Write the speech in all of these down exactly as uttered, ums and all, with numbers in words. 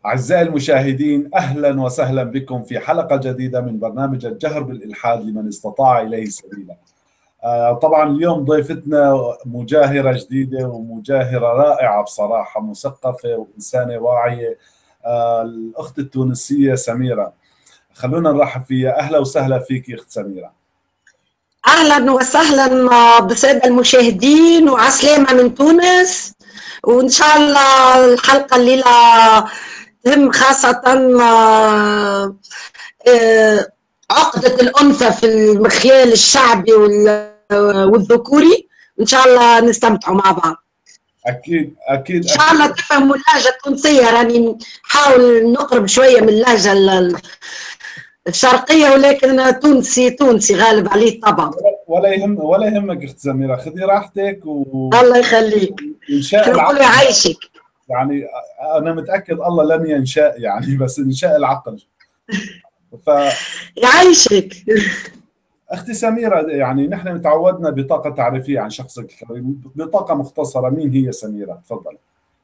أعزائي المشاهدين، أهلا وسهلا بكم في حلقة جديدة من برنامج الجهر بالإلحاد لمن استطاع إليه سبيلا. آه، طبعا اليوم ضيفتنا مجاهرة جديدة ومجاهرة رائعة بصراحة، مثقفة وإنسانة واعية، آه، الأخت التونسية سميرة. خلونا نرحب فيها. أهلا وسهلا فيك أخت سميرة. اهلا وسهلا بالساده المشاهدين، وعسلامه من تونس. وان شاء الله الحلقه الليله تهم خاصه آه، آه، عقده الانثى في المخيال الشعبي وال- والذكوري. ان شاء الله نستمتعوا مع بعض. أكيد ان أكيد شاء الله أكيد. تفهموا اللهجه التونسيه، راني نحاول نقرب شويه من اللهجه ال- الشرقيه، ولكن تونسي تونسي غالب عليه طبعا. ولا يهم ولا يهمك أخت سميرة، خذي راحتك و... الله يخليك. وإنشاء احنا نقول العقل. يعيشك. يعني أنا متأكد الله لن ينشاء، يعني بس إنشاء العقل. فأختي يعيشك. سميرة، يعني نحن تعودنا بطاقة تعريفية عن شخصك، بطاقة مختصرة. مين هي سميرة؟ تفضل.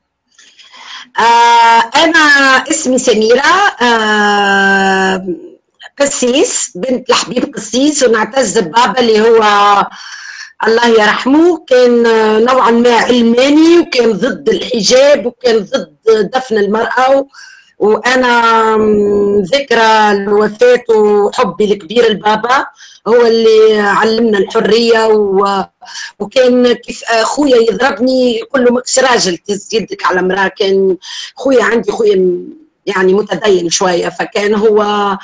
آه أنا اسمي سميرة، آه قسيس، بنت لحبيب قسيس، ونعتز ببابا اللي هو الله يرحمه. كان نوعا ما علماني، وكان ضد الحجاب، وكان ضد دفن المرأة. وانا ذكرى الوفاة وحبي الكبير لبابا هو اللي علمنا الحرية. و... وكان كيف اخويا يضربني يقول له ماكش راجل تهز يدك على امراه. كان خويا عندي خويا يعني متدين شويه، فكان هو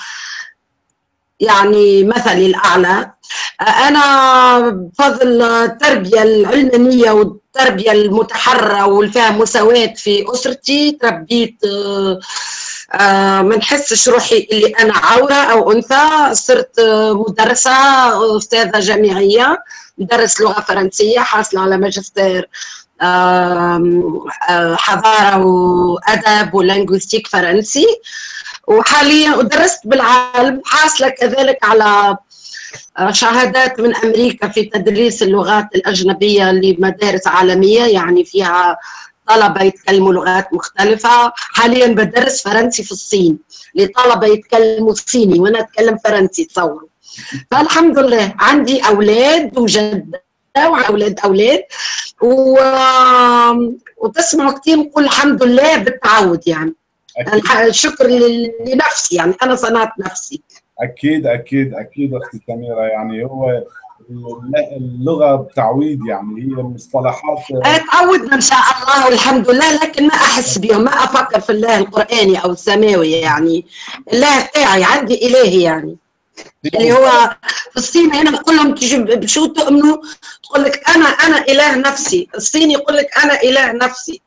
يعني مثلي الاعلى. انا بفضل التربيه العلمانيه والتربيه المتحرره والفيها مساواه في اسرتي تربيت، ما نحسش روحي اللي انا عوره او انثى. صرت مدرسه، استاذه جامعيه، مدرس لغه فرنسيه، حاصله على ماجستير حضاره وادب ولينغويستيك فرنسي. وحاليا درست بالعالم، حاصله كذلك على شهادات من امريكا في تدريس اللغات الاجنبيه لمدارس عالميه، يعني فيها طلبه يتكلموا لغات مختلفه. حاليا بدرس فرنسي في الصين لطلبه يتكلموا صيني وانا اتكلم فرنسي، تصوروا. فالحمد لله عندي اولاد وجده واولاد اولاد و... وتسمعوا كثير نقول الحمد لله بالتعود. يعني أكيد الشكر لنفسي، يعني انا صنعت نفسي. أكيد أكيد أكيد أختي سميرة. يعني هو اللغة بتعويض، يعني هي المصطلحات. تعودنا ان شاء الله والحمد لله، لكن ما احس بهم، ما افكر في الله القراني او السماوي. يعني الله تاعي عندي الهي، يعني اللي هو في الصين هنا نقول لهم بشو تؤمنوا؟ تقول لك انا انا اله نفسي. الصيني يقول لك انا اله نفسي.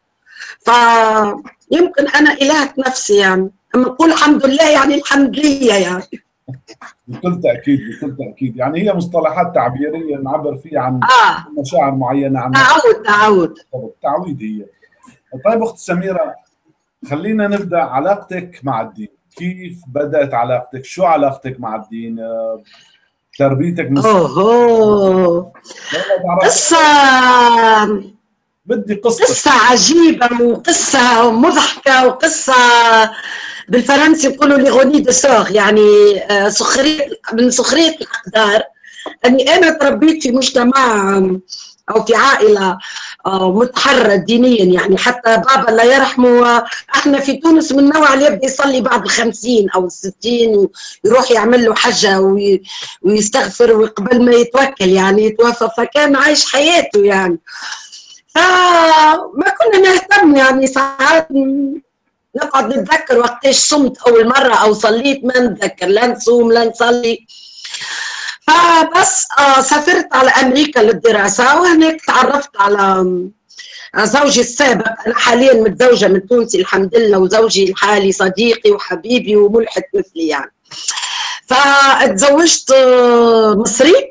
فيمكن انا الهة نفسي، يعني اما نقول الحمد لله يعني الحمد لله. يعني بكل تأكيد بكل تأكيد، يعني هي مصطلحات تعبيرية نعبر فيها عن اه مشاعر معينة، عن تعود تعود. تعويض هي. طيب أخت سميرة، خلينا نبدأ. علاقتك مع الدين، كيف بدأت علاقتك؟ شو علاقتك مع الدين؟ تربيتك مسلمة؟ اوه قصة بدي قصتك. قصة عجيبة وقصة مضحكة وقصة بالفرنسي يقولوا لي غوني دو سور، يعني سخرية من سخرية الأقدار. أني أنا تربيت في مجتمع أو في عائلة متحررة دينيا، يعني حتى بابا الله يرحمه احنا في تونس من النوع اللي يبدا يصلي بعد الخمسين أو الستين ويروح يعمل له حجة ويستغفر وقبل ما يتوكل يعني يتوفى، فكان عايش حياته يعني. فما كنا نهتم، يعني ساعات نقعد نتذكر وقتاش صمت أول مرة أو صليت، ما نتذكر، لا نصوم لا نصلي. فبس آه سافرت على أمريكا للدراسة، وهناك تعرفت على زوجي السابق. أنا حاليا متزوجة من تونسي الحمد لله، وزوجي الحالي صديقي وحبيبي وملحد مثلي يعني. فتزوجت مصري.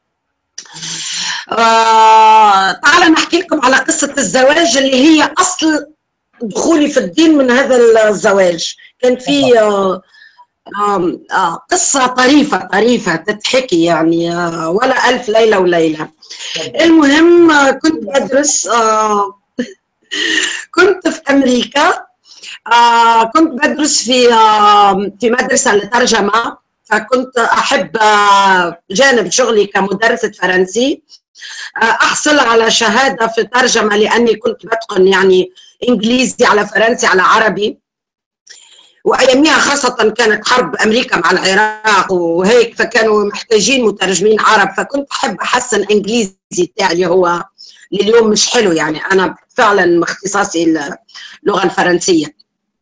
آه تعال نحكي لكم على قصة الزواج اللي هي أصل دخولي في الدين. من هذا الزواج كان في آه آه آه قصة طريفة طريفة تتحكي، يعني آه ولا ألف ليلة وليلة. المهم آه كنت بدرس، آه كنت في أمريكا. آه كنت بدرس في آه في مدرسة للترجمة، فكنت أحب آه جانب شغلي كمدرسة فرنسي آه أحصل على شهادة في الترجمة، لأني كنت بتقن يعني إنجليزي على فرنسي على عربي، وأياميها خاصة كانت حرب أمريكا مع العراق وهيك، فكانوا محتاجين مترجمين عرب، فكنت أحب أحسن إنجليزي تاعي اللي هو لليوم مش حلو، يعني أنا فعلا اختصاصي اللغة الفرنسية.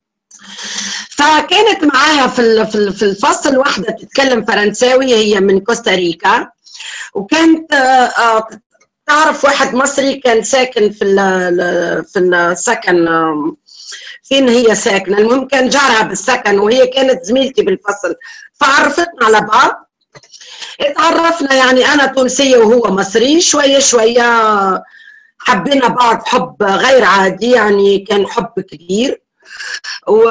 فكانت معاها في في الفصل واحدة تتكلم فرنساوي، هي من كوستاريكا، وكانت تعرف واحد مصري كان ساكن في في السكن، فين هي ساكنة، المهم كان جارها بالسكن وهي كانت زميلتي بالفصل، فعرفتنا على بعض، اتعرفنا يعني أنا تونسية وهو مصري، شوية شوية حبينا بعض حب غير عادي، يعني كان حب كبير. و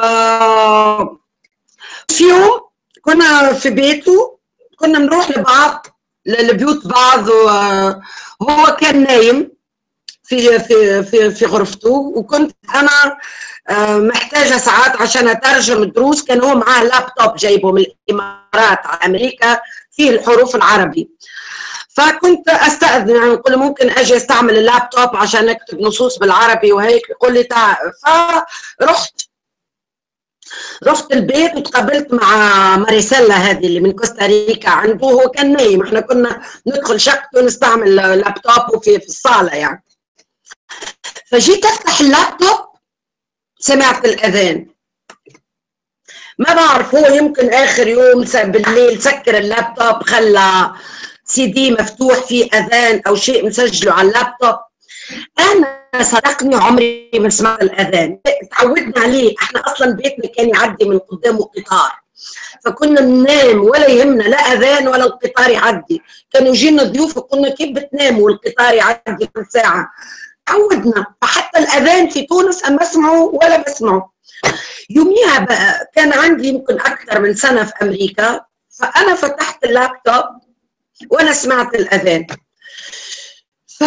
في يوم كنا في بيته، كنا نروح لبعض لبيوت بعض، وهو كان نايم في في في في غرفته، وكنت انا محتاجه ساعات عشان اترجم دروس، كان هو معاه لابتوب جايبه من الامارات على امريكا فيه الحروف العربي، فكنت استاذن يعني اقول له ممكن اجي استعمل اللابتوب عشان اكتب نصوص بالعربي وهيك، يقول لي تعال. فرحت رحت البيت وتقابلت مع ماريسيلا هذه اللي من كوستاريكا عنده، هو كان نايم، احنا كنا ندخل شقته ونستعمل لابتوب في في الصاله يعني. فجيت افتح اللابتوب سمعت الاذان، ما بعرف هو يمكن اخر يوم بالليل سكر اللابتوب خلى سي دي مفتوح فيه اذان او شيء مسجله على اللابتوب. انا صدقني عمري ما سمعت الاذان، تعودنا عليه، احنا اصلا بيتنا كان يعدي من قدامه قطار، فكنا ننام ولا يهمنا لا اذان ولا القطار يعدي، كانوا يجينا ضيوف وقلنا كيف بتناموا والقطار يعدي كل ساعه، تعودنا. فحتى الاذان في تونس اما اسمعه ولا بسمعه. يوميها بقى كان عندي يمكن اكثر من سنه في امريكا، فانا فتحت اللابتوب وانا سمعت الاذان، ف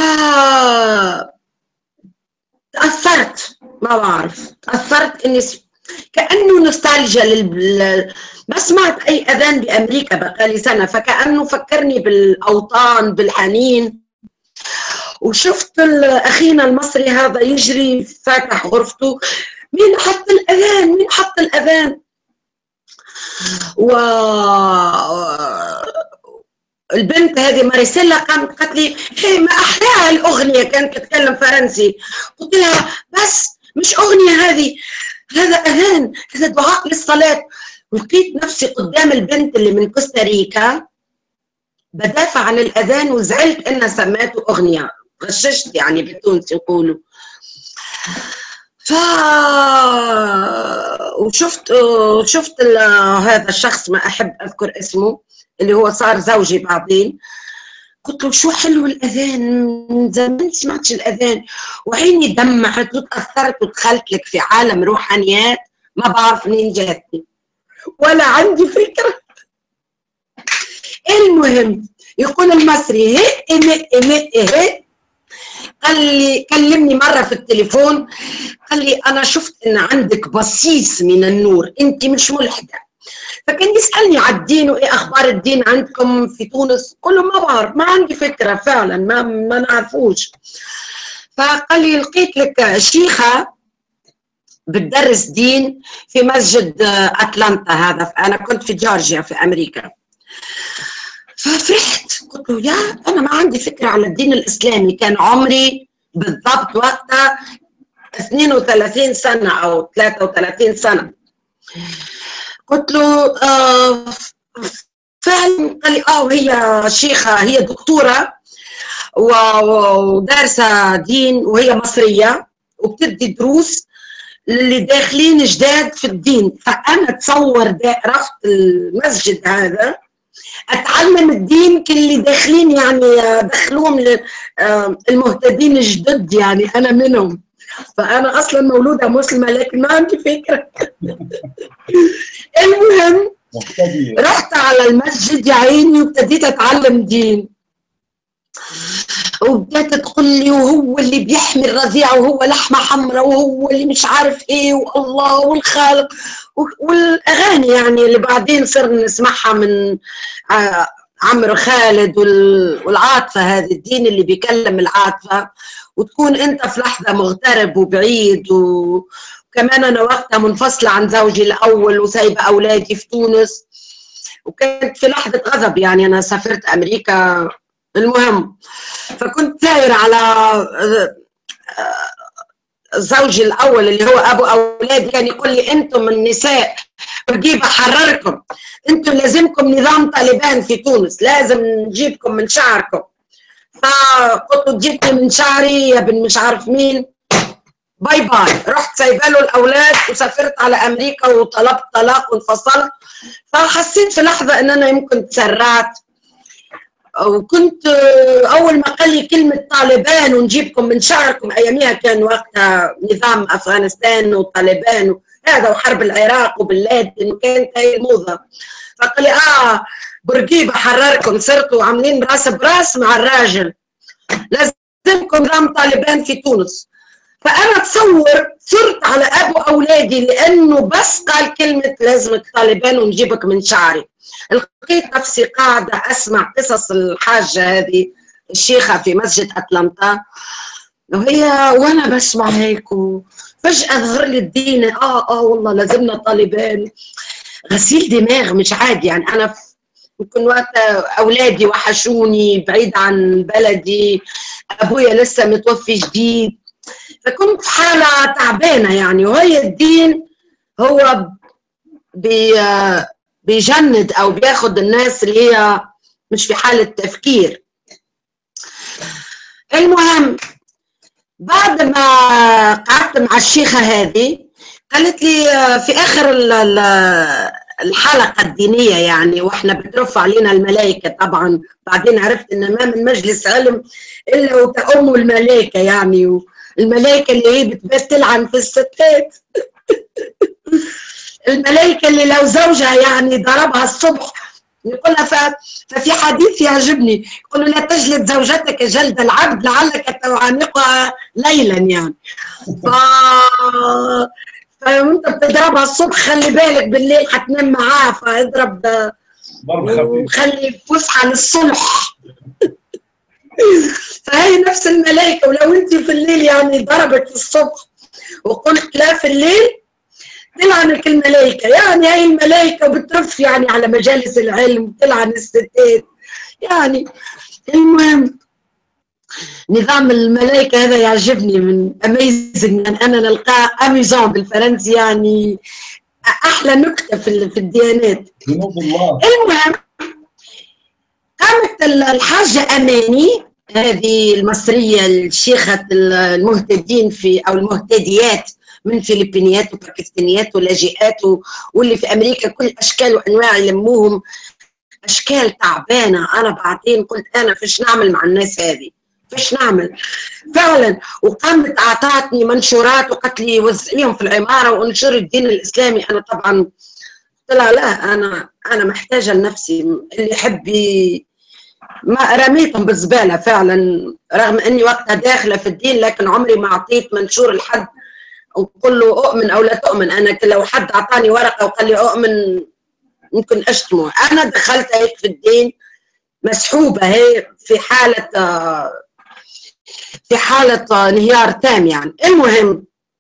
تاثرت، ما بعرف تاثرت اني كانه نوستالجيا لل ما سمعت اي اذان بامريكا بقالي سنه، فكانه فكرني بالاوطان بالحنين. وشفت اخينا المصري هذا يجري فاتح غرفته، مين حط الاذان مين حط الاذان، و البنت هذه ماريسيلا قامت قالت لي هي ما احلاها الاغنيه، كانت تتكلم فرنسي، قلت لها بس مش اغنيه هذه، هذا اذان، هذا دعاء للصلاه. ولقيت نفسي قدام البنت اللي من كوستاريكا بدافع عن الاذان، وزعلت انها سميته اغنيه، غششت يعني بالتونسي يقولوا. ف وشفت شفت هذا الشخص ما احب اذكر اسمه اللي هو صار زوجي بعدين، قلت له شو حلو الاذان، من زمان سمعتش الاذان، وعيني دمعت وتاثرت ودخلت لك في عالم روحانيات ما بعرف منين جاتني ولا عندي فكره. المهم يقول المصري هي هي هي قال لي كلمني مره في التليفون، قال لي انا شفت ان عندك بصيص من النور، انت مش ملحده. فكان يسالني على الدين وايه اخبار الدين عندكم في تونس، قل له ما بعرف، ما عندي فكره فعلا، ما ما نعرفوش. فقال لي لقيت لك شيخه بتدرس دين في مسجد اتلانتا هذا، انا كنت في جورجيا في امريكا. ففرحت قلت له يا انا ما عندي فكره على الدين الاسلامي، كان عمري بالضبط وقتها اثنين وثلاثين سنه او ثلاثة وثلاثين سنه. قلت له آه فعلا؟ قال لي اه وهي شيخه، هي دكتوره ودارسه دين وهي مصريه وبتدي دروس للي داخلين جداد في الدين. فانا اتصور رحت المسجد هذا اتعلم الدين كل اللي داخلين، يعني دخلوهم المهتدين الجدد، يعني انا منهم، فانا اصلا مولوده مسلمه لكن ما عندي فكره. المهم رحت على المسجد يا عيني وابتديت اتعلم دين. وبدأت تقول لي وهو اللي بيحمي الرضيع وهو لحمة حمراء وهو اللي مش عارف ايه والله والخالق والاغاني يعني اللي بعدين صرنا نسمعها من عمرو خالد والعاطفة، هذا الدين اللي بيكلم العاطفة، وتكون انت في لحظة مغترب وبعيد. وكمان انا وقتها منفصلة عن زوجي الاول وسايبة اولادي في تونس، وكانت في لحظة غضب يعني انا سافرت امريكا. المهم فكنت ساير على زوجي الاول اللي هو ابو اولادي، كان يقول لي انتم النساء بجيب احرركم، انتم لازمكم نظام طالبان في تونس، لازم نجيبكم من شعركم. فقلت له جبتني من شعري يا بن مش عارف مين، باي باي. رحت سايبه له الاولاد وسافرت على امريكا وطلبت طلاق وانفصلت. فحسيت في لحظه ان انا يمكن تسرعت، وكنت اول ما قال لي كلمه طالبان ونجيبكم من شعركم، اياميها كان وقتها نظام افغانستان وطالبان هذا وحرب العراق وباللادن كانت هي الموضه. فقال لي اه برقيبه حرركم، صرتوا عاملين راس براس مع الراجل، لازمكم نظام طالبان في تونس. فانا اتصور صرت على ابو اولادي لانه بس قال كلمه لازمك طالبان ونجيبك من شعري. لقيت نفسي قاعده اسمع قصص الحاجه هذه الشيخه في مسجد اتلانتا، وهي وانا بسمع هيك وفجاه ظهر لي الدين. اه اه والله لازمنا طالبان. غسيل دماغ مش عادي يعني. انا يمكن وقت اولادي وحشوني بعيد عن بلدي، ابويا لسه متوفي جديد، فكنت في حاله تعبانه يعني. وهي الدين هو بي بيجند او بياخد الناس اللي هي مش في حاله تفكير. المهم بعد ما قعدت مع الشيخه هذه قالت لي في اخر الحلقه الدينيه يعني، واحنا بترفع علينا الملائكه طبعا، بعدين عرفت ان ما من مجلس علم الا وتأم الملائكه يعني، الملائكه اللي هي بتبات تلعن في الستات الملائكه اللي لو زوجها يعني ضربها الصبح يقولها. ففي حديث يعجبني يقول لا تجلد زوجتك جلد العبد لعلك تعانقها ليلا يعني. ف فانت بتضربها الصبح خلي بالك بالليل حتنام معاها، فاضرب ضرب خفيف وخلي فسحه للصلح. فهي نفس الملائكه، ولو انت في الليل يعني ضربت الصبح وقلت لا في الليل تلعنك الملائكه يعني. هي الملائكه بترف يعني على مجالس العلم تلعن الستات يعني. المهم نظام الملائكه هذا يعجبني من اميزنج، يعني انا نلقاه اميزون بالفرنسي يعني احلى نكته في في الديانات. المهم قامت الحاجه اماني هذه المصريه الشيخه المهتدين في او المهتديات من فلبينيات وباكستانيات ولاجئات واللي في امريكا كل اشكال وانواع يلموهم، اشكال تعبانه. انا بعدين قلت انا فيش نعمل مع الناس هذه، فيش نعمل فعلا. وقامت اعطتني منشورات وقالت لي وزعيهم في العماره وانشر الدين الاسلامي. انا طبعا قلت لها لا، انا انا محتاجه لنفسي، اللي يحب ما رميتهم بالزباله فعلا، رغم اني وقتها داخله في الدين لكن عمري ما اعطيت منشور لحد وقل له اؤمن او لا تؤمن. انا لو حد اعطاني ورقه وقال لي اؤمن ممكن اشتمه. انا دخلت هيك في الدين مسحوبه، هي في حاله في حاله انهيار تام يعني. المهم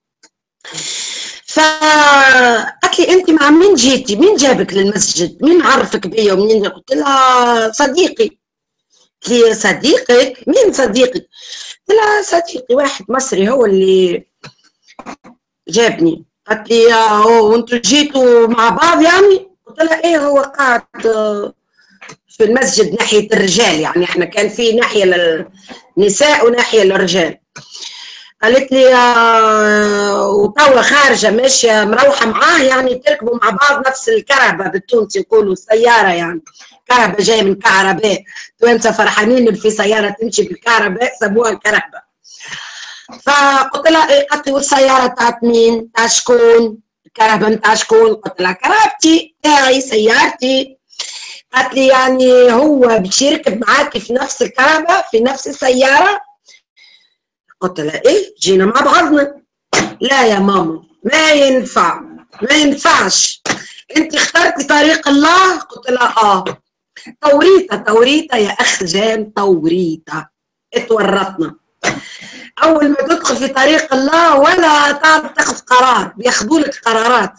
فقالت لي انت مع مين جيتي؟ مين جابك للمسجد؟ مين عرفك بيا ومنين؟ قلت لها صديقي. قالت لي صديقك؟ مين صديقك؟ قلت لها صديقي واحد مصري هو اللي جابني. قالت لي وانتوا جيتوا مع بعض يعني؟ قلت لها ايه، هو قاعد في المسجد ناحيه الرجال يعني، احنا كان في ناحيه للنساء وناحيه للرجال. قالت لي وتوا خارجه ماشيه مروحه معاه يعني، تركبوا مع بعض نفس الكرهبه بالتونسي يقولوا السياره يعني، كرهبه جايه من كهرباء، توانسه فرحانين في سياره تمشي بالكهرباء سموها الكرهبه. فقلت لها ايه؟ قالت لي والسياره بتاعت مين؟ بتاع شكون؟ الكرهبه بتاع شكون؟ قلت لها كرهبتي تاعي سيارتي. قالت لي يعني هو باش يركب معاكي في نفس الكهرباء في نفس السيارة؟ قلت لها ايه جينا مع بعضنا. لا يا ماما ما ينفع ما ينفعش، انت اخترتي طريق الله. قلت لها اه توريطة توريطة يا اخ جان، توريطة اتورطنا. اول ما تدخل في طريق الله ولا تعرف تاخذ قرار، بياخذوا لك قرارات.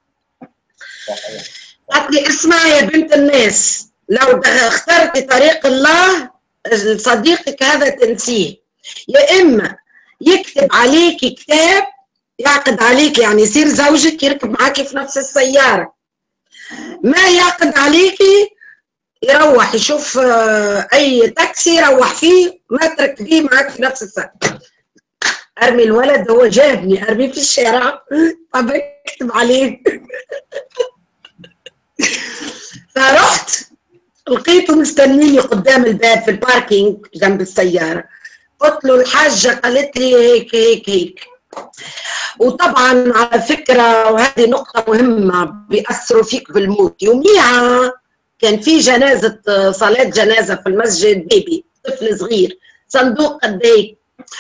قالت لي اسمعي يا بنت الناس، لو اخترتي طريق الله صديقك هذا تنسيه، يا اما يكتب عليكي كتاب يعقد عليك، يعني يصير زوجك يركب معاكي في نفس السيارة، ما يعقد عليكي يروح يشوف اي تاكسي يروح فيه، ما تركبيه معاك في نفس السيارة. ارمي الولد، هو جابني ارميه في الشارع، طب اكتب عليه. فرحت لقيته مستنيني قدام الباب في الباركينج جنب السيارة. قلت له الحاجة قالت لي هيك هيك هيك. وطبعا على فكرة وهذه نقطة مهمة بيأثروا فيك بالموت، يوميها كان في جنازة صلاة جنازة في المسجد، بيبي طفل صغير صندوق قد هيك.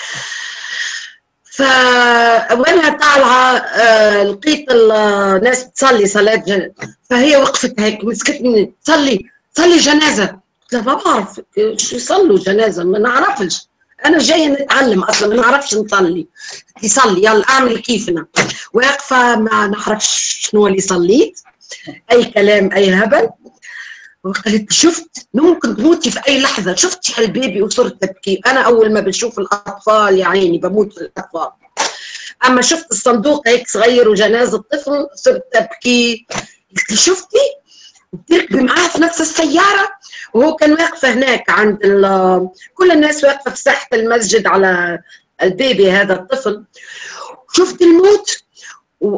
فوانا طالعة آه لقيت الناس تصلي صلاة جنازة، فهي وقفت هيك مسكتني تصلي صلي جنازة. قلت لها ما بعرف شو يصلوا جنازة، ما نعرفش، أنا جاية نتعلم أصلا ما نعرفش نصلي. يصلي يلا أعمل كيفنا. واقفة ما نعرفش شنو اللي صليت، أي كلام أي هبل. وقالت شفت ممكن تموتي في أي لحظة، شفتي هالبيبي وصرت تبكي. أنا أول ما بشوف الأطفال يا عيني بموت في الأطفال، أما شفت الصندوق هيك صغير وجنازة طفل صرت تبكي. قلت شفتي بتركبي معاه في نفس السيارة؟ وهو كان واقفة هناك عند كل الناس واقفة في ساحة المسجد على البيبي هذا الطفل. شفت الموت و...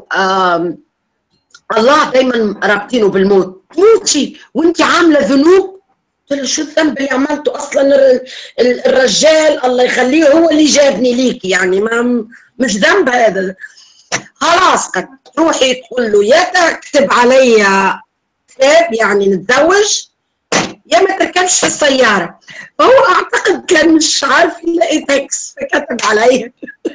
الله دايما رابطينه بالموت. تموتي وانت عامله ذنوب؟ قلت له شو الذنب اللي عملته اصلا؟ الرجال الله يخليه هو اللي جابني ليكي، يعني ما مش ذنب هذا. خلاص قد تروحي تقول له يا تكتب علي كتاب يعني نتزوج، يا ما تركبش في السياره. فهو اعتقد كان مش عارف يلاقي تاكس فكتب علي.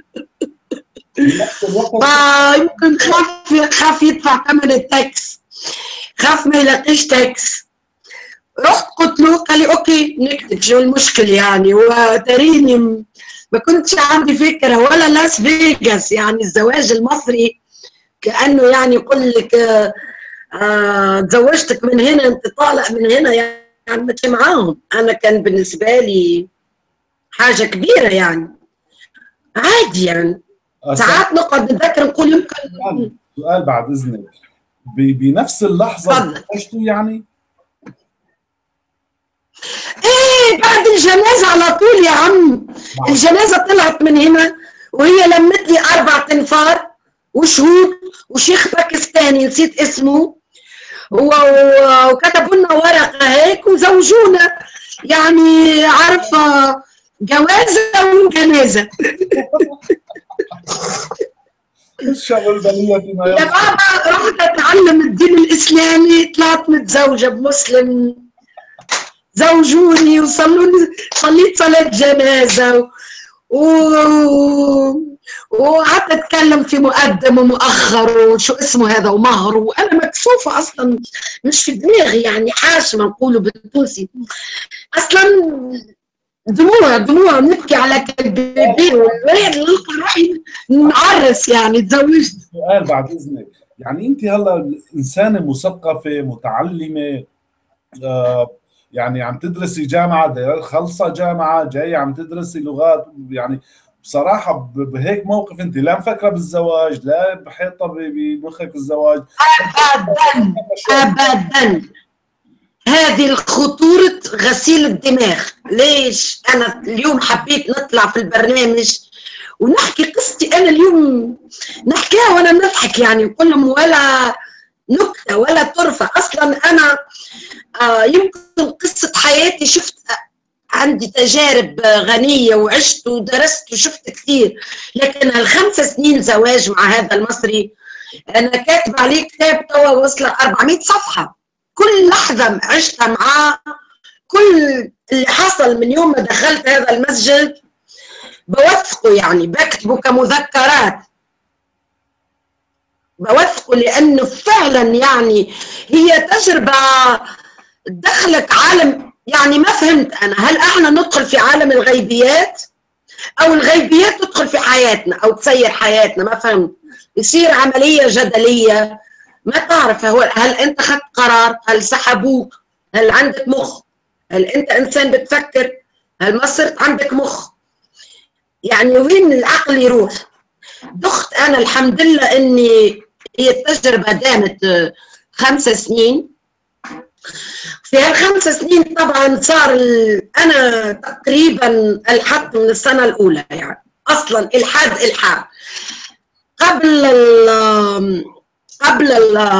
يمكن خاف خاف يدفع ثمن التاكس، خاف ما يلاقيش تاكس. رحت قلت له، قال لي اوكي نكتب شو المشكل يعني. وتريني ما كنتش عندي فكره ولا لاس فيغاس، يعني الزواج المصري كانه يعني يقول لك آه تزوجتك من هنا انت طالع من هنا، يعني ماشي معاهم. انا كان بالنسبه لي حاجه كبيره يعني، عادي يعني. ساعات نقعد نتذكر نقول يمكن. سؤال بعد اذنك، بنفس اللحظه تزوجتوا يعني؟ ايه بعد الجنازه على طول يا عم. الجنازه طلعت من هنا وهي لمت لي اربع تنفار وشهود وشيخ باكستاني نسيت اسمه، وكتبوا لنا ورقه هيك وزوجونا، يعني عارفه جوازه وجنازه. الشغل بلية يا بابا رحت اتعلم الدين الاسلامي، طلعت متزوجه بمسلم، زوجوني وصلوني، صليت صلاه جنازه و وقعدت اتكلم في مقدم ومؤخر وشو اسمه هذا ومهر، وانا مكسوفه اصلا مش في دماغي، يعني حاشمه نقوله بالتونسي اصلا. دموع دموع نبكي على كلبين والولاد نلقى روحي نعرس يعني تزوجت. سؤال بعد اذنك، يعني انت هلا انسانه مثقفه متعلمه، آه يعني عم تدرسي جامعه، خلصه جامعه، جاي عم تدرسي لغات، يعني بصراحه بهيك موقف انت لا مفكره بالزواج، لا بحيطه بمخك الزواج ابدا ابدا. هذه الخطورة غسيل الدماغ. ليش أنا اليوم حبيت نطلع في البرنامج ونحكي قصتي أنا اليوم، نحكيها وأنا نضحك يعني، نقول لهم ولا نكتة ولا طرفة. أصلا أنا آه يمكن قصة حياتي شفت، عندي تجارب غنية وعشت ودرست وشفت كثير، لكن هالخمس سنين زواج مع هذا المصري أنا كاتب عليه كتاب توا وصل أربعمئة صفحة كل لحظة عشتها معاه، كل اللي حصل من يوم ما دخلت هذا المسجد بوثقه، يعني بكتبه كمذكرات، بوثقه لأنه فعلا يعني هي تجربة دخلك عالم. يعني ما فهمت أنا، هل احنا ندخل في عالم الغيبيات أو الغيبيات تدخل في حياتنا أو تسير حياتنا؟ ما فهمت. يصير عملية جدلية، ما تعرف هو هل أنت خدت قرار، هل سحبوك، هل عندك مخ، هل أنت إنسان بتفكر، هل ما صرت عندك مخ؟ يعني وين العقل يروح؟ دخت أنا الحمد لله إني هي التجربة دامت خمس سنين. في هالخمس سنين طبعا صار أنا تقريبا الحد من السنة الأولى، يعني أصلا الحاد الحاد قبل ال قبل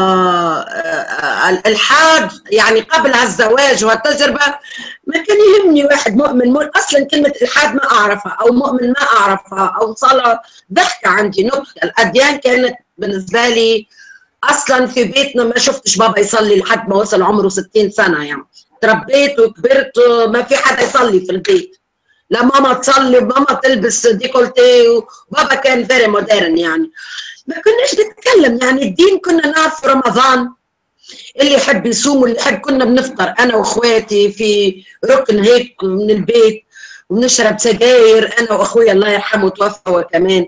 الالحاد، يعني قبل هالزواج والتجربه ما كان يهمني واحد مؤمن مؤمن. اصلا كلمه الحاد ما اعرفها، او مؤمن ما اعرفها، او صلاه ضحكه عندي نكته. الاديان كانت بالنسبه لي اصلا في بيتنا ما شفتش بابا يصلي لحد ما وصل عمره ستين سنه، يعني تربيت وكبرت ما في حدا يصلي في البيت، لا ماما تصلي وماما تلبس ديكولتي، وبابا كان فيري مودرن. يعني ما كناش نتكلم، يعني الدين كنا نعرف رمضان اللي يحب يصوم واللي يحب، كنا بنفطر انا واخواتي في ركن هيك من البيت وبنشرب سجاير انا واخويا الله يرحمه توفى هو كمان،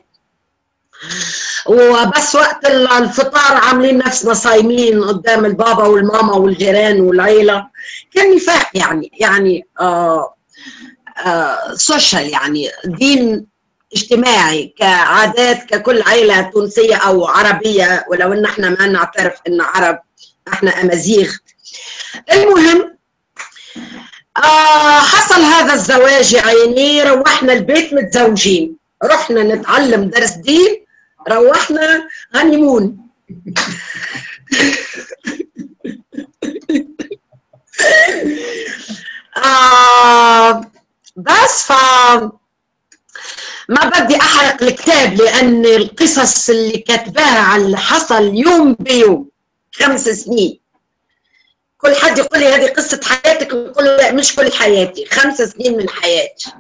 وبس وقت الفطار عاملين نفسنا صايمين قدام البابا والماما والجيران والعيله. كان نفاق يعني يعني آه آه سوشيال، يعني دين اجتماعي كعادات ككل عائله تونسيه او عربيه، ولو ان احنا ما نعترف ان عرب، احنا امازيغ. المهم آه حصل هذا الزواج يا عيني، روحنا البيت متزوجين، رحنا نتعلم درس دين، روحنا هانيمون. آه بس ف ما بدي احرق الكتاب لان القصص اللي كاتباها على اللي حصل يوم بيوم خمس سنين. كل حد يقول لي هذه قصة حياتك، نقول له لا مش كل حياتي، خمس سنين من حياتي.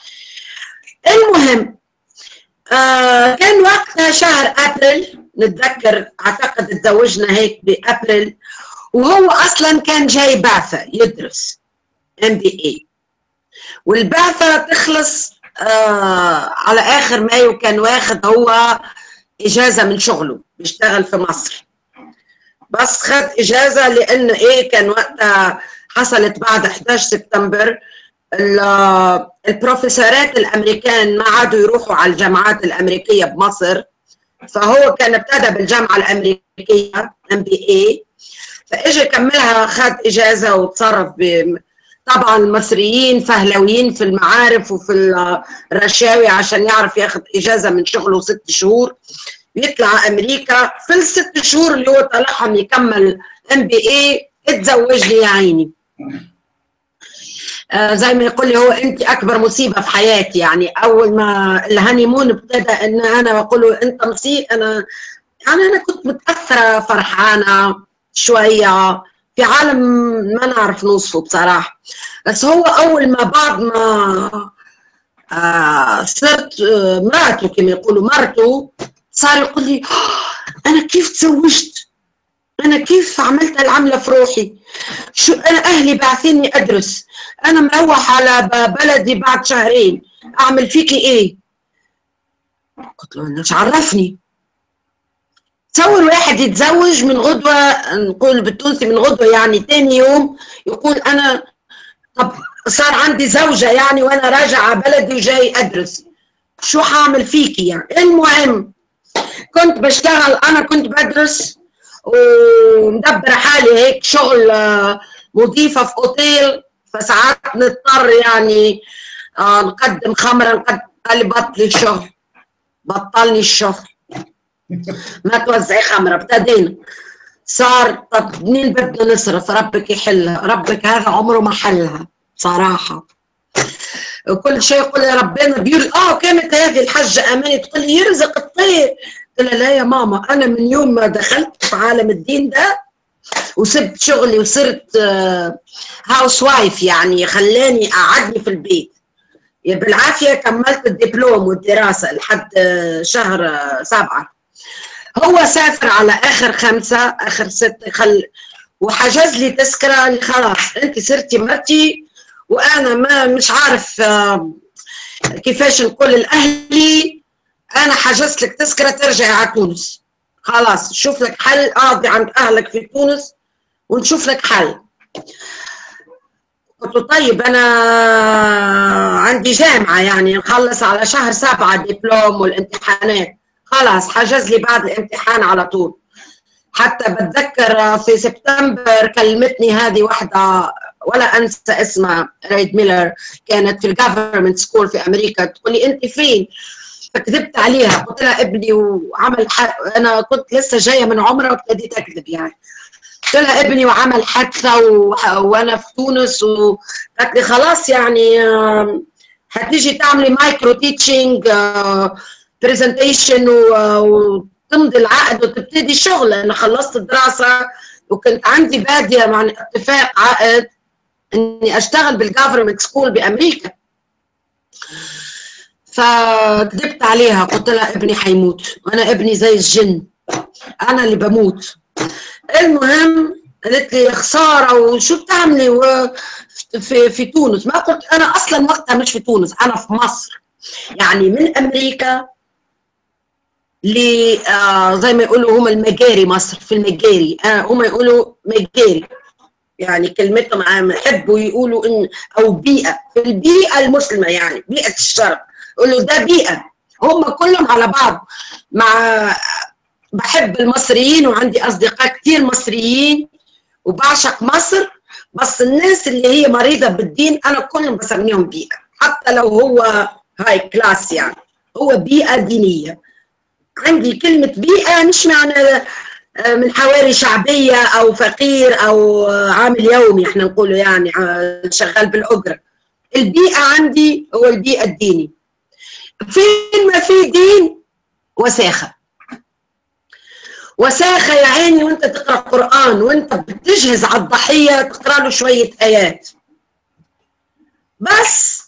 المهم آه كان وقتها شهر ابريل، نتذكر اعتقد اتزوجنا هيك بابريل، وهو اصلا كان جاي بعثة يدرس ام بي اي، والبعثة تخلص آه على اخر مايو. كان واخد هو اجازة من شغله، بيشتغل في مصر، بس خد اجازة لان ايه كان وقتها حصلت بعد احد عشر سبتمبر البروفيسورات الامريكان ما عادوا يروحوا على الجامعات الامريكيه بمصر، فهو كان ابتدى بالجامعه الامريكيه ام بي اي، فاجى كملها خد اجازه وتصرف. طبعا المصريين فهلويين في المعارف وفي الرشاوي عشان يعرف ياخد اجازه من شغله ست شهور يطلع امريكا. في الست شهور اللي هو طلعهم يكمل ام بي اي اتزوج لي يا عيني. آه زي ما يقول لي هو انت اكبر مصيبه في حياتي. يعني اول ما الهانيمون ابتدى ان انا بقول له انت مصيبه، انا يعني انا كنت متاثره فرحانه شويه في عالم ما نعرف نوصفه بصراحه. بس هو اول ما بعد ما آه صرت آه مراته كما يقولوا مرته، صار يقول لي انا كيف تزوجت، انا كيف عملت العمله في روحي، شو انا اهلي باعثيني ادرس، انا مروح على بلدي بعد شهرين، اعمل فيكي ايه؟ قلت له انا مش عرفني. تصور واحد يتزوج من غدوه، نقول بالتونسي من غدوه يعني ثاني يوم يقول انا طب صار عندي زوجه يعني وانا راجعه بلدي وجاي ادرس، شو حاعمل فيكي يعني؟ المهم كنت بشتغل، انا كنت بدرس ومدبره حالي هيك شغل مضيفه في اوتيل، فساعات نضطر يعني آه نقدم خمره نقدم. قال لي بطلي الشغل، بطلني الشغل ما توزعي خمره. ابتدينا صار طب منين بدنا نصرف؟ ربك يحلها، ربك هذا عمره ما حلها صراحه. وكل شيء يقول يا ربنا بيقول اه كانت هذه الحجه اماني تقول لي يرزق الطير. قلت لها لا يا ماما انا من يوم ما دخلت في عالم الدين ده وسبت شغلي وصرت هاوس وايف، يعني خلاني قعدني في البيت. بالعافيه كملت الدبلوم والدراسه لحد شهر سبعه. هو سافر على اخر خمسه اخر سته خل وحجز لي تذكره اللي خلاص انت صرتي مرتي، وانا ما مش عارف كيفاش نقول لاهلي انا حجزت لك تذكره ترجعي على تونس، خلاص شوف لك حل، اقضي عند اهلك في تونس ونشوف لك حل. قلت له طيب انا عندي جامعه يعني نخلص على شهر سبعه دبلوم والامتحانات، خلاص حجز لي بعد الامتحان على طول. حتى بتذكر في سبتمبر كلمتني هذه واحده ولا انسى اسمها، ريد ميلر، كانت في الجفرمنت سكول في امريكا، تقول لي انت فين؟ فكذبت عليها قلت لها ابني وعمل حق، انا كنت لسه جايه من عمره وابتديت اكذب يعني. قلت لها ابني وعمل حادثه و... وانا في تونس، وقالت لي خلاص يعني هتيجي تعملي مايكرو تيتشنج برزنتيشن وتمضي العقد وتبتدي شغل. انا خلصت الدراسه وكنت عندي باديه مع اتفاق عقد اني اشتغل بالجفرمنت سكول بامريكا. فكذبت عليها قلت لها ابني حيموت وانا ابني زي الجن، انا اللي بموت. المهم قالت لي خساره وشو بتعملي و... في في تونس؟ ما قلت انا اصلا وقتها مش في تونس، انا في مصر، يعني من امريكا ل آه زي ما يقولوا هم المجاري، مصر في المجاري، آه هم يقولوا مجاري يعني كلمتهم عامه، يحبوا يقولوا ان او بيئه، في البيئه المسلمه يعني بيئه الشرق، يقولوا ده بيئه، هم كلهم على بعض. مع بحب المصريين وعندي اصدقاء كثير مصريين وبعشق مصر، بس الناس اللي هي مريضه بالدين انا كلهم بسميهم بيئه، حتى لو هو هاي كلاس يعني هو بيئه دينيه. عندي كلمه بيئه مش معنى من حواري شعبيه او فقير او عامل يومي احنا نقوله يعني شغال بالاجره. البيئه عندي هو البيئه الديني. فين ما في دين وساخه، وساخه يا عيني، وانت تقرا قران وانت بتجهز على الضحيه تقرا له شويه ايات بس.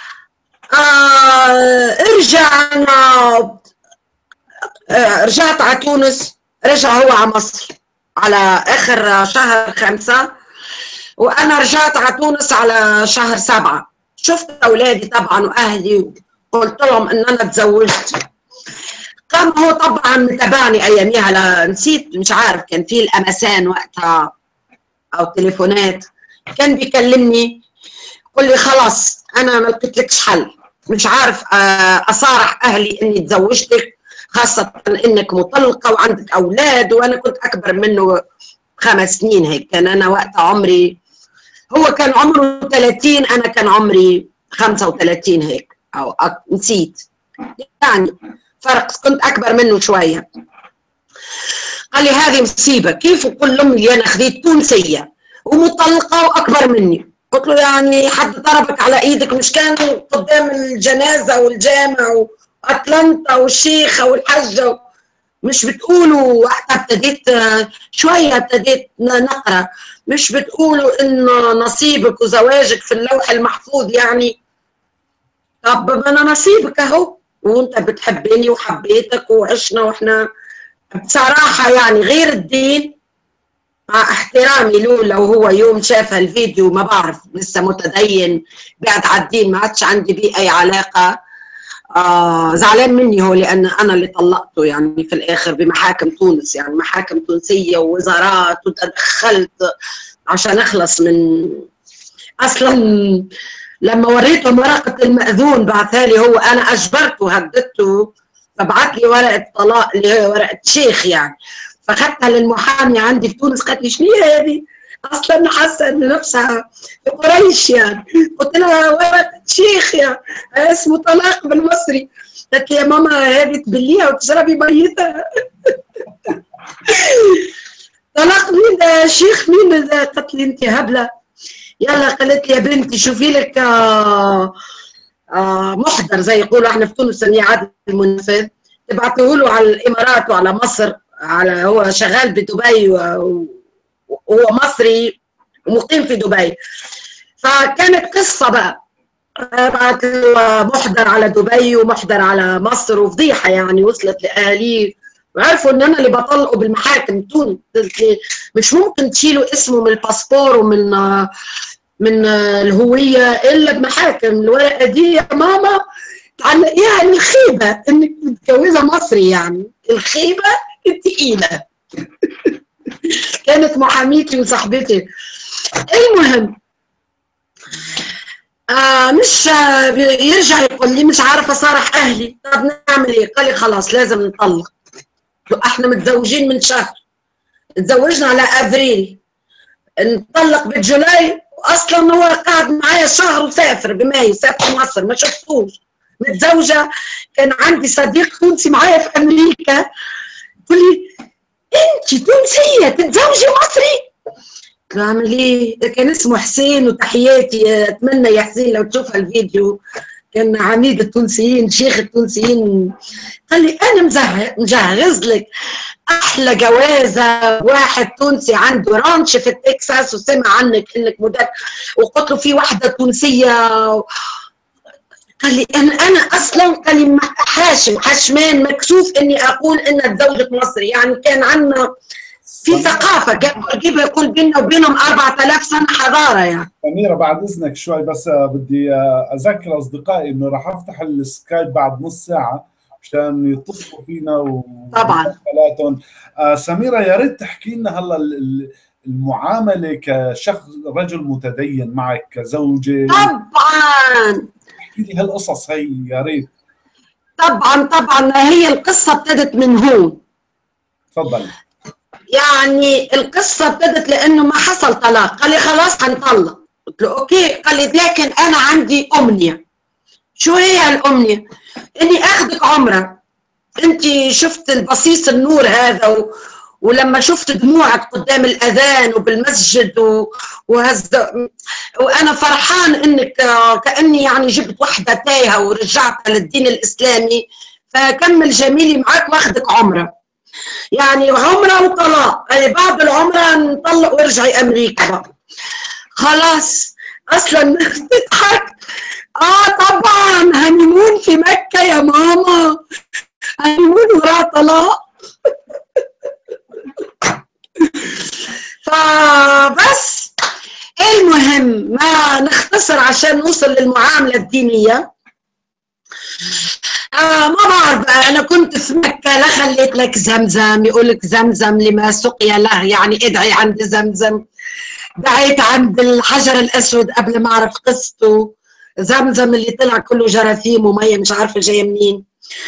آه رجعنا آه رجعت على تونس، رجع هو على مصر على اخر شهر خمسه، وانا رجعت على تونس على شهر سبعه. شفت اولادي طبعا واهلي وقلت لهم ان انا تزوجت. كان هو طبعا متابعني اياميها، لا نسيت مش عارف كان في الامسان وقتها او تليفونات، كان بيكلمني يقول لي خلاص انا ما لقيتلكش حل، مش عارف اصارح اهلي اني تزوجتك، خاصه انك مطلقه وعندك اولاد، وانا كنت اكبر منه خمس سنين هيك، كان انا وقتها عمري، هو كان عمره ثلاثين انا كان عمري خمسة وثلاثين هيك او نسيت يعني فرق، كنت اكبر منه شويه. قال لي هذه مصيبه، كيف كل لهم اللي انا خذيت تونسيه ومطلقه واكبر مني؟ قلت له يعني حد ضربك على ايدك؟ مش كان قدام الجنازه والجامع واتلانتا والشيخه والحجه مش بتقولوا؟ وقتها ابتديت شويه ابتديت نقرا، مش بتقولوا ان نصيبك وزواجك في اللوح المحفوظ يعني؟ طب انا نصيبك اهو، وانت بتحبني وحبيتك وعشنا واحنا بصراحه يعني غير الدين، مع احترامي له لو هو يوم شاف الفيديو ما بعرف لسه متدين بعد على الدين ما عادش عندي بيه اي علاقه، آه زعلان مني هو لان انا اللي طلقته يعني في الاخر بمحاكم تونس، يعني محاكم تونسيه ووزارات وتدخلت عشان اخلص من اصلا. لما وريته ورقه المأذون بعثها لي هو، انا اجبرته هددته فبعث لي ورقه طلاق اللي هي ورقه شيخ يعني، فاخذتها للمحامي عندي في تونس، قالت لي شنو هذه؟ اصلا حاسه ان نفسها في قريش يعني، قلت لها ورقه شيخ يعني اسمه طلاق بالمصري، قالت لي يا ماما هذه تبليها وتشربي ميتها. طلاق مين ده شيخ مين ده؟ قالت لي انت هبله. يلا قالت لي يا بنتي شوفي لك آه آه محضر زي يقولوا احنا في تونس اني عادل المنفذ، تبعتوه له على الامارات وعلى مصر، على هو شغال بدبي و... وهو مصري ومقيم في دبي. فكانت قصه بقى، بعت له محضر على دبي ومحضر على مصر وفضيحه يعني وصلت لاهاليه، وعرفوا ان انا اللي بطلقه بالمحاكم. تونس مش ممكن تشيلوا اسمه من الباسبور ومن من الهويه الا بمحاكم. الورقه دي يا ماما تعلقيها الخيبه انك متجوزه مصري، يعني الخيبه الثقيله. كانت محاميتي وصاحبتي. المهم آه مش آه يرجع يقول لي مش عارفه صارح اهلي. طب نعمل ايه؟ قال لي خلاص لازم نطلق. احنا متزوجين من شهر، تزوجنا على ابريل، نطلق بجولاي، واصلا هو قاعد معايا شهر وسافر بمايو، سافر مصر ما شفتوش. متزوجه، كان عندي صديق تونسي معايا في امريكا يقول لي انت تونسيه تتزوجي مصري؟ بعمل ايه؟ كان اسمه حسين، وتحياتي اتمنى يا حسين لو تشوف الفيديو، كان عميد التونسيين شيخ التونسيين. قال لي انا مجهز لك احلى جوازه، واحد تونسي عنده رانش في تكساس وسمع عنك انك مدرب، وقلت له في واحده تونسيه. قال لي انا انا اصلا قال لي حاشم حشمان مكسوف اني اقول ان اتزوجت مصري، يعني كان عندنا في ثقافه كيف يكون بيننا وبينهم أربعة آلاف سنه حضاره. يعني سميرة بعد اذنك شوي بس بدي اذكر اصدقائي انه راح افتح السكايب بعد نص ساعه مشان يتصلوا فينا و طبعا. آه سميرة يا ريت تحكي لنا هلا المعامله كشخص رجل متدين معك كزوجه. طبعا احكي لي هالقصص هي يا ريت. طبعا طبعا هي القصه ابتدت من هون. تفضل. يعني القصه ابتدت لانه ما حصل طلاق، قال لي خلاص هنطلق. قلت له اوكي. قال لي لكن انا عندي امنيه. شو هي الامنيه؟ اني اخذك عمره. انت شفت البصيص النور هذا و... ولما شفت دموعك قدام الاذان وبالمسجد و... وهز وانا فرحان انك كاني يعني جبت وحده تايهه ورجعتها للدين الاسلامي، فكمل جميلي معك واخذك عمره. يعني عمره وطلاق، يعني بعد العمره نطلق وارجعي امريكا بقى. خلاص اصلا تضحك. اه طبعا هنيمون في مكه يا ماما، هنيمون وراه طلاق. فبس المهم ما نختصر عشان نوصل للمعامله الدينيه. آه ما بعرف بقى، انا كنت في مكه لا خليت لك زمزم، يقول لك زمزم لما سقي له، يعني ادعي عند زمزم. دعيت عند الحجر الاسود قبل ما اعرف قصته، زمزم اللي طلع كله جراثيم وميه مش عارفه جايه منين.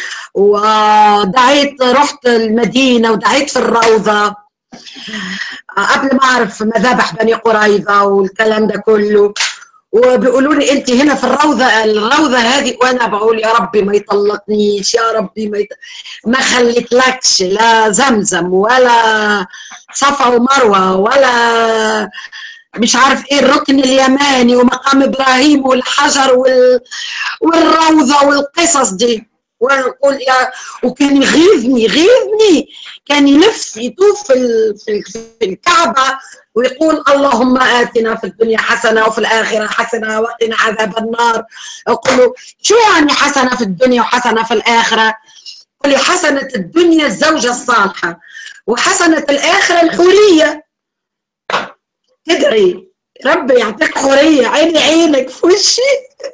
ودعيت رحت المدينه ودعيت في الروضه قبل ما اعرف مذابح بني قريظه والكلام ده كله. وبيقولوا لي انت هنا في الروضه الروضه هذه، وانا بقول يا ربي ما يطلقنيش، يا ربي ما يط... ما خليتلكش لا زمزم ولا صفا ومروه ولا مش عارف ايه الركن اليماني ومقام ابراهيم والحجر وال... والروضه والقصص دي. ونقول يا وكان يغيظني يغيظني كان يلف يطوف في في الكعبه ويقول اللهم آتنا في الدنيا حسنه وفي الاخره حسنه وقنا عذاب النار. اقول له شو يعني حسنه في الدنيا وحسنه في الاخره؟ يقول لي حسنه الدنيا الزوجه الصالحه وحسنه الاخره الحوريه. تدعي ربي يعطيك حوريه، عيني عينك في وشي.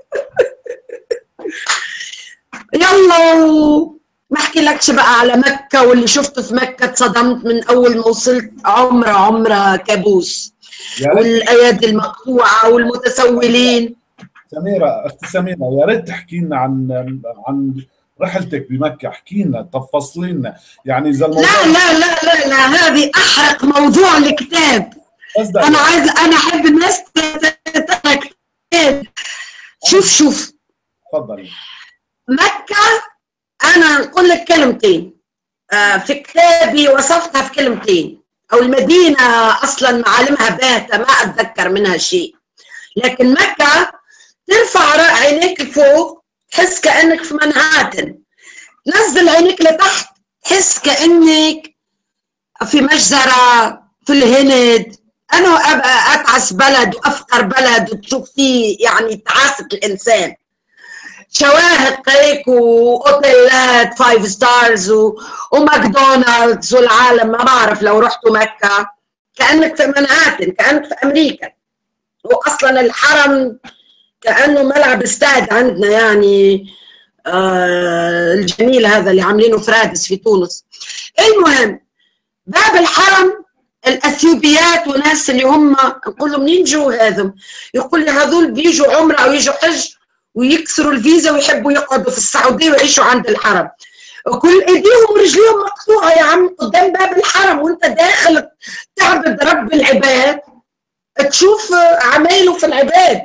يلا ما احكي لكش بقى على مكه واللي شفته في مكه، اتصدمت من اول ما وصلت. عمره عمره كابوس والايادي المقطوعه والمتسولين. سميره اختي سميره يا ريت تحكي لنا عن عن رحلتك بمكه، احكي لنا تفصلي لنا يعني اذا الموضوع. لا لا لا لا لا هذه احرق موضوع الكتاب. انا عايز انا احب الناس تقرا كتاب. شوف شوف تفضلي. مكة أنا أقول لك كلمتين في كتابي وصفتها في كلمتين، أو المدينة أصلا معالمها باهتة ما أتذكر منها شيء، لكن مكة ترفع عينيك لفوق تحس كأنك في منهاتن، تنزل عينيك لتحت تحس كأنك في مجزرة في الهند، أنا أبقى أتعس بلد وأفقر بلد وتشوف فيه يعني تعاسة الإنسان، شواهق هيك واوتيلات فايف ستارز وماكدونالدز والعالم. ما بعرف لو رحتوا مكة كأنك في منهاتن، كأنك في أمريكا، وأصلا الحرم كأنه ملعب استاد عندنا يعني آه الجميل هذا اللي عاملينه فرادس في تونس. المهم باب الحرم الاثيوبيات وناس اللي هم نقول لهم منين جو هذم؟ يقول لي هذول بيجوا عمره او يجوا حج ويكسروا الفيزا ويحبوا يقعدوا في السعوديه ويعيشوا عند الحرم. كل ايديهم ورجليهم مقطوعه يا عم قدام باب الحرم، وانت داخل تعبد رب العباد تشوف عمايله في العباد.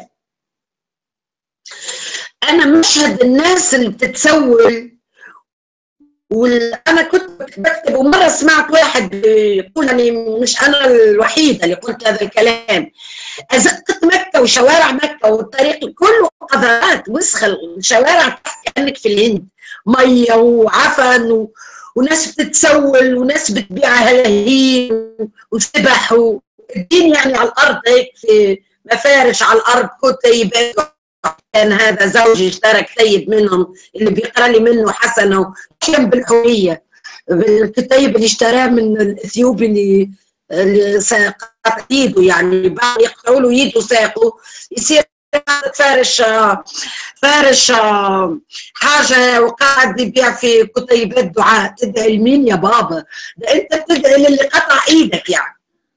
انا مشهد الناس اللي بتتسول، وانا كنت بكتب ومره سمعت واحد يقول يعني مش انا الوحيده اللي قلت هذا الكلام، ازقت مكه وشوارع مكه والطريق كله قذرات وسخه، الشوارع كانك في الهند، ميه وعفن و... وناس بتتسول وناس بتبيع هلاهين وسبح والدين يعني على الارض هيك في مفارش على الارض كتيبات. كان هذا زوجي اشترى كتيب منهم اللي بيقرا لي منه حسنه وحلم بالحريه بالكتيب اللي اشتراه من الاثيوبي اللي اللي ساقط ايده، يعني بعد يقطعوا له ايده ساقه يصير فارش فارش حاجه وقاعد يبيع في كتيبات دعاء. تدعي لمين يا بابا؟ ده انت بتدعي للي قطع ايدك يعني.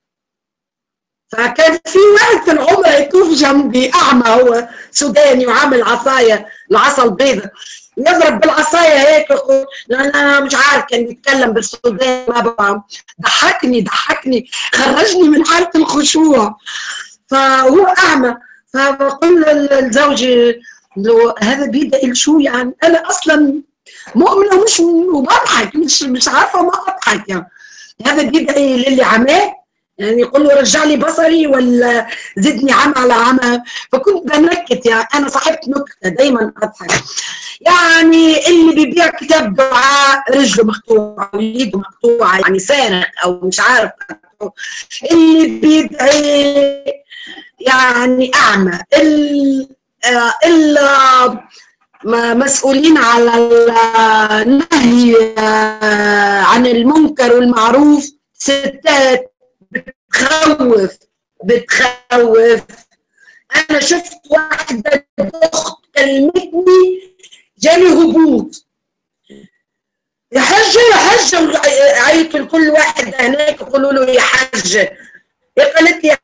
فكان في واحد في العمره يطوف جنبي اعمى، هو سوداني وعامل عصايه العصا البيضاء، يضرب بالعصايه هيك يقول لا انا مش عارف، كان بيتكلم بالسوداني ما بفهم. ضحكني ضحكني خرجني من حاله الخشوع. فهو اعمى، فبقول لزوجي له هذا بيدعي شو يعني؟ انا اصلا مؤمنه مش وبضحك، مش مش عارفه ما اضحك يعني. هذا بيدعي للي عماه يعني، يقول له رجع لي بصري ولا زدني عمى على عمى. فكنت بنكت يعني، انا صاحبة نكته دايما اضحك يعني. اللي بيبيع كتاب دعاء رجله مقطوعه ويده مقطوعه يعني سارق او مش عارف، اللي بيدعي يعني اعمى، المسؤولين على النهي عن المنكر والمعروف ستات بتخوف بتخوف. انا شفت واحده اخت كلمتني جالي هبوط، يا حجه يا حجه، عيط لكل واحد هناك يقولوا له يا حجه. قالت لي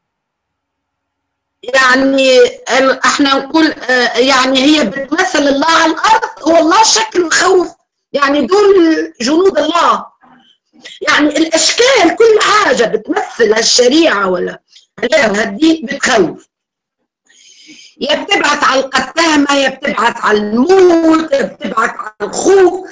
يعني احنا نقول يعني هي بتمثل الله على الارض، والله شكله يخوف يعني، دول جنود الله يعني، الاشكال كل حاجه بتمثل الشريعه ولا الدين بتخوف. يا بتبعث على القتامه، يا بتبعث على الموت، يا بتبعث على الخوف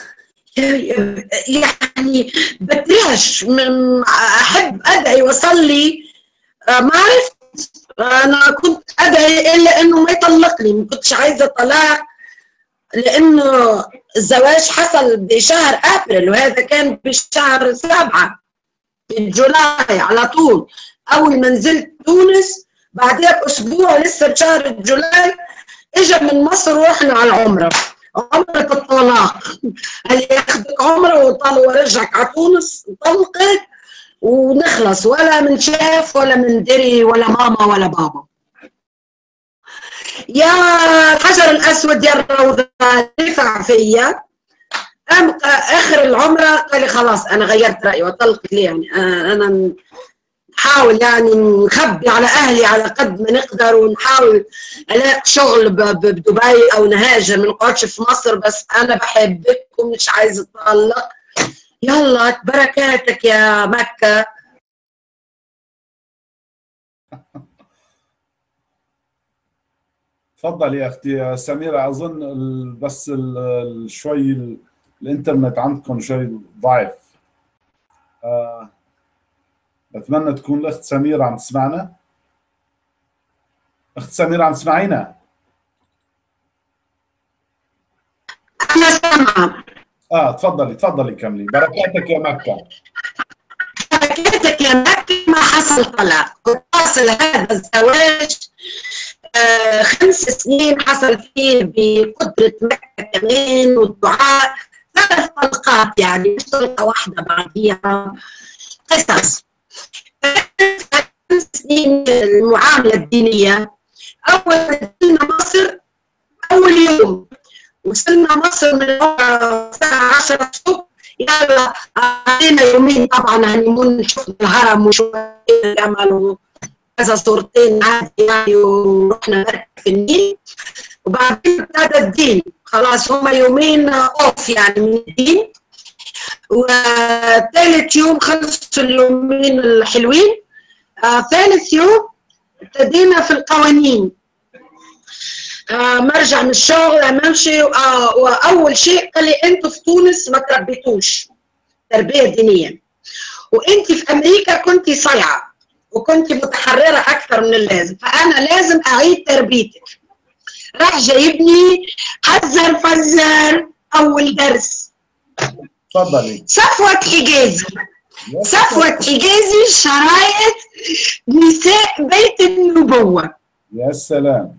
يعني. بترعش، احب ادعي واصلي. ما عرفت، انا كنت ادعي الا انه ما يطلقني، ما كنتش عايزه طلاق لانه الزواج حصل بشهر ابريل وهذا كان بشهر سبعه جولاي على طول. اول ما نزلت تونس بعدها باسبوع لسه بشهر جولاي اجى من مصر ورحنا على العمره، عمره الطلاق. قال ياخذك عمره وطلع ورجعك على تونس نطلقك ونخلص، ولا من شاف ولا من دري ولا ماما ولا بابا. يا الحجر الاسود يا الروضه دفع فيا. قام اخر العمره قال لي خلاص انا غيرت رايي وطلقت لي يعني. انا نحاول يعني نخبي على اهلي على قد ما نقدر، ونحاول الاقي شغل بدبي او نهاجر، ما نقعدش في مصر، بس انا بحبك ومش عايزه اتطلق. يلا بركاتك يا مكه. تفضل يا اختي سميرة. اظن ال- بس ال- ال- شوي ال- الانترنت عندكم شوي ضعيف. آه، بتمنى تكون الاخت سميرة عم تسمعنا. اخت سميرة عم تسمعينا؟ انا سامعه. اه تفضلي تفضلي كملي. بركاتك يا مكة. بركاتك يا مكه. ما حصل طلاق، حاصل هذا الزواج آه خمس سنين حصل فيه بقدرة مكة كمان والدعاء، ثلاث طلقات يعني مش طلقة واحدة بعديها، قصص. خمس سنين المعاملة الدينية. أول ما دخلنا مصر أول يوم وصلنا مصر من الساعة عشرة الصبح، يلا علينا يومين طبعا هنيمون نشوف الهرم وشوف الجمل وكذا صورتين عادي يعني، ورحنا نركب في النيل. وبعدين ابتدى الدين خلاص، هما يومين اوف يعني من الدين. وثالث يوم خلصوا اليومين الحلوين. آه ثالث يوم ابتدينا في القوانين. آه مرجع من الشغل امشي، آه واول شيء قال لي انتوا في تونس ما تربيتوش تربيه دينيه، وانت في امريكا كنت صايعه وكنت متحرره اكثر من اللازم، فانا لازم اعيد تربيتك. راح جايبني حذر فزر اول درس. تفضلي. صفوة حجازي صفوة حجازي شرايط نساء بيت النبوة. يا سلام.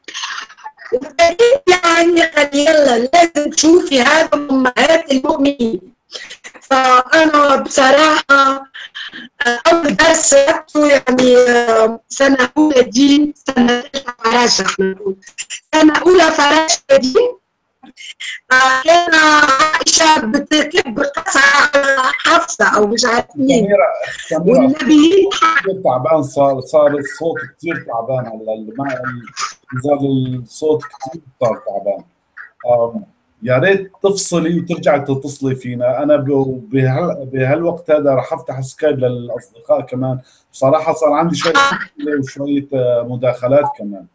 يعني قال يلا لازم تشوفي هذا أمهات المؤمنين. فأنا بصراحة أول درس أخذته يعني سنة أولى دين، سنة فراشة احنا نقول سنة أولى فراشة دين. كان عائشة بتكب قصعة حفصة أو مش عارف مين، والنبيين كثير تعبان، صار صار الصوت كثير تعبان على مع نزال الصوت كثير صار تعبان. يا ريت تفصلي وترجعي تتصلي فينا. انا بهال بهالوقت هذا راح افتح سكايب للاصدقاء كمان، بصراحه صار عندي شويه وشويه مداخلات كمان.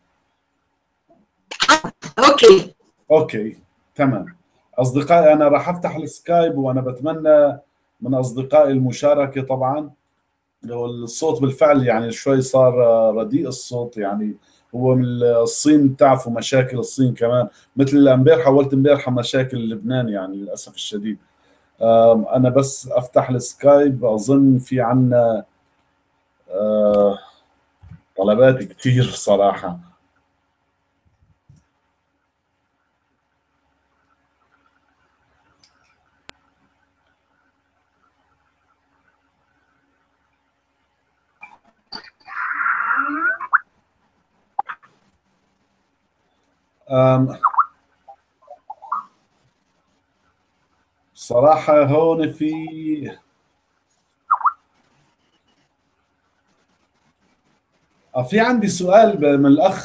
اوكي اوكي تمام. اصدقائي انا راح افتح السكايب، وانا بتمنى من اصدقائي المشاركه. طبعا لو الصوت بالفعل يعني شوي صار رديء الصوت، يعني هو من الصين، بتعرفوا مشاكل الصين كمان، مثل امبارح حولت امبارح مشاكل لبنان يعني للاسف الشديد. انا بس افتح السكايب، اظن في عنا طلبات كثير صراحه. صراحة هون في في عندي سؤال من الأخ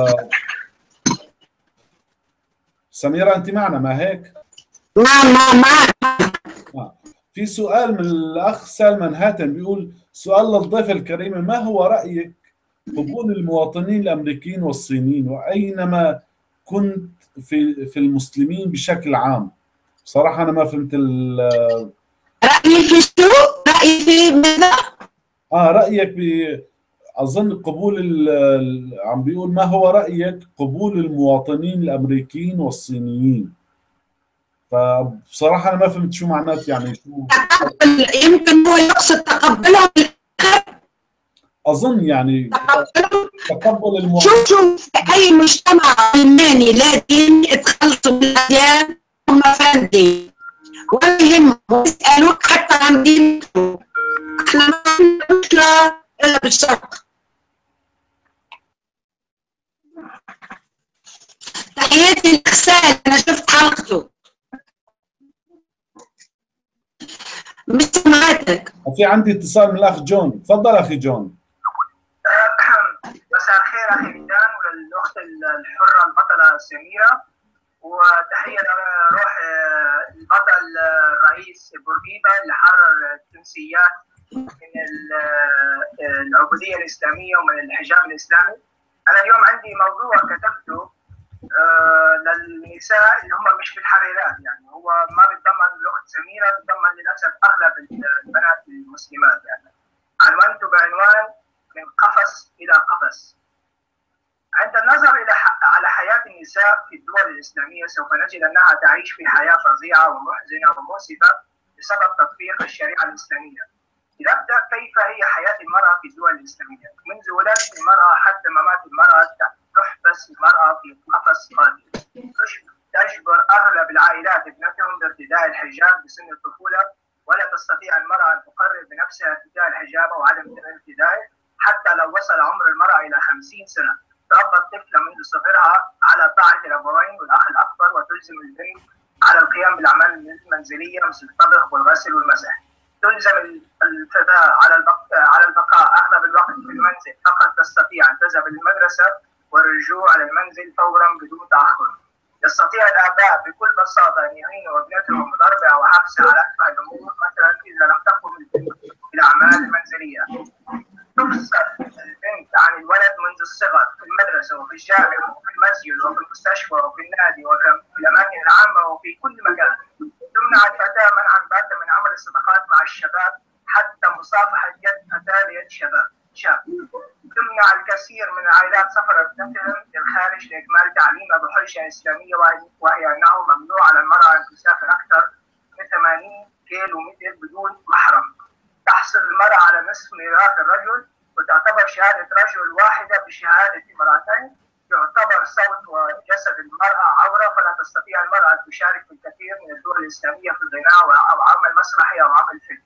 سميرة، أنت معنا ما هيك؟ نعم نعم معك. في سؤال من الأخ سلمان هاتم بيقول سؤال للضيفة الكريمة: ما هو رأيك قبول المواطنين الأمريكيين والصينيين وأينما كنت في في المسلمين بشكل عام؟ بصراحة أنا ما فهمت ال رأيي في شو؟ رأيي في ماذا؟ آه رأيك ب أظن قبول ال عم بيقول ما هو رأيك قبول المواطنين الأمريكيين والصينيين؟ فبصراحة أنا ما فهمت شو معنات، يعني شو تقبل، يمكن هو يقصد تقبلهم. أظن يعني تقبل المواطنين. شوف شوف في أي مجتمع علماني لا ديني اتخلطوا بالأديان هم فردي ولا يهمهم يسألوك حتى عن دينهم. احنا ما عندنا مشكلة إلا بالشرق. تحياتي لغسان، أنا شفت حلقته مش سمعتك. في عندي اتصال من الأخ جون، تفضل أخي جون. مساء الخير أخي ميدان، وللأخت الحرة البطلة سميرة، وتحية روح البطل الرئيس بورقيبة اللي حرر التونسيات من العبودية الإسلامية ومن الحجاب الإسلامي. أنا اليوم عندي موضوع كتبته للنساء اللي هم مش متحررات، يعني هو ما بيتضمن الأخت سميرة، بيتضمن للأسف أغلب البنات المسلمات. يعني عنوانته بعنوان من قفص إلى قفص. عند النظر إلى على حياة النساء في الدول الإسلامية سوف نجد أنها تعيش في حياة فظيعة ومحزنة ومؤسفة بسبب تطبيق الشريعة الإسلامية. لنبدأ كيف هي حياة المرأة في الدول الإسلامية. منذ ولادة المرأة حتى ممات المرأة تحبس المرأة في قفص قاتل. تجبر أغلب العائلات ابنتهم بارتداء الحجاب بسن الطفولة، ولا تستطيع المرأة أن تقرر بنفسها ارتداء الحجاب أو عدم ارتدائه حتى لو وصل عمر المرأة إلى خمسين سنة. تربى الطفلة منذ صغرها على طاعة الأبوين والأخ الأكبر، وتلزم البنت على القيام بالأعمال المنزلية مثل الطبخ والغسل والمسح. تلزم الفتاة على البقاء على البقاء أغلب الوقت في المنزل، فقط تستطيع أن تذهب للمدرسة والرجوع على المنزل فورا بدون تأخر. يستطيع الآباء بكل بساطة أن يعينوا ابنتهم بضربها وحبسها على أتفه الأمور، مثلا إذا لم تقم بالأعمال المنزلية. تفصل البنت عن الولد منذ الصغر في المدرسة وفي الجامعة وفي المسجد وفي المستشفى وفي النادي وفي الأماكن العامة وفي كل مكان. تمنع الفتاة منعا باتا من عمل الصداقات مع الشباب، حتى مصافحة يد فتاة ليد شباب شاب. تمنع الكثير من العائلات سفر ابنتهم للخارج لإكمال تعليمها بحجة إسلامية، وهي أنه ممنوع على المرأة أن تسافر أكثر من ثمانين كيلو متر بدون محرم. تحصل المرأة على نصف ميراث الرجل، وتعتبر شهادة رجل واحدة بشهادة امرأتين. يعتبر صوت وجسد المرأة عورة، فلا تستطيع المرأة أن تشارك في الكثير من الدول الإسلامية في الغناء أو عمل مسرحي أو عمل فيلم.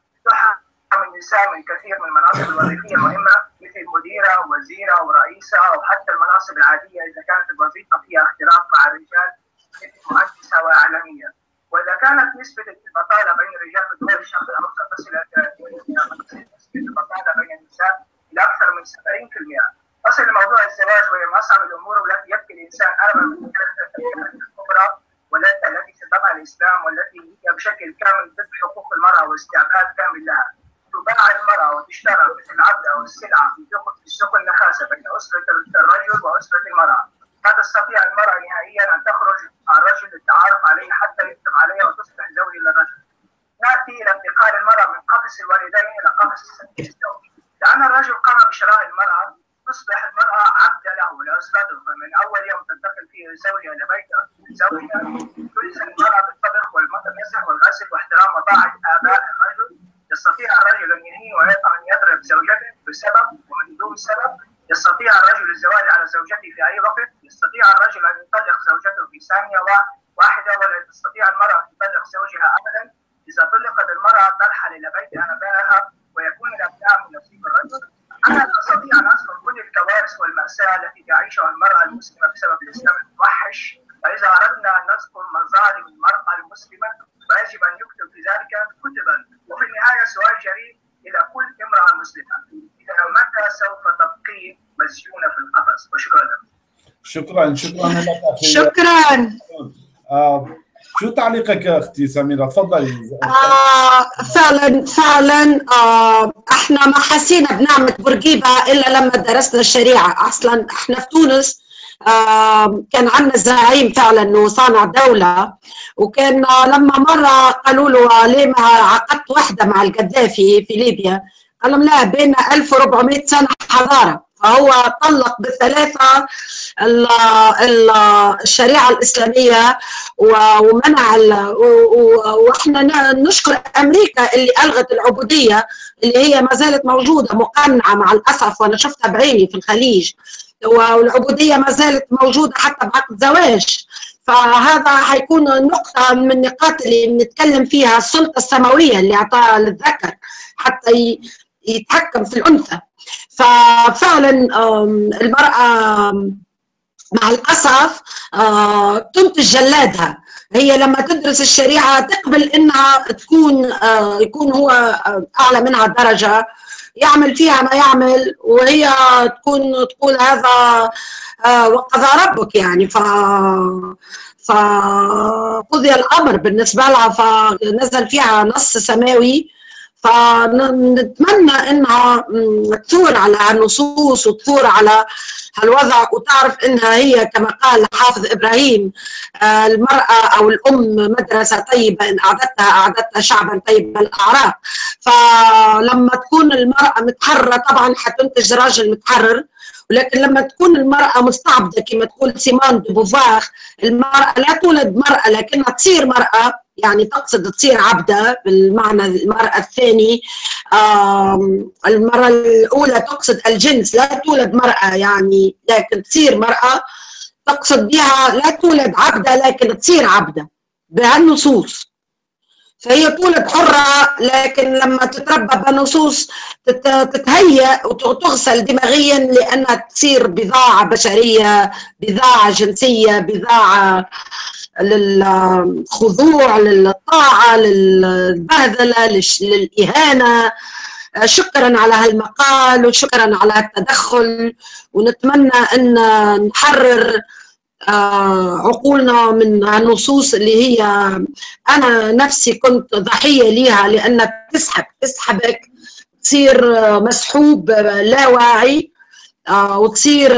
تحرم النساء من كثير من المناصب الوظيفية المهمة مثل مديرة أو وزيرة أو رئيسة، أو حتى المناصب العادية إذا كانت الوظيفة فيها اختلاط مع الرجال مثل مهندسة وإعلامية. وإذا كانت نسبة البطالة بين الرجال في دول الشرق الأوسط تصل إلى ثلاثين، نسبة البطالة بين النساء إلى أكثر من سبعين بالمئة. أصل لموضوع الزواج وهي من أصعب الأمور والتي يبكي الإنسان أمام من الكبرى والتي التي سببها الإسلام، والتي هي بشكل كامل ضد حقوق المرأة واستعباد كامل لها. تباع المرأة وتشترى مثل العبد أو السلعة في سوق النخاسة بين أسرة الرجل وأسرة المرأة. لا تستطيع المرأة نهائيا أن تخرج مع الرجل للتعارف عليه حتى يكتب عليها وتصبح زوجة للرجل. نأتي إلى انتقال المرأة من قفص الوالدين إلى قفص الزوج. لأن الرجل قام بشراء المرأة، تصبح المرأة عبدة له لأسرته، فمن أول يوم تنتقل فيه زوجها إلى بيت زوجها تلزم المرأة بالطبخ والمسح والغسل واحترام وطاعة آباء الرجل. يستطيع الرجل أن يهين ويطعن أن يضرب زوجته بسبب ومن دون سبب. يستطيع الرجل الزواج على زوجته في أي وقت. يستطيع الرجل أن يطلق زوجته في ثانية واحدة، ولا تستطيع المرأة أن تطلق زوجها أبدا. إذا طلقت المرأة ترحل إلى بيت آبائها ويكون الأبناء من نصيب الرجل. أنا أستطيع أن أذكر كل الكوارث والمأساة التي تعيشها المرأة المسلمة بسبب الإسلام الموحش، فإذا أردنا أن نذكر مظالم المرأة المسلمة فيجب أن يكتب في ذلك كتبا. وفي النهاية سؤال جريء إلى كل امرأة مسلمة: إلى متى سوف تبقي مسجونة في القفص؟ وشكرا لك. شكرا شكرا لك أخي. شكرا. آه شو تعليقك يا اختي سميرة؟ تفضلي. آه فعلا فعلا آه احنا ما حسينا بنعمة بورقيبة الا لما درسنا الشريعة. اصلا احنا في تونس آه كان عندنا زعيم فعلا وصانع دولة، وكان لما مرة قالوا له ليه ما عقدت وحدة مع القذافي في ليبيا، قال لهم لا، بين ألف وأربعمئة سنة حضارة. فهو طلق بالثلاثة الشريعة الإسلامية ومنع، وإحنا نشكر أمريكا اللي ألغت العبودية اللي هي ما زالت موجودة مقنعة مع الأسف، وأنا شفتها بعيني في الخليج، والعبودية ما زالت موجودة حتى بعقد زواج. فهذا حيكون نقطة من النقاط اللي نتكلم فيها السلطة السماوية اللي أعطاها للذكر حتى يتحكم في الأنثى. ففعلا المرأة مع الأسف تنتج جلادها. هي لما تدرس الشريعة تقبل إنها تكون يكون هو أعلى منها درجة، يعمل فيها ما يعمل، وهي تكون تقول هذا وقضى ربك يعني. ف فقضي الأمر بالنسبة لها، فنزل فيها نص سماوي. فنتمنى انها تثور على النصوص وتثور على هالوضع، وتعرف انها هي كما قال حافظ ابراهيم: المراه او الام مدرسه طيبه ان اعددتها اعددتها شعبا طيب الاعراق. فلما تكون المراه متحرره طبعا حتنتج راجل متحرر، ولكن لما تكون المراه مستعبده كما تقول سيمون دو بوفوار، المراه لا تولد مراه لكنها تصير مراه، يعني تقصد تصير عبدة بالمعنى المرأة الثاني. المرة الأولى تقصد الجنس، لا تولد مرأة يعني لكن تصير مرأة، تقصد بها لا تولد عبدة لكن تصير عبدة بهالنصوص. فهي تولد حرة لكن لما تتربى بنصوص تتهيأ وتغسل دماغيا لأنها تصير بضاعة بشرية، بضاعة جنسية، بضاعة للخضوع، للطاعة، للبهذلة، للإهانة. شكرا على هالمقال وشكرا على هالتدخل، ونتمنى أن نحرر عقولنا من النصوص اللي هي أنا نفسي كنت ضحية ليها، لأنها تسحب تسحبك، تصير مسحوب لا واعي، وتصير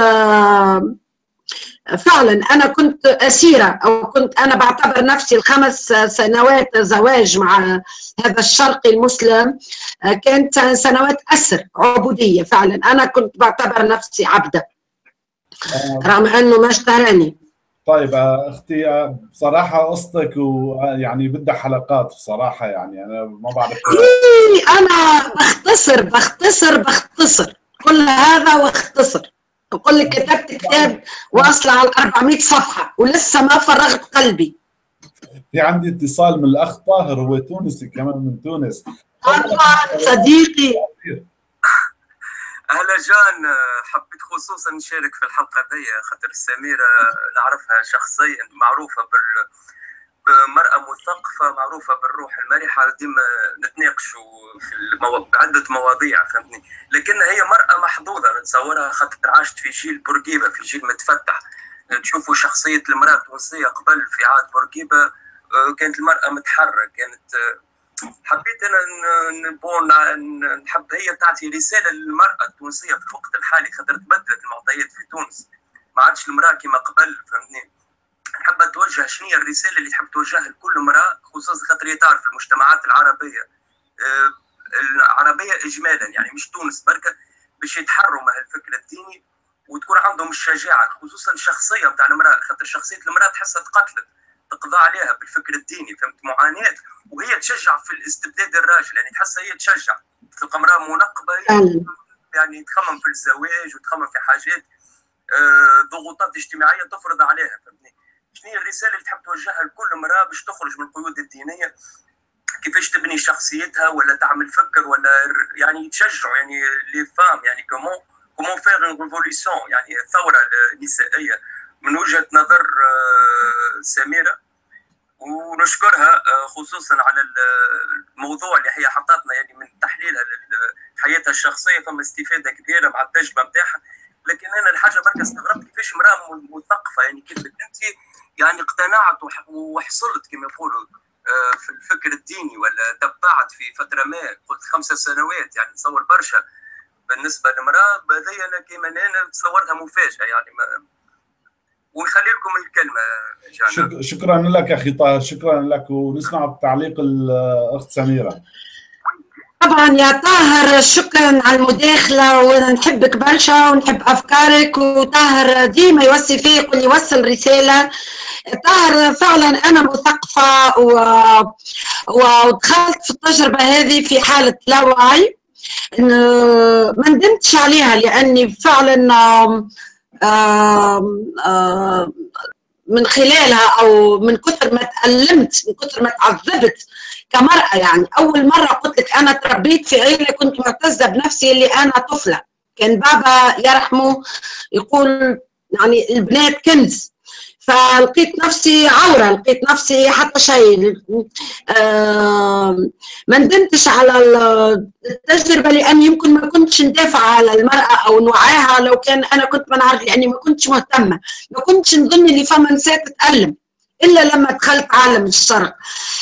فعلا. أنا كنت أسيرة، أو كنت أنا بعتبر نفسي الخمس سنوات زواج مع هذا الشرقي المسلم كانت سنوات أسر عبودية فعلا. أنا كنت بعتبر نفسي عبدة رغم أنه ما اشتراني. طيب اختي بصراحه قصتك ويعني بدها حلقات بصراحه، يعني انا ما بعرف. إيه انا بختصر بختصر بختصر كل هذا واختصر. بقول لك كتبت كتاب واصله على أربعمئة صفحه ولسه ما فرغت قلبي. في عندي اتصال من الاخ طاهر، هو تونسي كمان من تونس. طبعا صديقي. أهلا جان، حبيت خصوصا نشارك في الحلقة دي خاطر سميرة نعرفها شخصيا، معروفة بال بمرأة مثقفة، معروفة بالروح المرحة، ديما نتناقشوا في المو... بعدة مواضيع فهمتني، لكن هي مرأة محظوظة نتصورها خاطر عاشت في جيل بورقيبة، في جيل متفتح. تشوفوا شخصية المرأة التونسية قبل في عهد بورقيبة كانت المرأة متحرة، كانت حبيت انا نبون نحب هي تعطي رساله للمراه التونسيه في الوقت الحالي، خاطر تبدلت المعطيات في تونس، ما عادش المراه كما قبل فهمتني. نحب توجه شنو هي الرساله اللي تحب توجهها لكل امراه، خصوصا خاطر هي تعرف المجتمعات العربيه آه العربيه اجمالا، يعني مش تونس بركه، باش يتحروا مع الفكر الديني وتكون عندهم الشجاعه، خصوصا الشخصيه نتاع المراه، خاطر شخصيه المراه تحسها تقتلت تقضى عليها بالفكر الديني فهمت، معاناه، وهي تشجع في الاستبداد الراجل، يعني تحسها هي تشجع تلقى امراه منقبه يعني تخمم في الزواج وتخمم في حاجات آه ضغوطات اجتماعيه تفرض عليها فهمتني. شنو هي الرساله اللي تحب توجهها لكل امراه باش تخرج من القيود الدينيه، كيفاش تبني شخصيتها ولا تعمل فكر ولا يعني تشجعوا يعني لي فام، يعني كومون كومون فيغ اون ريفوليسيون، يعني الثوره النسائيه من وجهه نظر آه سميره. ونشكرها خصوصا على الموضوع اللي هي حطتنا يعني من تحليلها لحياتها الشخصيه، فما استفاده كبيره مع التجربه نتاعها. لكن انا الحاجه برك استغربت كيفاش امراه مثقفه يعني كيف انت يعني اقتنعت وحصلت كما يقولوا في الفكر الديني، ولا تبعت في فتره ما، قلت خمسة سنوات يعني تصور برشا بالنسبه لامراه. هذه انا كما انا تصورتها مفاجاه يعني ما، ونخلي لكم الكلمه جانا. شكرا لك اخي طاهر، شكرا لك، ونسمع تعليق الاخت سميره. طبعا يا طاهر شكرا على المداخله، ونحبك برشا ونحب افكارك، وطاهر ديما يوصي فيه يقول يوصل رساله. طاهر فعلا انا مثقفه و... ودخلت في التجربه هذه في حاله لا وعي، ما ندمتش عليها لاني فعلا آم آم من خلالها او من كثر ما تألمت، من كثر ما تعذبت كمرأة. يعني اول مرة قلت لك انا تربيت في عيلة كنت معتزة بنفسي اللي انا طفلة، كان بابا يرحمه يقول يعني البنات كنز، فلقيت نفسي عورة، لقيت نفسي حتى شيء. ما ندمتش على التجربة لأني يمكن ما كنتش ندافع على المرأة أو نوعاها لو كان أنا كنت ما نعرف، لأني ما كنتش مهتمة، ما كنتش نظن اللي فما نساء تتألم إلا لما دخلت عالم الشرق.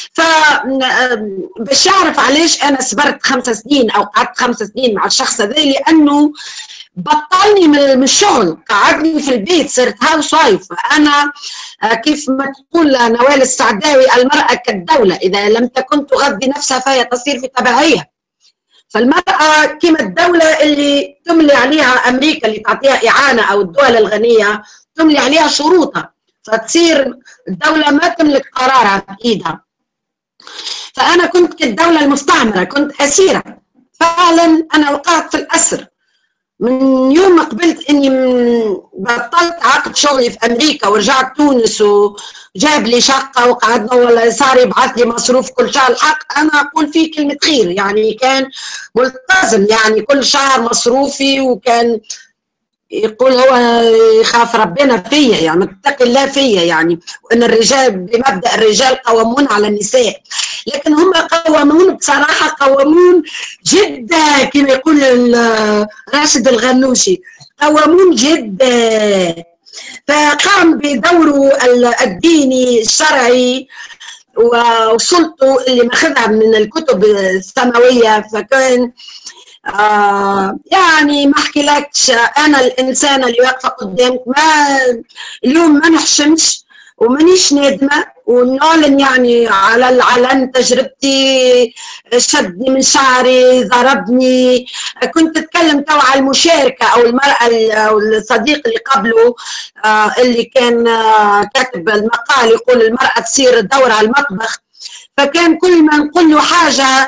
فباش يعرف علاش أنا صبرت خمس سنين أو قعدت خمس سنين مع الشخص هذا، لأنه بطلني من الشغل، قعدني في البيت، صرت هاوس وايف. انا كيف ما تقول نوال السعداوي المرأة كالدولة، اذا لم تكن تغذي نفسها فهي تصير في تبعية. فالمرأة كما الدولة اللي تملي عليها امريكا اللي تعطيها اعانة او الدول الغنية تملي عليها شروطها، فتصير الدولة ما تملك قرارها بايدها. فأنا كنت كالدولة المستعمرة، كنت أسيرة فعلا. أنا وقعت في الأسر من يوم ما قبلت اني بطلت عقد شغلي في امريكا ورجعت تونس وجاب لي شقه وقعدنا ولا صار يبعث لي مصروف كل شهر. الحق انا اقول فيه كلمه خير، يعني كان ملتزم، يعني كل شهر مصروفي، وكان يقول هو يخاف ربنا فيا، يعني متقي الله فيا، يعني وان الرجال بمبدا الرجال قوامون على النساء. لكن هم قوامون بصراحه، قوامون جدا كما يقول راشد الغنوشي، قوامون جدا. فقام بدوره الديني الشرعي وسلطته اللي ماخذها من الكتب السماويه. فكان آه يعني ما احكي لكش، انا الانسانه اللي واقفه قدامك ما اليوم ما نحشمش ومانيش نادمه، ونعلن يعني على العلن تجربتي. شدني من شعري، ضربني. كنت اتكلم تو على المشاركه او المراه او الصديق اللي قبله آه اللي كان آه كاتب المقال يقول المراه تصير دورها المطبخ. فكان كل ما نقول له حاجه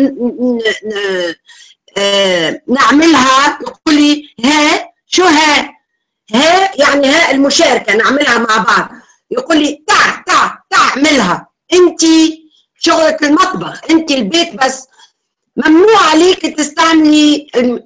آه نعملها يقول لي ها شو ها ها يعني ها المشاركه نعملها مع بعض. يقول لي تع تع تعملها، انت شغلك المطبخ، انت البيت بس. ممنوع عليك تستعملي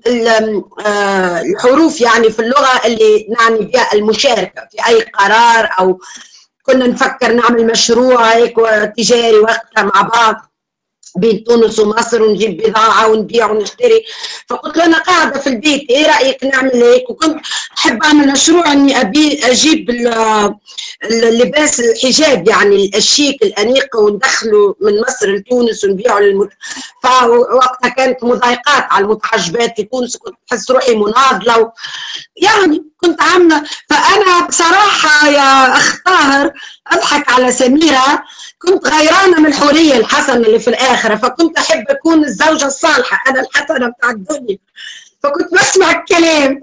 الحروف يعني في اللغه اللي نعني بها المشاركه في اي قرار، او كنا نفكر نعمل مشروع هيك تجاري وقتها مع بعض بين تونس ومصر، ونجيب بضاعة ونبيع ونشتري. فقلت له أنا قاعدة في البيت، إيه رأيك نعمل هيك؟ وكنت أحب أعمل مشروع إني أبي أجيب اللباس الحجاب يعني الشيك الأنيق وندخله من مصر لتونس ونبيعه للمت... فوقتها كانت مضايقات على المتحجبات في تونس، كنت أحس روحي مناضلة و... يعني كنت عاملة. فأنا بصراحة يا أخ طاهر أضحك على سميرة، كنت غيرانة من الحورية الحسنة اللي في الآخرة، فكنت أحب أكون الزوجة الصالحة، أنا الحسنة بتاع الدنيا، فكنت بسمع الكلام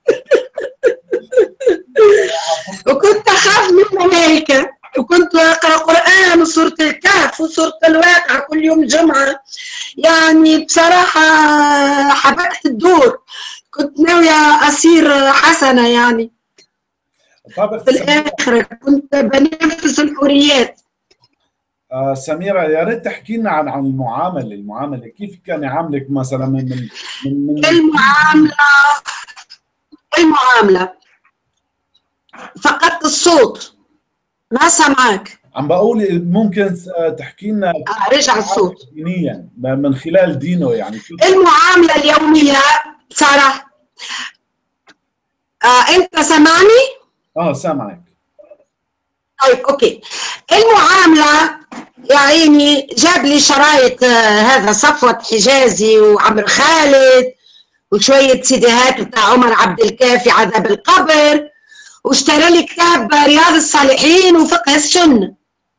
وكنت أخاف من الملائكة، وكنت أقرأ قرآن وسورة الكهف وسورة الواقع كل يوم جمعة. يعني بصراحة حبكت الدور، كنت ناوية أصير حسنة يعني في الآخرة، كنت بنافس الحوريات. آه سميرة يا ريت تحكي لنا عن عن المعاملة، المعاملة كيف كان يعاملك مثلا من من من المعاملة المعاملة فقدت الصوت، ما سمعك. عم بقول ممكن تحكي لنا آه رجع الصوت دينيا من خلال دينه، يعني المعاملة اليومية بصراحة. آه أنت سمعني؟ اه سامعك. طيب أوكي. المعاملة يا عيني جاب لي شرايط آه هذا صفوة حجازي وعمر خالد وشوية سيديهات بتاع عمر عبد الكافي عذاب القبر، واشترى لي كتاب رياض الصالحين وفقه السنة.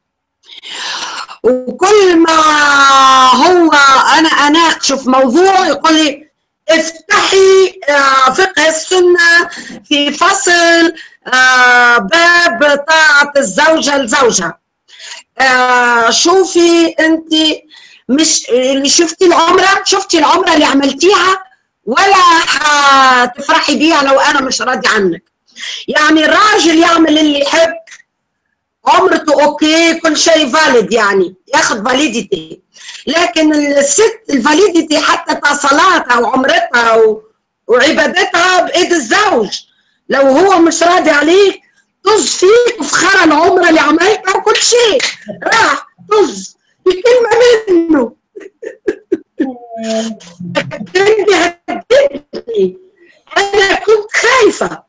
وكل ما هو أنا أناقشه في موضوع يقول لي افتحي آه فقه السنة في فصل آه باب طاعة الزوجة لزوجها. آه شوفي انت مش اللي شفتي العمرة، شفتي العمرة اللي عملتيها ولا هتفرحي بيها لو انا مش راضي عنك. يعني الراجل يعمل اللي يحب، عمرته اوكي كل شيء فاليد يعني ياخذ فاليديتي، لكن الست الفاليديتي حتى تاع صلاتها وعمرتها وعبادتها بايد الزوج. لو هو مش راضي عليك طز فيك وفي خرى العمره اللي عملتها وكل شيء راح طز بكلمه منه. انا كنت خايفه،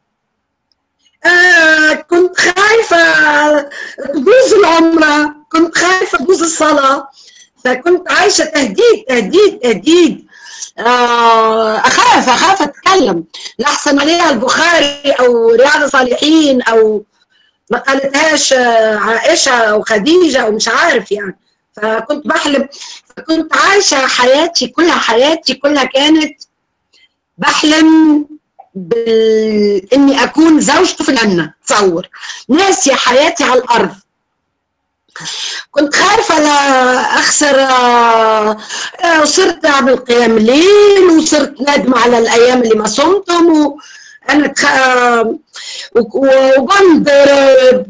آه كنت خايفه تبوظ العمره، كنت خايفه تبوظ الصلاه، فكنت عايشه تهديد تهديد تهديد. آه اخاف اخاف اتكلم لاحسن عليها البخاري او رياض الصالحين او ما قالتهاش عائشه او خديجه او مش عارف يعني. فكنت بحلم، فكنت عايشه حياتي كلها حياتي كلها كانت بحلم بال... اني اكون زوجته في الجنه. تصور ناسيه حياتي على الارض. كنت خايفة لا أخسر. وصرت أعمل قيام الليل وصرت نادمة على الأيام اللي ما صمتهم. وأنا تخ... وبنضرب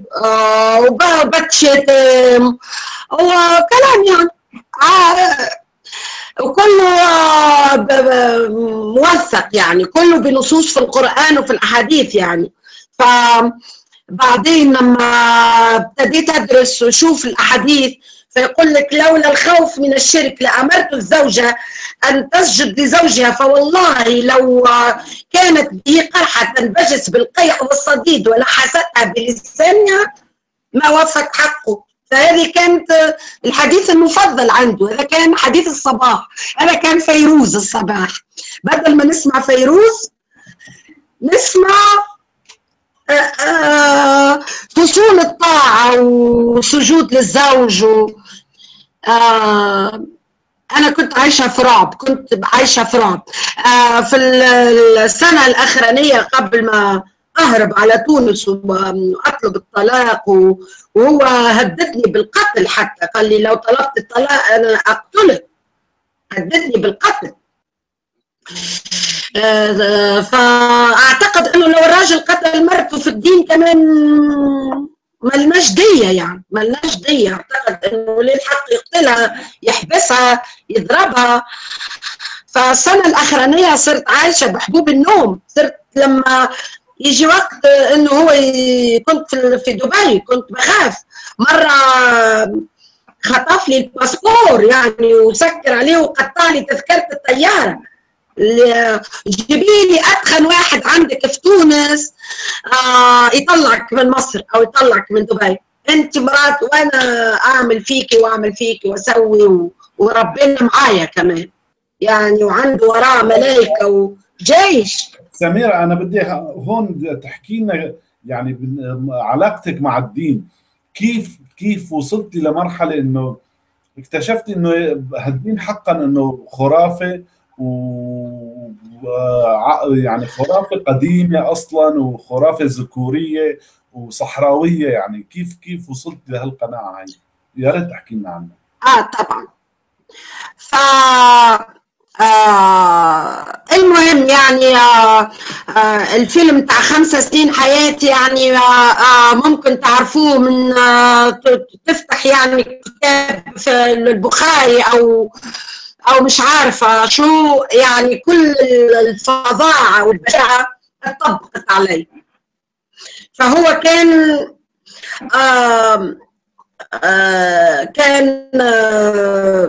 وبتشتم وكلام يعني وكله موثق يعني، كله بنصوص في القرآن وفي الأحاديث يعني. فبعدين لما ابتديت أدرس وشوف الأحاديث فيقول لك لولا الخوف من الشرك لأمرت الزوجة أن تسجد لزوجها، فوالله لو كانت به قرحة تنبجس بالقيح والصديد ولحستها بلسانها ما وفت حقه. فهذه كانت الحديث المفضل عنده، هذا كان حديث الصباح، هذا كان فيروز الصباح. بدل ما نسمع فيروز نسمع فصول الطاعة وسجود للزوج. أنا كنت عايشة في رعب، كنت عايشة في رعب. في السنة الأخرانية قبل ما أهرب على تونس وأطلب الطلاق، وهو هددني بالقتل، حتى قال لي لو طلبت الطلاق أنا أقتلك، هددني بالقتل. فأعتقد أنه لو الراجل قتل مرته في الدين كمان ملناش دية، يعني ملناش دية. أعتقد أنه ليه الحق يقتلها، يحبسها، يضربها. فالسنة الأخرانية صرت عايشة بحبوب النوم. صرت لما يجي وقت انه هو كنت في دبي كنت بخاف. مره خطف لي الباسبور يعني وسكر عليه وقطع لي تذكره الطياره. جيبي لي اتخن واحد عندك في تونس آه يطلعك من مصر او يطلعك من دبي، انت مرات وانا اعمل فيكي واعمل فيكي واسوي، وربنا معايا كمان يعني، وعنده وراه ملائكه وجيش. سميرة أنا بدي هون تحكي لنا يعني علاقتك مع الدين، كيف كيف وصلتي لمرحلة إنه اكتشفتي إنه هالدين حقا إنه خرافة، و يعني خرافة قديمة أصلا وخرافة ذكورية وصحراوية، يعني كيف كيف وصلتي لهالقناعة هاي؟ يا ريت تحكي لنا عنها. آه طبعا. ف آه المهم يعني آه آه الفيلم بتاع خمسة سنين حياتي يعني آه آه ممكن تعرفوه من آه تفتح يعني كتاب في البخاري او او مش عارفه شو، يعني كل الفظاعه والبشاعه اتطبقت علي. فهو كان آه آه كان آه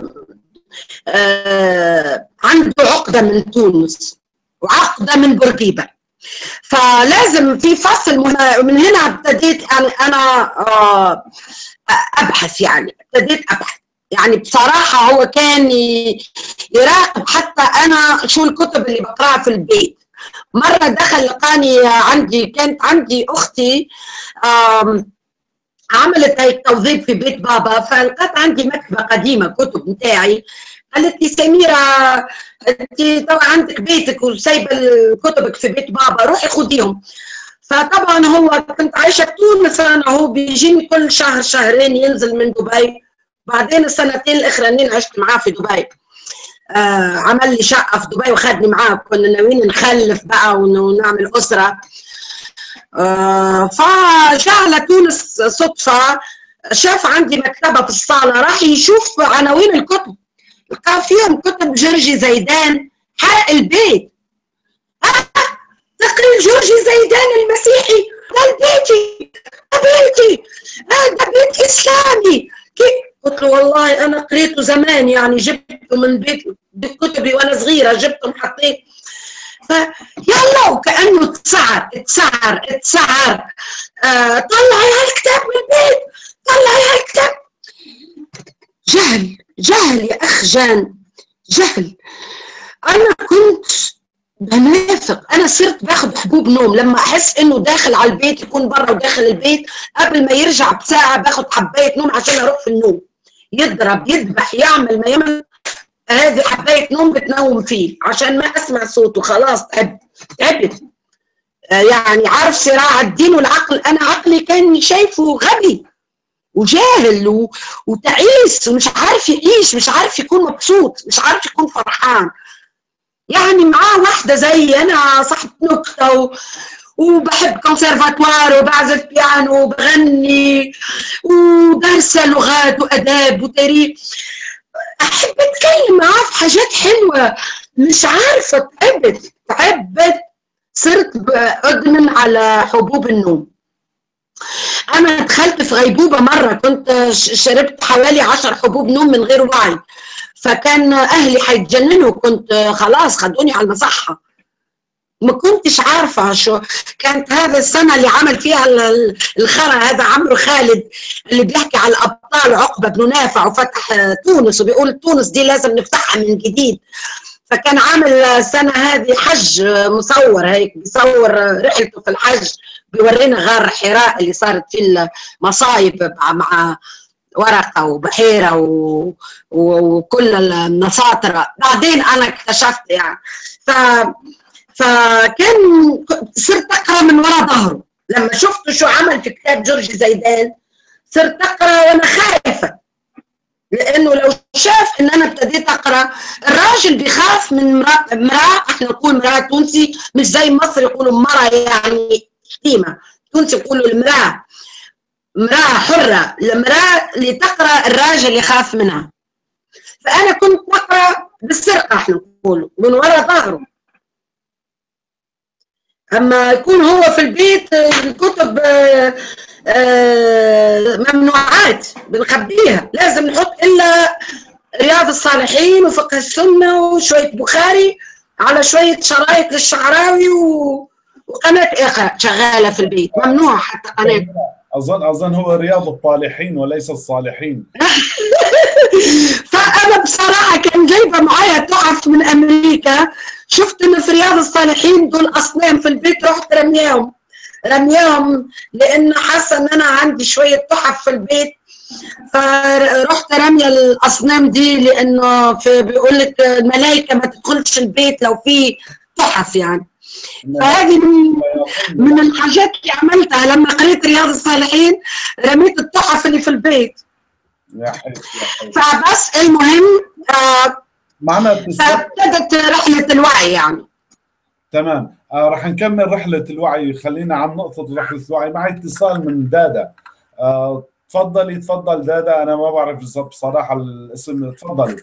آه عنده عقدة من تونس وعقدة من بورقيبة، فلازم في فصل من هنا ابتديت يعني أنا آه أبحث، يعني ابتديت أبحث يعني بصراحة. هو كان يراقب حتى أنا شو الكتب اللي بقرأها في البيت. مرة دخل لقاني عندي، كانت عندي أختي آه عملت هاي التوظيف في بيت بابا، فلقيت عندي مكتبة قديمة كتب متاعي. قالت لي سميرة انت طبعا عندك بيتك وسايبه كتبك في بيت بابا، روحي خديهم. فطبعا هو كنت عايشه في تونس انا، هو بيجيني كل شهر شهرين ينزل من دبي. بعدين السنتين الاخرانيين عشت معاه في دبي، آه عمل لي شقه في دبي وخدني معاه، كنا ناويين نخلف بقى ونعمل اسره. آه فجاء على تونس صدفه، شاف عندي مكتبه في الصاله، راح يشوف عناوين الكتب، لقى فيهم كتب جورجي زيدان حرق البيت. اه تقرير جورجي زيدان المسيحي، ده بيتي ده بيتي اه ده بيت اسلامي كيف؟ قلت له والله انا قريته زمان، يعني جبته من بيت بكتبي وانا صغيره، جبتهم حطيت. فيلا وكانه اتسعر اتسعر اتسعر آه طلعي هالكتاب من البيت، طلعي هالكتاب. جهل جهل يا اخ جان، جهل. انا كنت بنافق، انا صرت باخذ حبوب نوم لما احس انه داخل على البيت، يكون برا وداخل البيت، قبل ما يرجع بساعه باخذ حبايه نوم عشان اروح في النوم. يضرب يذبح يعمل ما يعمل، هذه حبايه نوم بتنوم فيه عشان ما اسمع صوته. خلاص تعبت تعبت يعني. عارف صراع الدين والعقل، انا عقلي كان شايفه غبي، وجاهل و... وتعيس ومش عارف يعيش، مش عارف يكون مبسوط، مش عارف يكون فرحان. يعني معاه واحدة زي أنا صاحبة نكتة و... وبحب كونسرفاتوار وبعزف بيانو وبغني ودارسة لغات وأداب وتاريخ، أحب أتكلم معاه في حاجات حلوة. مش عارفة، تعبت تعبت صرت أدمن على حبوب النوم. أنا دخلت في غيبوبة مرة، كنت شربت حوالي عشر حبوب نوم من غير وعي، فكان أهلي حيتجننوا، كنت خلاص خدوني على المصحة. ما كنتش عارفة شو كانت. هذا السنة اللي عمل فيها الخرا هذا عمرو خالد اللي بيحكي على الأبطال، عقبة بن نافع، وفتح تونس وبيقول تونس دي لازم نفتحها من جديد. فكان عامل السنة هذه حج مصور، هيك بيصور رحلته في الحج، بيورينا غار حراء اللي صارت فيه المصايب مع ورقة وبحيرة و... وكل النساطرة. بعدين أنا اكتشفت يعني ف... فكان صرت أقرأ من وراء ظهره. لما شفت شو عمل في كتاب جورج زيدان صرت أقرأ وأنا خايفة، لأنه لو شاف إن أنا ابتديت أقرأ. الراجل بيخاف من مرأة، مرأة احنا نقول مرأة تونسي، مش زي مصر يقولوا مرأة يعني شتيمة، تونسي يقولوا المرأة امرأة حرة، المرأة اللي تقرأ الراجل يخاف منها. فأنا كنت أقرأ بالسرقة احنا نقول من وراء ظهره. أما يكون هو في البيت الكتب ممنوعات بنخبيها، لازم نحط إلا رياض الصالحين وفقه السنة وشوية بخاري على شوية شرايط للشعراوي وقناة إخاء شغالة في البيت، ممنوع حتى قناة. اظن اظن هو رياض الطالحين وليس الصالحين. فانا بصراحه كان جايبه معايا تحف من امريكا، شفت ان في رياض الصالحين دول اصنام في البيت، رحت رمياهم رمياهم لان حاسه ان انا عندي شويه تحف في البيت، فرحت رميه الاصنام دي، لانه في بيقول لك الملائكه ما تدخلش البيت لو في تحف يعني. فهذه من, من الحاجات اللي عملتها لما قريت رياض الصالحين، رميت التحف اللي في البيت. يا حيث يا حيث. فبس المهم آه معنا ابتدت رحلة الوعي يعني. تمام. آه راح نكمل رحلة الوعي، خلينا عن نقطة رحلة الوعي. معي اتصال من دادا. آه تفضلي تفضل دادا، أنا ما بعرف بالضبط بصراحة الاسم، تفضلي.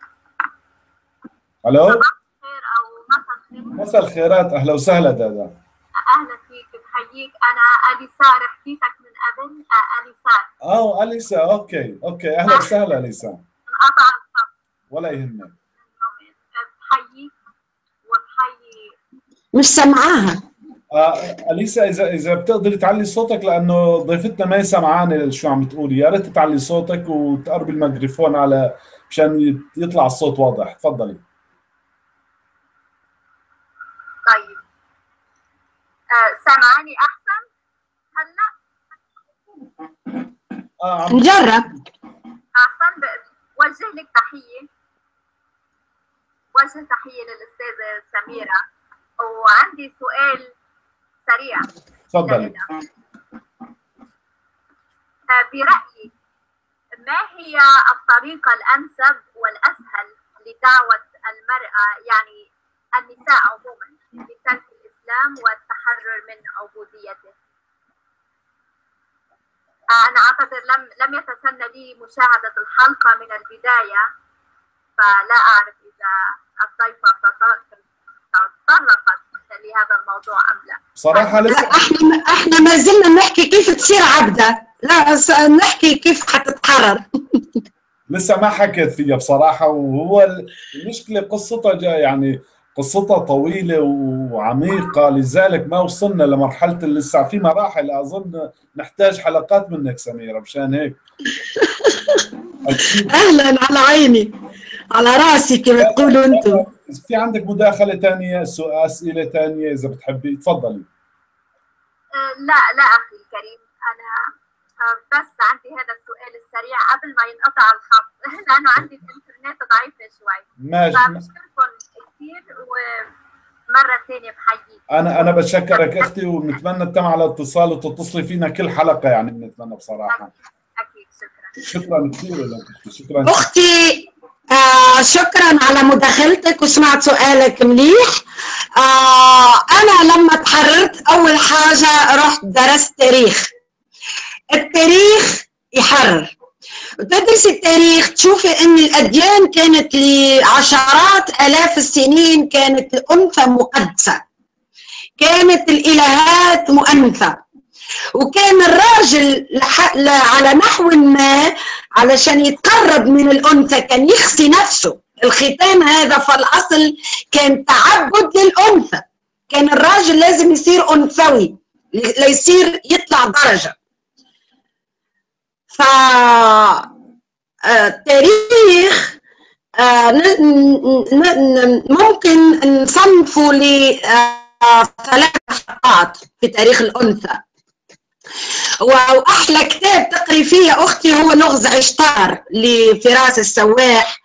ألو؟ مساء الخيرات، اهلا وسهلا دادا. اهلا فيك، بحييك. انا اليسا، حكيتك من قبل. اليسا. اه اليسا، اوكي اوكي، اهلا وسهلا اليسا. انقطع الخط ولا يهمك. بحييك وبحيي. مش سمعاها. آه اليسا، اذا اذا بتقدري تعلي صوتك لانه ضيفتنا ما سمعانه شو عم تقولي، يا ريت تعلي صوتك وتقربي الميكروفون على مشان يطلع الصوت واضح، تفضلي. طيب آه سامعاني احسن هلا؟ اه نجرب. احسن. بوجه لك تحيه، وجه تحيه للاستاذه سميره، وعندي سؤال سريع. تفضلي. آه برايك ما هي الطريقه الانسب والاسهل لدعوه المراه، يعني النساء عموما، لترك الإسلام والتحرر من عبوديته؟ أنا أعتذر، لم لم يتسنى لي مشاهدة الحلقة من البداية، فلا أعرف إذا الضيفة تطرقت لهذا الموضوع أم لا. بصراحة لسه احنا احنا ما زلنا نحكي كيف تصير عبدة، لا نحكي كيف حتتحرر. لسه ما حكيت فيها بصراحة، وهو المشكلة قصتها جاي يعني قصتها طويلة وعميقة، لذلك ما وصلنا لمرحلة اللي لسه في مراحل. أظن نحتاج حلقات منك سميرة مشان هيك. أهلا، على عيني على راسي كما تقولوا أنتم. في عندك مداخلة ثانية، أسئلة ثانية إذا بتحبي تفضلي. أه لا لا أخي الكريم، أنا بس عندي هذا السؤال السريع قبل ما ينقطع الخط، لأنه عندي الإنترنت ضعيفة شوي. ماشي. فبشكركم كثير، ومرة ثانية بحييك. أنا أنا بتشكرك أختي، ونتمنى تتم على اتصال وتتصلي فينا كل حلقة، يعني بنتمنى بصراحة. أكيد. شكرا كثير لك. شكرا اختي. آه شكرا على مداخلتك وسمعت سؤالك مليح. آه انا لما تحررت اول حاجه رحت درست تاريخ. التاريخ يحرر، وتدرس التاريخ تشوفي ان الاديان كانت لعشرات الاف السنين كانت الانثى مقدسه، كانت الالهات مؤنثه، وكان الراجل على نحو ما علشان يتقرب من الانثى كان يخفي نفسه. الختان هذا في الاصل كان تعبد للانثى، كان الراجل لازم يصير انثوي ليصير يطلع درجه. ف التاريخ ممكن نصنفه لثلاث حلقات في تاريخ الانثى. واحلى كتاب تقري فيه يا اختي هو لغز عشتار لفراس السواح.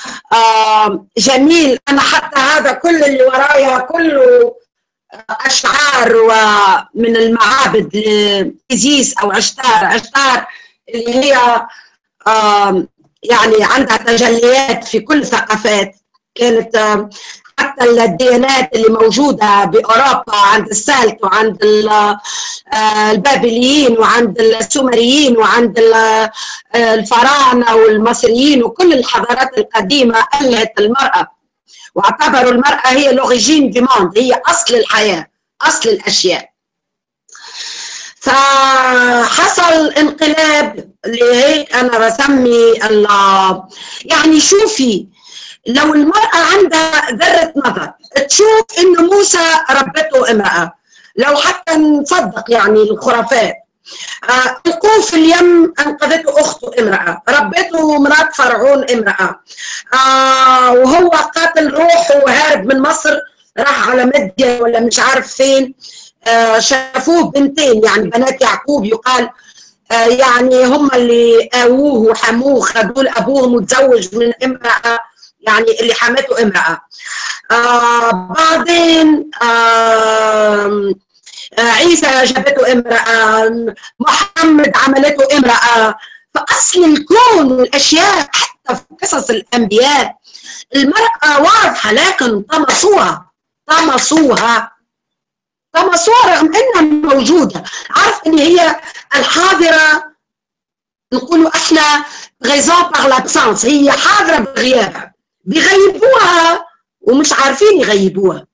جميل. انا حتى هذا كل اللي ورايا كله اشعار ومن المعابد لإيزيس او عشتار. عشتار اللي هي يعني عندها تجليات في كل ثقافات. كانت حتى الديانات اللي موجودة بأوروبا عند السلت وعند البابليين وعند السومريين وعند الفراعنة والمصريين وكل الحضارات القديمة ألهت المرأة واعتبروا المرأة هي لوريجين دي موند، هي أصل الحياة، أصل الأشياء. فحصل انقلاب لهيك أنا بسمي الله. يعني شوفي لو المرأة عندها ذرة نظر تشوف إنه موسى ربته امرأة، لو حتى نصدق يعني الخرافات. آه وقوف اليم أنقذته أخته امرأة، ربته مرات فرعون امرأة. آه وهو قاتل روحه وهارب من مصر راح على مدين ولا مش عارف فين. آه شافوه بنتين يعني بنات يعقوب يقال آه يعني هم اللي آووه وحموه خدوه لأبوهم وتزوج من امرأة يعني اللي حمته امرأة. آه بعدين آه عيسى جابته امرأة، محمد عملته امرأة. فأصل الكون والأشياء حتى في قصص الأنبياء المرأة واضحة، لكن طمسوها طمسوها طمسوها رغم انها موجودة. عارف ان هي الحاضرة، نقولوا احنا غيزون باغ لابسانس، هي حاضرة بغيابها، بيغيبوها ومش عارفين يغيبوها،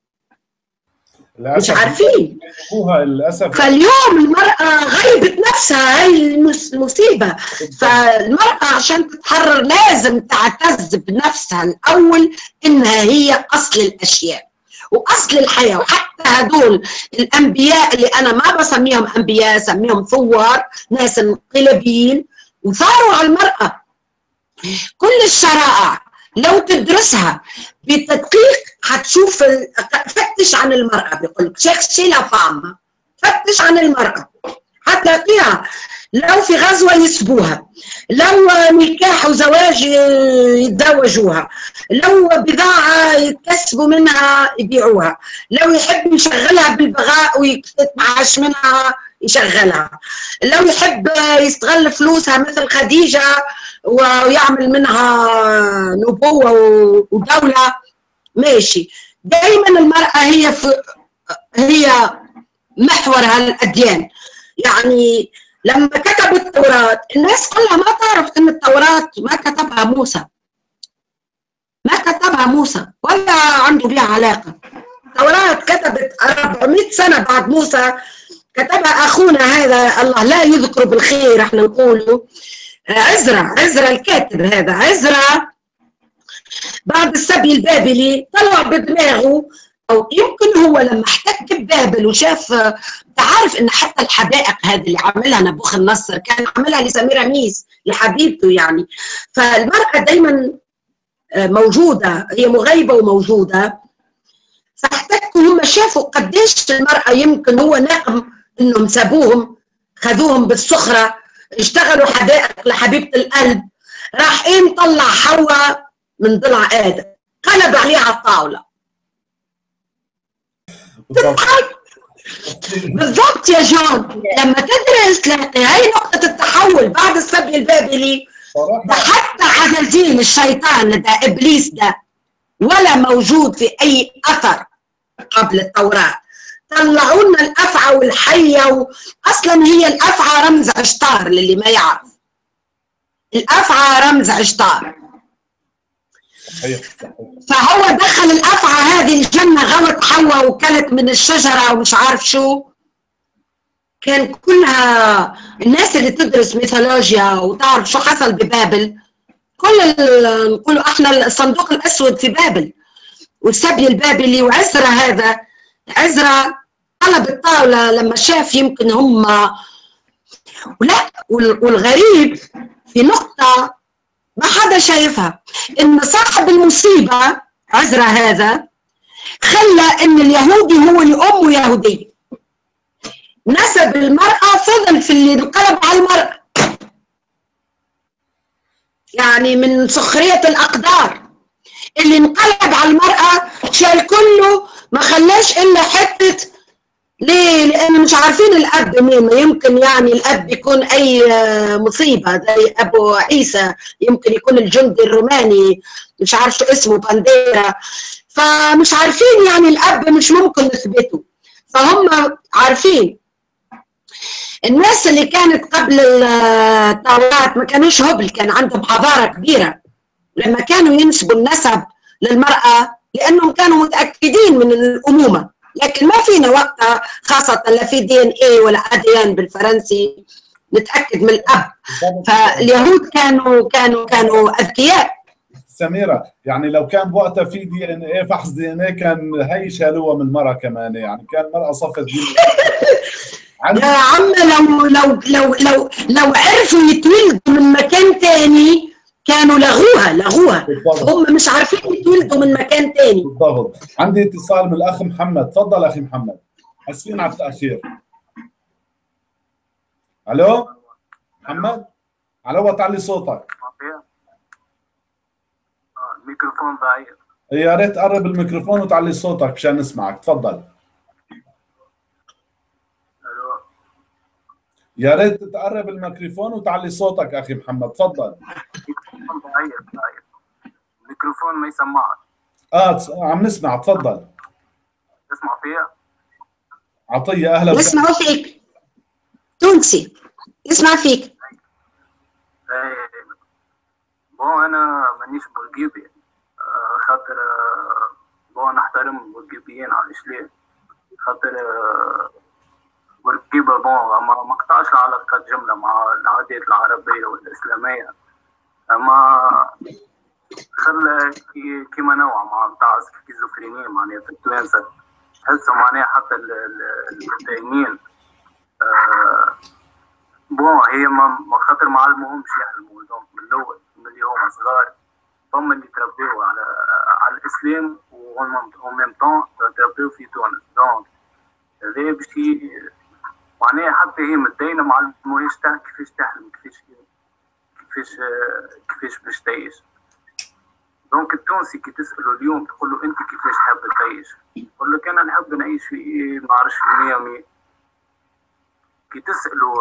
مش عارفين للاسف. فاليوم المرأة غيبت نفسها، هاي المصيبة. فالمرأة عشان تتحرر لازم تعتز بنفسها الأول إنها هي أصل الأشياء وأصل الحياة. وحتى هدول الأنبياء اللي أنا ما بسميهم أنبياء، سميهم ثوار، ناس انقلابيين وثاروا على المرأة. كل الشرائع لو تدرسها بتدقيق هتشوف. فتش عن المرأة، بيقول لك شيخ لا فام، فتش عن المرأة هتلاقيها. لو في غزوة يسبوها، لو نكاح وزواج يتزوجوها، لو بضاعة يكسبوا منها يبيعوها، لو يحب يشغلها بالبغاء ويتمعاش منها يشغلها، لو يحب يستغل فلوسها مثل خديجة ويعمل منها نبوة ودولة ماشي. دايما المرأة هي في هي محور هالأديان. يعني لما كتبوا التوراة الناس كلها ما تعرف ان التوراة ما كتبها موسى، ما كتبها موسى ولا عنده بها علاقة. التوراة كتبت أربعمائة سنة بعد موسى، كتبها أخونا هذا الله لا يذكر بالخير احنا نقوله عزرا. عزرا الكاتب هذا عزرا بعد السبي البابلي طلع بدماغه، أو يمكن هو لما احتك ببابل وشاف. تعرف ان حتى الحدائق هذه اللي عملها نبوخذ النصر كان عملها لسميرة ميس لحبيبته يعني. فالمرأة دايما موجودة، هي مغيبة وموجودة. فاحتكوا هم شافوا قديش المرأة يمكن هو ناقم انهم سابوهم خذوهم بالسخرة، اشتغلوا حدائق لحبيبة القلب. راح ايه مطلع حواء من ضلع آدم، قلب عليها على الطاولة. تضحك بالضبط يا جون. لما تدرس تلاقي هاي نقطة التحول. تحول بعد السبي البابلي. ده حتى عددين الشيطان ده ابليس ده ولا موجود في اي اثر قبل التوراه. طلعوا لنا الافعى والحيه و... اصلا هي الافعى رمز عشتار للي ما يعرف. الافعى رمز عشتار. فهو دخل الافعى هذه الجنه، غوت حواء وكلت من الشجره ومش عارف شو. كان كلها الناس اللي تدرس ميثولوجيا وتعرف شو حصل ببابل، كل نقولوا احنا الصندوق الاسود في بابل والسبي البابلي. وعزرا هذا عزرا قلب الطاوله لما شاف يمكن هم ولا. والغريب في نقطه ما حدا شايفها، ان صاحب المصيبه عزرا هذا خلى ان اليهودي هو اللي امه يهوديه، نسب المرأة فضل في اللي انقلب على المرأة، يعني من سخرية الأقدار. اللي انقلب على المرأة شال كله، ما خلاش إلا حتة. ليه؟ لأن مش عارفين الأب مين. يمكن يعني الأب يكون أي مصيبة زي أبو عيسى، يمكن يكون الجندي الروماني مش عارف شو اسمه بانديرا، فمش عارفين يعني الأب مش ممكن نثبته. فهم عارفين الناس اللي كانت قبل التوراة ما كانوش هبل، كان عندهم حضارة كبيرة لما كانوا ينسبوا النسب للمرأة لأنهم كانوا متأكدين من الأمومة. لكن ما فينا وقتها خاصة لا في دي ان اي ولا اديان بالفرنسي نتأكد من الأب. فاليهود كانوا كانوا كانوا أذكياء. سميرة، يعني لو كان بوقتها في دي ان اي، فحص دي ان اي، كان هي شالوها من المرأة كمان، يعني كان المرأة صفت دي يا عم لو لو لو لو لو عرفوا يتولدوا من مكان تاني كانوا لغوها لغوها. هم مش عارفين يتولدوا من مكان تاني. بالضبط. عندي اتصال من الاخ محمد، تفضل اخي محمد. اسفين على التاخير. الو محمد، على تعلي صوتك. الميكروفون ضعيف. يا ريت تقرب الميكروفون وتعلي صوتك مشان نسمعك، تفضل. يا ريت تقرب الميكروفون وتعلي صوتك اخي محمد، تفضل. الميكروفون ضعيف ضعيف. الميكروفون ما يسمعك. اه عم نسمع، تفضل. تسمع فيها؟ عطية اهلا وسهلا. يسمعوا فيك تونسي، يسمع فيك. ايه بو انا مانيش بورقيبي، خاطر بو نحترم البورقيبيين. علاش ليه؟ خاطر بورقيبة بون ما قطعش العلاقات جملة مع العادات العربية والإسلامية، أما خلى كيما نوع مع بتاع سكيزوفرينيا معناها في التوانسة، تحسوا معناها حتى المتدينين آه بون هي ما خاطر ما علموهمش يحلموا من الأول من اللي هما صغار، هم اللي تربيوا على على الإسلام و ميم طون تربيوا في تونس. دونك هذا باش معناها حتى هي متدينة ما علموهاش كيفاش تحلم، كيفاش كيفاش كيفاش باش تعيش. دونك التونسي كي تسأله اليوم تقول له أنت كيفاش حاب تعيش؟ يقول لك أنا نحب نعيش في ما عرفش في مية مية. كي تسأله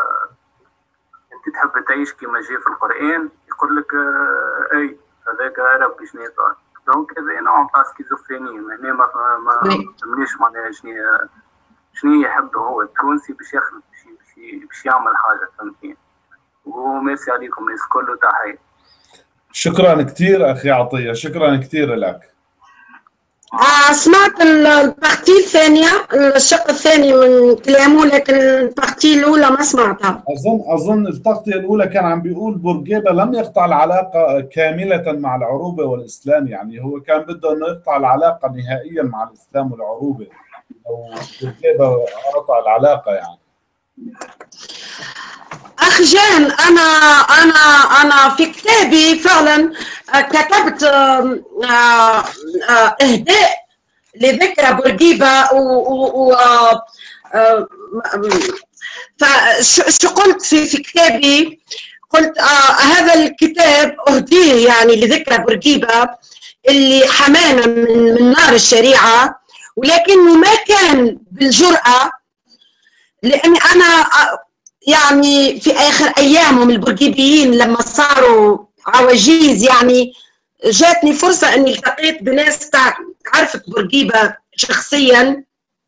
أنت تحب تعيش كما جاء في القرآن؟ يقول لك أي هذاك ربي شنو صار. دونك هذا نوع تاع سكيزوفرينيا، هنا ما ما فهمنيش معناها شنو شنو يحب هو التونسي باش يخلق باش يعمل حاجه، فهمتني؟ وميرسي عليكم الناس كله، تحيه. شكرا كثير اخي عطيه، شكرا كثير لك. آه سمعت البارتي الثانيه، الشق الثاني من كلامه، لكن البارتي الاولى ما سمعتها. اظن اظن التغطيه الاولى كان عم بيقول بورقيبه لم يقطع العلاقه كامله مع العروبه والاسلام، يعني هو كان بده انه يقطع العلاقه نهائيا مع الاسلام والعروبه، او بورقيبه قطع العلاقه يعني. أخ جان، أنا أنا أنا في كتابي فعلا كتبت إهداء لذكرى بورقيبة و فشو قلت في في كتابي؟ قلت آه هذا الكتاب أهديه يعني لذكرى بورقيبة اللي حمانا من من نار الشريعة، ولكنه ما كان بالجرأة، لأني أنا يعني في آخر أيامهم البورقيبيين لما صاروا عواجيز، يعني جاتني فرصة أني التقيت بناس عرفت بورقيبة شخصيا،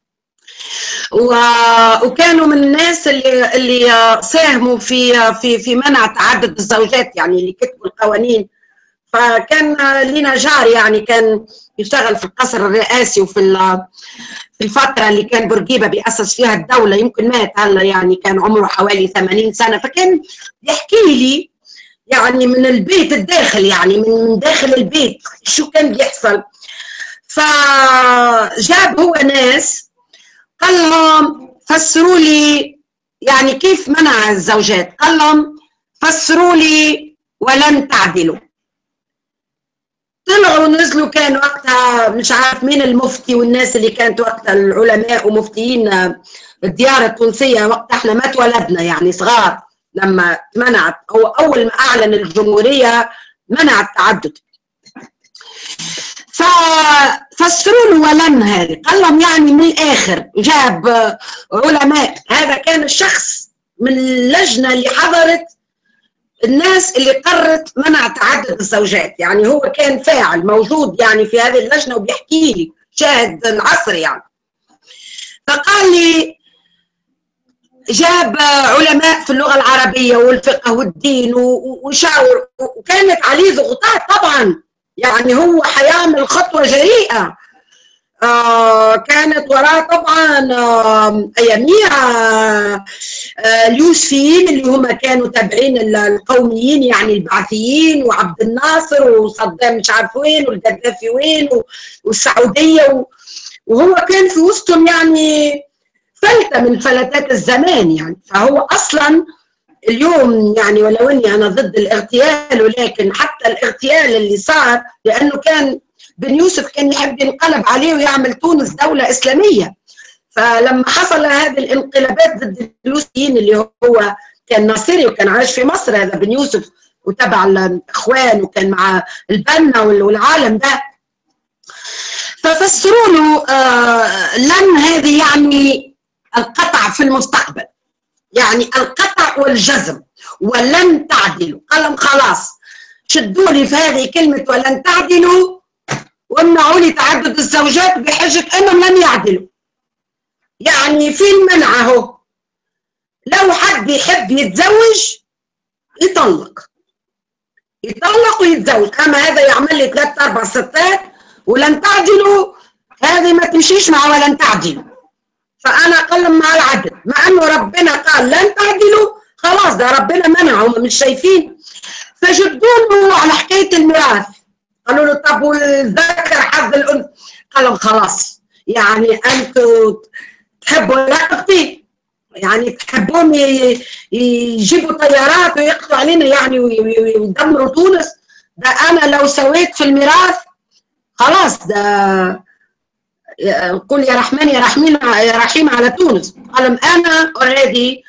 وكانوا من الناس اللي اللي ساهموا في في في منع تعدد الزوجات، يعني اللي كتبوا القوانين. فكان لينا جار يعني كان يشتغل في القصر الرئاسي، وفي في الفترة اللي كان بورقيبة بيأسس فيها الدولة، يمكن مات هلا، يعني كان عمره حوالي ثمانين سنة. فكان يحكي لي يعني من البيت الداخل، يعني من داخل البيت شو كان بيحصل. فجاب هو ناس قال لهم فسروا لي يعني كيف منع الزوجات، قال لهم فسروا لي ولن تعدلوا. طلعوا نزلوا، كان وقتها مش عارف مين المفتي والناس اللي كانت وقتها العلماء ومفتيين الديار التونسية، وقت احنا ما اتولدنا يعني صغار، لما منعت هو أول ما أعلن الجمهورية منع التعدد. ففسروا له ولن هذه، قال لهم يعني من الآخر جاب علماء، هذا كان الشخص من اللجنة اللي حضرت الناس اللي قررت منع تعدد الزوجات، يعني هو كان فاعل موجود يعني في هذه اللجنة وبيحكي لي شاهد العصر يعني. فقال لي جاب علماء في اللغة العربية والفقه والدين وشاور، وكانت عليه ضغوطات طبعا، يعني هو حيعمل خطوة جريئة. آه كانت وراه طبعا آه اياميها آه اليوسفيين اللي هم كانوا تابعين القوميين، يعني البعثيين وعبد الناصر وصدام مش عارف وين والقذافي وين والسعودية، وهو كان في وسطهم يعني فلتة من فلتات الزمان يعني. فهو اصلا اليوم يعني ولو اني انا ضد الاغتيال، ولكن حتى الاغتيال اللي صار لانه كان بن يوسف كان يحب ينقلب عليه ويعمل تونس دولة إسلامية. فلما حصل هذه الانقلابات ضد اليوسفيين اللي هو كان ناصري وكان عايش في مصر، هذا بن يوسف وتبع الإخوان وكان مع البنا والعالم ده، ففسروا له آه لن هذه يعني القطع في المستقبل، يعني القطع والجزم، ولن تعدلوا. قال لهم خلاص شدوا لي في هذه كلمة ولن تعدلوا وامنعوا لي تعدد الزوجات بحجة انهم لم يعدلوا. يعني في المنع اهو، لو حد يحب يتزوج يطلق يطلق ويتزوج، اما هذا يعمل لي ثلاث اربع ستات ولن تعدلوا، هذه ما تمشيش مع ولن تعدلوا. فانا اقلم مع العدل، مع انه ربنا قال لن تعدلوا، خلاص ده ربنا منعهم مش شايفين. فجدوا على حكايه الميراث، قالوا له طب والذكر حظ الانثى، قال لهم خلاص يعني انتم تحبوا رقبتي، يعني تحبون يجيبوا طيارات ويقضوا علينا يعني ويدمروا تونس، ده انا لو سويت في الميراث خلاص ده قل يا رحمن يا رحيم يا رحيم على تونس. قال لهم انا اوريدي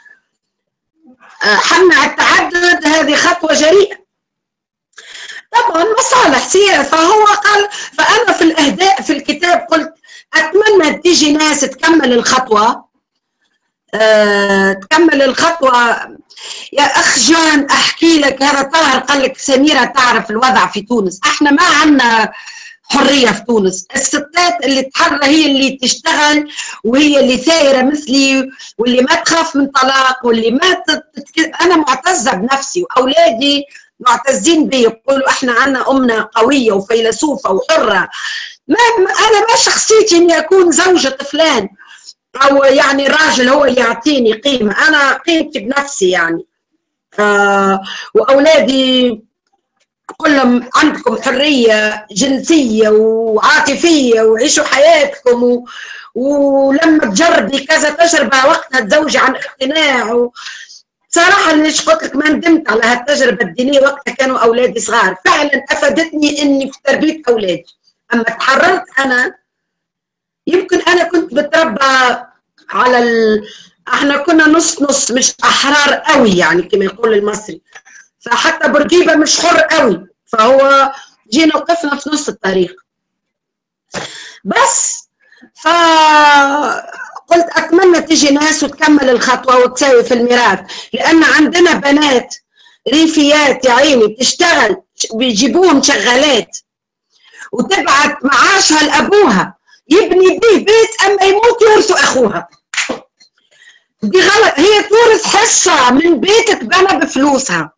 حمع التعدد، هذه خطوه جريئه طبعا مصالح سياسة. فهو قال، فأنا في الأهداء في الكتاب قلت أتمنى تيجي ناس تكمل الخطوة أه تكمل الخطوة. يا أخ جان أحكي لك، هذا طاهر قال لك سميرة تعرف الوضع في تونس، احنا ما عندنا حرية في تونس، الستات اللي تحرى هي اللي تشتغل وهي اللي ثائرة مثلي واللي ما تخاف من طلاق واللي ما تتك... أنا معتزة بنفسي وأولادي معتزين بي، يقولوا احنا عنا امنا قويه وفيلسوفه وحره. ما انا ما شخصيتي اني اكون زوجه فلان او يعني راجل هو اللي يعطيني قيمه، انا قيمتي بنفسي يعني. آه واولادي كلهم عندكم حريه جنسيه وعاطفيه وعيشوا حياتكم و... ولما تجربي كذا تجربه وقتها تزوجي عن اقتناع و... صراحة ليش قلت لك ما ندمت على هالتجربة الدينية، وقتها كانوا أولادي صغار، فعلا أفادتني إني في تربية أولادي. أما تحررت أنا، يمكن أنا كنت بتربى على ال... إحنا كنا نص نص مش أحرار قوي يعني كما يقول المصري، فحتى بورقيبة مش حر قوي، فهو جينا وقفنا في نص الطريق بس. فقلت أتمنى تيجي يجي ناس وتكمل الخطوة وتساوي في الميراث، لأن عندنا بنات ريفيات يا عيني بتشتغل، بيجيبوهم شغالات وتبعت معاشها لأبوها يبني بيه بيت، أما يموت يورثوا أخوها. دي غلط، هي تورث حصة من بيت اتبنى بفلوسها.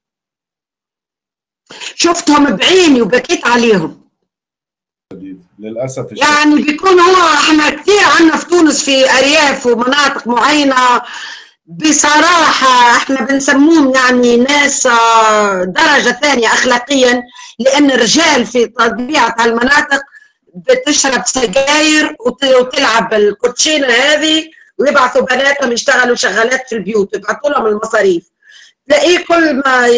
شفتهم بعيني وبكيت عليهم للاسف. يعني بيكون هو احنا كثير عندنا في تونس في ارياف ومناطق معينه بصراحه احنا بنسموهم يعني ناس درجه ثانيه اخلاقيا، لان الرجال في طبيعه هالمناطق بتشرب سجاير وتلعب الكوتشينه هذه، ويبعثوا بناتهم يشتغلوا شغالات في البيوت يبعثوا لهم المصاريف. تلاقيه كل ما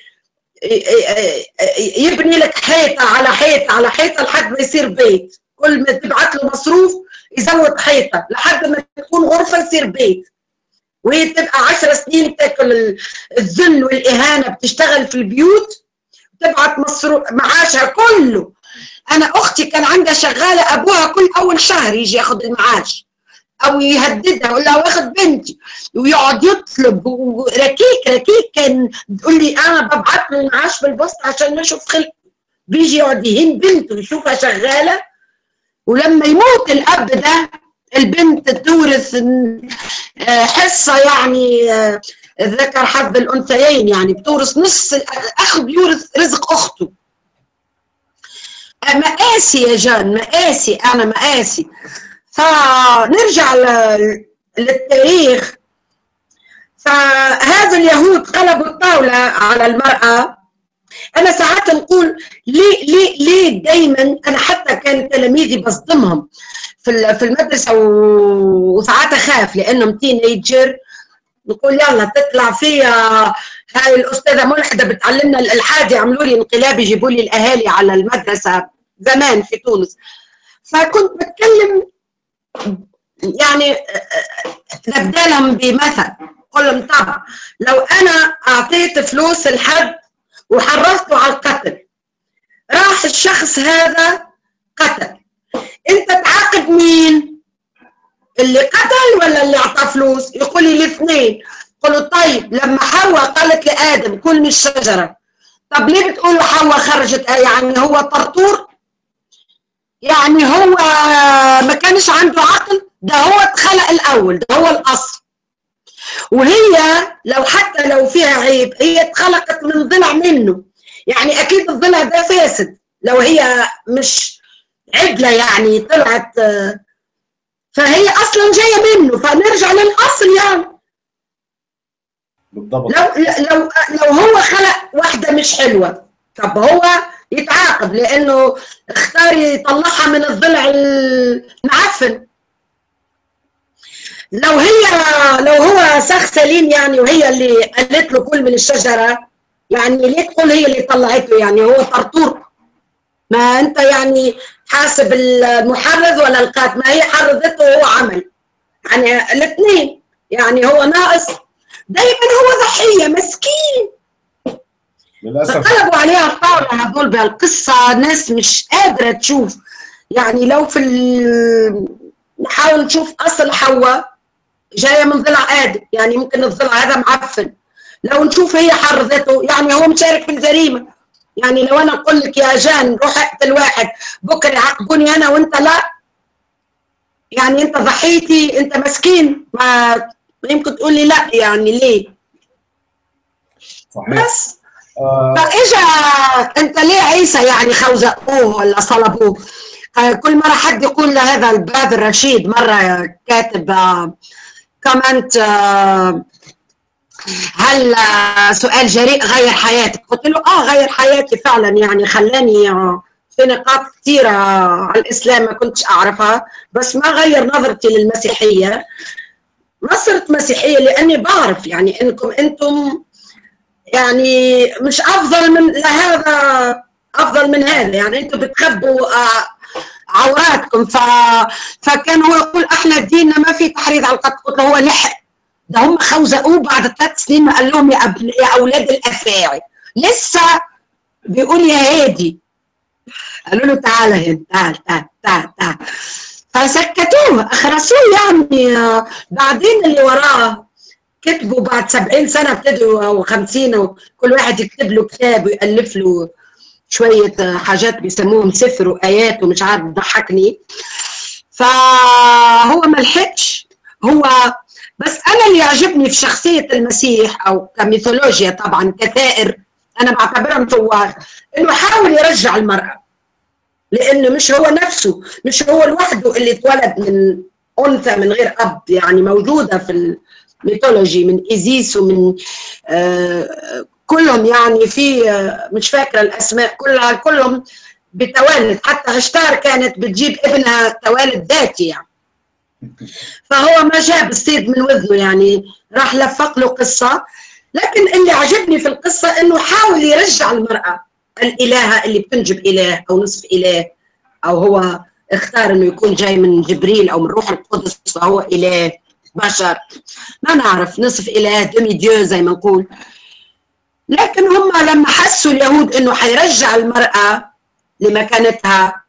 يبني لك حيطه على حيطه على حيطه لحد ما يصير بيت، كل ما تبعت له مصروف يزود حيطه لحد ما تكون غرفه يصير بيت، وهي تبقى عشر سنين تاكل الذل والاهانه، بتشتغل في البيوت وتبعت مصروف معاشها كله. انا اختي كان عندها شغاله ابوها كل اول شهر يجي ياخذ المعاش او يهددها يقول لها واخد بنتي، ويقعد يطلب ركيك ركيك. كان تقول لي انا ببعت له المعاش بالبوسطه عشان نشوف خلق، بيجي يقعد يهين بنته يشوفها شغاله، ولما يموت الاب ده البنت تورث حصه، يعني ذكر حظ الانثيين، يعني بتورث نص، اخ بيورث رزق اخته. مقاسي يا جان، مقاسي، انا مقاسي. فنرجع للتاريخ. فهذا اليهود قلبوا الطاولة على المرأة. أنا ساعات نقول ليه ليه ليه دايما، أنا حتى كان تلاميذي بصدمهم في في المدرسة وساعات أخاف لأنهم تينيجر، نقول يلا تطلع فيها هاي الأستاذة ملحدة بتعلمنا الإلحاد، يعملوا لي انقلاب يجيبوا لي الأهالي على المدرسة زمان في تونس. فكنت بتكلم يعني نبدالهم بمثل، قل لهم طبعا لو انا اعطيت فلوس لحد وحرضته على القتل، راح الشخص هذا قتل، انت تعاقب مين؟ اللي قتل ولا اللي اعطى فلوس؟ يقول لي الاثنين. قلوا طيب لما حواء قالت لادم كل من الشجره، طب ليه بتقولوا حواء خرجت؟ يعني هو طرطور؟ يعني هو ما كانش عنده عقل؟ ده هو اتخلق الاول، ده هو الاصل. وهي لو حتى لو فيها عيب هي اتخلقت من ضلع منه، يعني اكيد الضلع ده فاسد لو هي مش عدله، يعني طلعت، فهي اصلا جايه منه، فنرجع للاصل يعني. بالضبط. لو لو لو هو خلق واحده مش حلوه، طب هو يتعاقب لانه اختار يطلعها من الضلع المعفن. لو هي لو هو سخ سليم يعني وهي اللي قالت له كل من الشجره، يعني ليه تقول هي اللي طلعته؟ يعني هو طرطور؟ ما انت يعني حاسب المحرض ولا القاتل؟ ما هي حرضته وهو عمل، يعني الاثنين، يعني هو ناقص دايما، هو ضحيه مسكين. للاسف فقلبوا عليها الطاوله هذول بهالقصه، ناس مش قادره تشوف. يعني لو في ال... نحاول نشوف اصل حواء جايه من ضلع ادم، يعني ممكن الضلع هذا معفن. لو نشوف هي حرضته، يعني هو مشارك في الجريمه. يعني لو انا اقول لك يا جان روح اقتل واحد، بكره يعاقبوني انا وانت لا، يعني انت ضحيتي، انت مسكين، ما يمكن تقول لي لا، يعني ليه؟ صحيح. بس آه. فاجا انت ليه عيسى يعني خوزقوه ولا صلبوه؟ كل مره حد يقول لهذا الباب الرشيد، مره كاتب كومنت هل سؤال جريء غير حياتك؟ قلت له اه غير حياتي فعلا، يعني خلاني في نقاط كثيره على الاسلام ما كنتش اعرفها، بس ما غير نظرتي للمسيحيه. ما صرت مسيحيه لاني بعرف يعني انكم انتم يعني مش افضل من هذا، افضل من هذا، يعني انتم بتخبوا عوراتكم. ف... فكان هو يقول احنا ديننا ما في تحريض على القتل. قلت له هو لحق، ده هم خوزقوه بعد ثلاث سنين ما قال لهم يا, أب... يا اولاد الافاعي، لسه بيقول يا هادي. قالوا له تعال هنا، تعال تعال تعال تعال. فسكتوه اخرسوه يعني. بعدين اللي وراه كتبوا بعد سبعين سنة ابتدوا او خمسين، وكل واحد يكتب له كتاب ويألف له شوية حاجات بيسموهم سفر وآيات ومش عارف، ضحكني. فهو ما لحقش هو. بس أنا اللي يعجبني في شخصية المسيح أو كميثولوجيا طبعا كثائر، أنا بعتبرها مثوار، إنه حاول يرجع المرأة، لأنه مش هو نفسه، مش هو لوحده اللي اتولد من أنثى من غير أب، يعني موجودة في الميثولوجي من إيزيس ومن آه كلهم، يعني في آه مش فاكرة الأسماء كلها، كلهم بتوالد، حتى هشتار كانت بتجيب ابنها توالد ذاتي يعني. فهو ما جاب الصيد من وذنه، يعني راح لفق له قصة. لكن اللي عجبني في القصة إنه حاول يرجع المرأة الإلهة اللي بتنجب إله أو نصف إله، أو هو اختار إنه يكون جاي من جبريل أو من روح القدس، فهو إله بشر، ما نعرف، نصف إله، دمي ديو زي ما نقول. لكن هم لما حسوا اليهود إنه حيرجع المرأة لمكانتها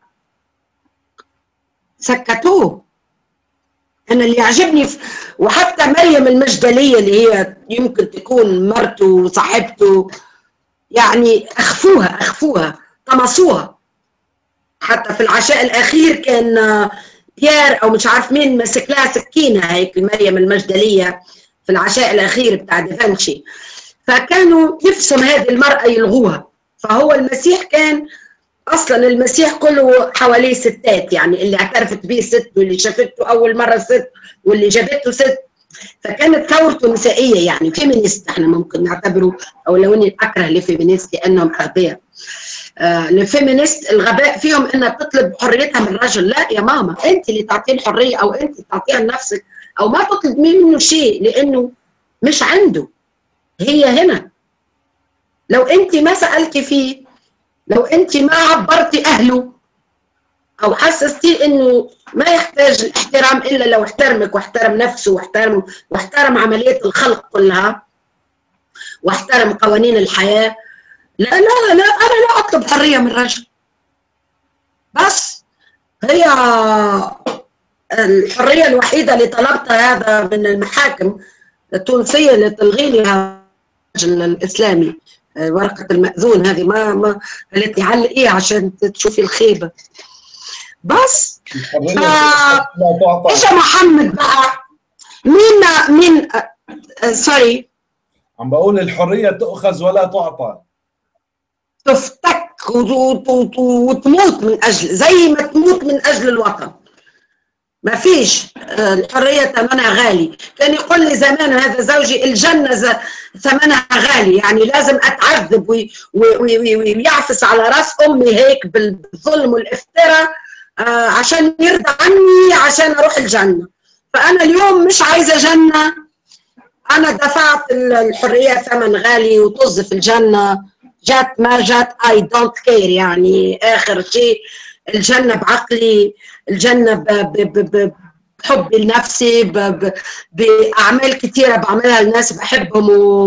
سكتوه. أنا اللي يعجبني في... وحتى مريم المجدلية اللي هي يمكن تكون مرته وصاحبته، يعني أخفوها أخفوها طمسوها. حتى في العشاء الأخير كان بيير أو مش عارف مين مسك لها سكينة هيك مريم المجدلية في العشاء الأخير بتاع دافنشي، فكانوا نفسهم هذه المرأة يلغوها. فهو المسيح كان أصلا المسيح كله حواليه ستات، يعني اللي اعترفت به ست، واللي شافته أول مرة ست، واللي جابته ست. فكانت ثورته نسائية، يعني فيمينيست احنا ممكن نعتبره، أو لو إني أكره الفيمينيست لأنهم أغبياء. آه الفيمينيست الغباء فيهم إنها تطلب حريتها من الرجل. لا يا ماما، أنت اللي تعطيه الحرية، أو أنت تعطيها لنفسك، أو ما تطلب منه شيء لأنه مش عنده، هي هنا. لو أنت ما سألتي فيه، لو انت ما عبرتي اهله او حسستيه انه ما يحتاج الاحترام الا لو احترمك واحترم نفسه واحترم واحترم عمليه الخلق كلها واحترم قوانين الحياه، لا لا لا انا لا اطلب حريه من رجل. بس هي الحريه الوحيده اللي طلبتها هذا من المحاكم التونسيه اللي تلغي لي الرجل الاسلامي ورقة المأذون هذه، ما ما قالت لي علقيه عشان تشوفي الخيبة. بس اجا محمد بقى مين مين آه سوري عم بقول الحرية تؤخذ ولا تعطى، تفتك وتموت من أجل، زي ما تموت من أجل الوطن. ما فيش الحرية ثمنها غالي. كان يقول لي زمان هذا زوجي الجنة ثمنها غالي، يعني لازم أتعذب ويعفس على رأس أمي هيك بالظلم والافتراء عشان يرضى عني عشان أروح الجنة. فأنا اليوم مش عايزة جنة، أنا دفعت الحرية ثمن غالي وطز في الجنة، جات ما جات I don't care. يعني آخر شيء الجنة بعقلي، الجنة بحبي لنفسي، بأعمال كثيرة بعملها للناس بحبهم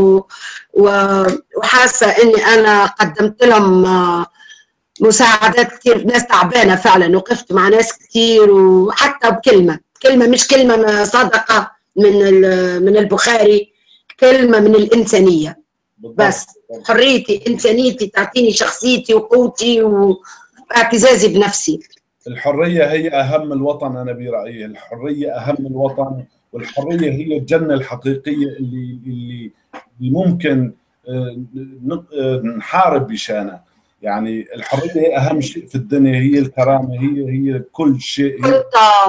وحاسة إني أنا قدمت لهم مساعدات كثير، ناس تعبانة فعلا، وقفت مع ناس كثير، وحتى بكلمة كلمة مش كلمة صدقة من من البخاري، كلمة من الإنسانية. بس حريتي إنسانيتي تعطيني شخصيتي وقوتي واعتزازي بنفسي. الحرية هي أهم الوطن. أنا برأيي الحرية أهم الوطن، والحرية هي الجنة الحقيقية اللي اللي ممكن نحارب بشانها. يعني الحرية هي أهم شيء في الدنيا، هي الكرامة، هي هي كل شيء. كنت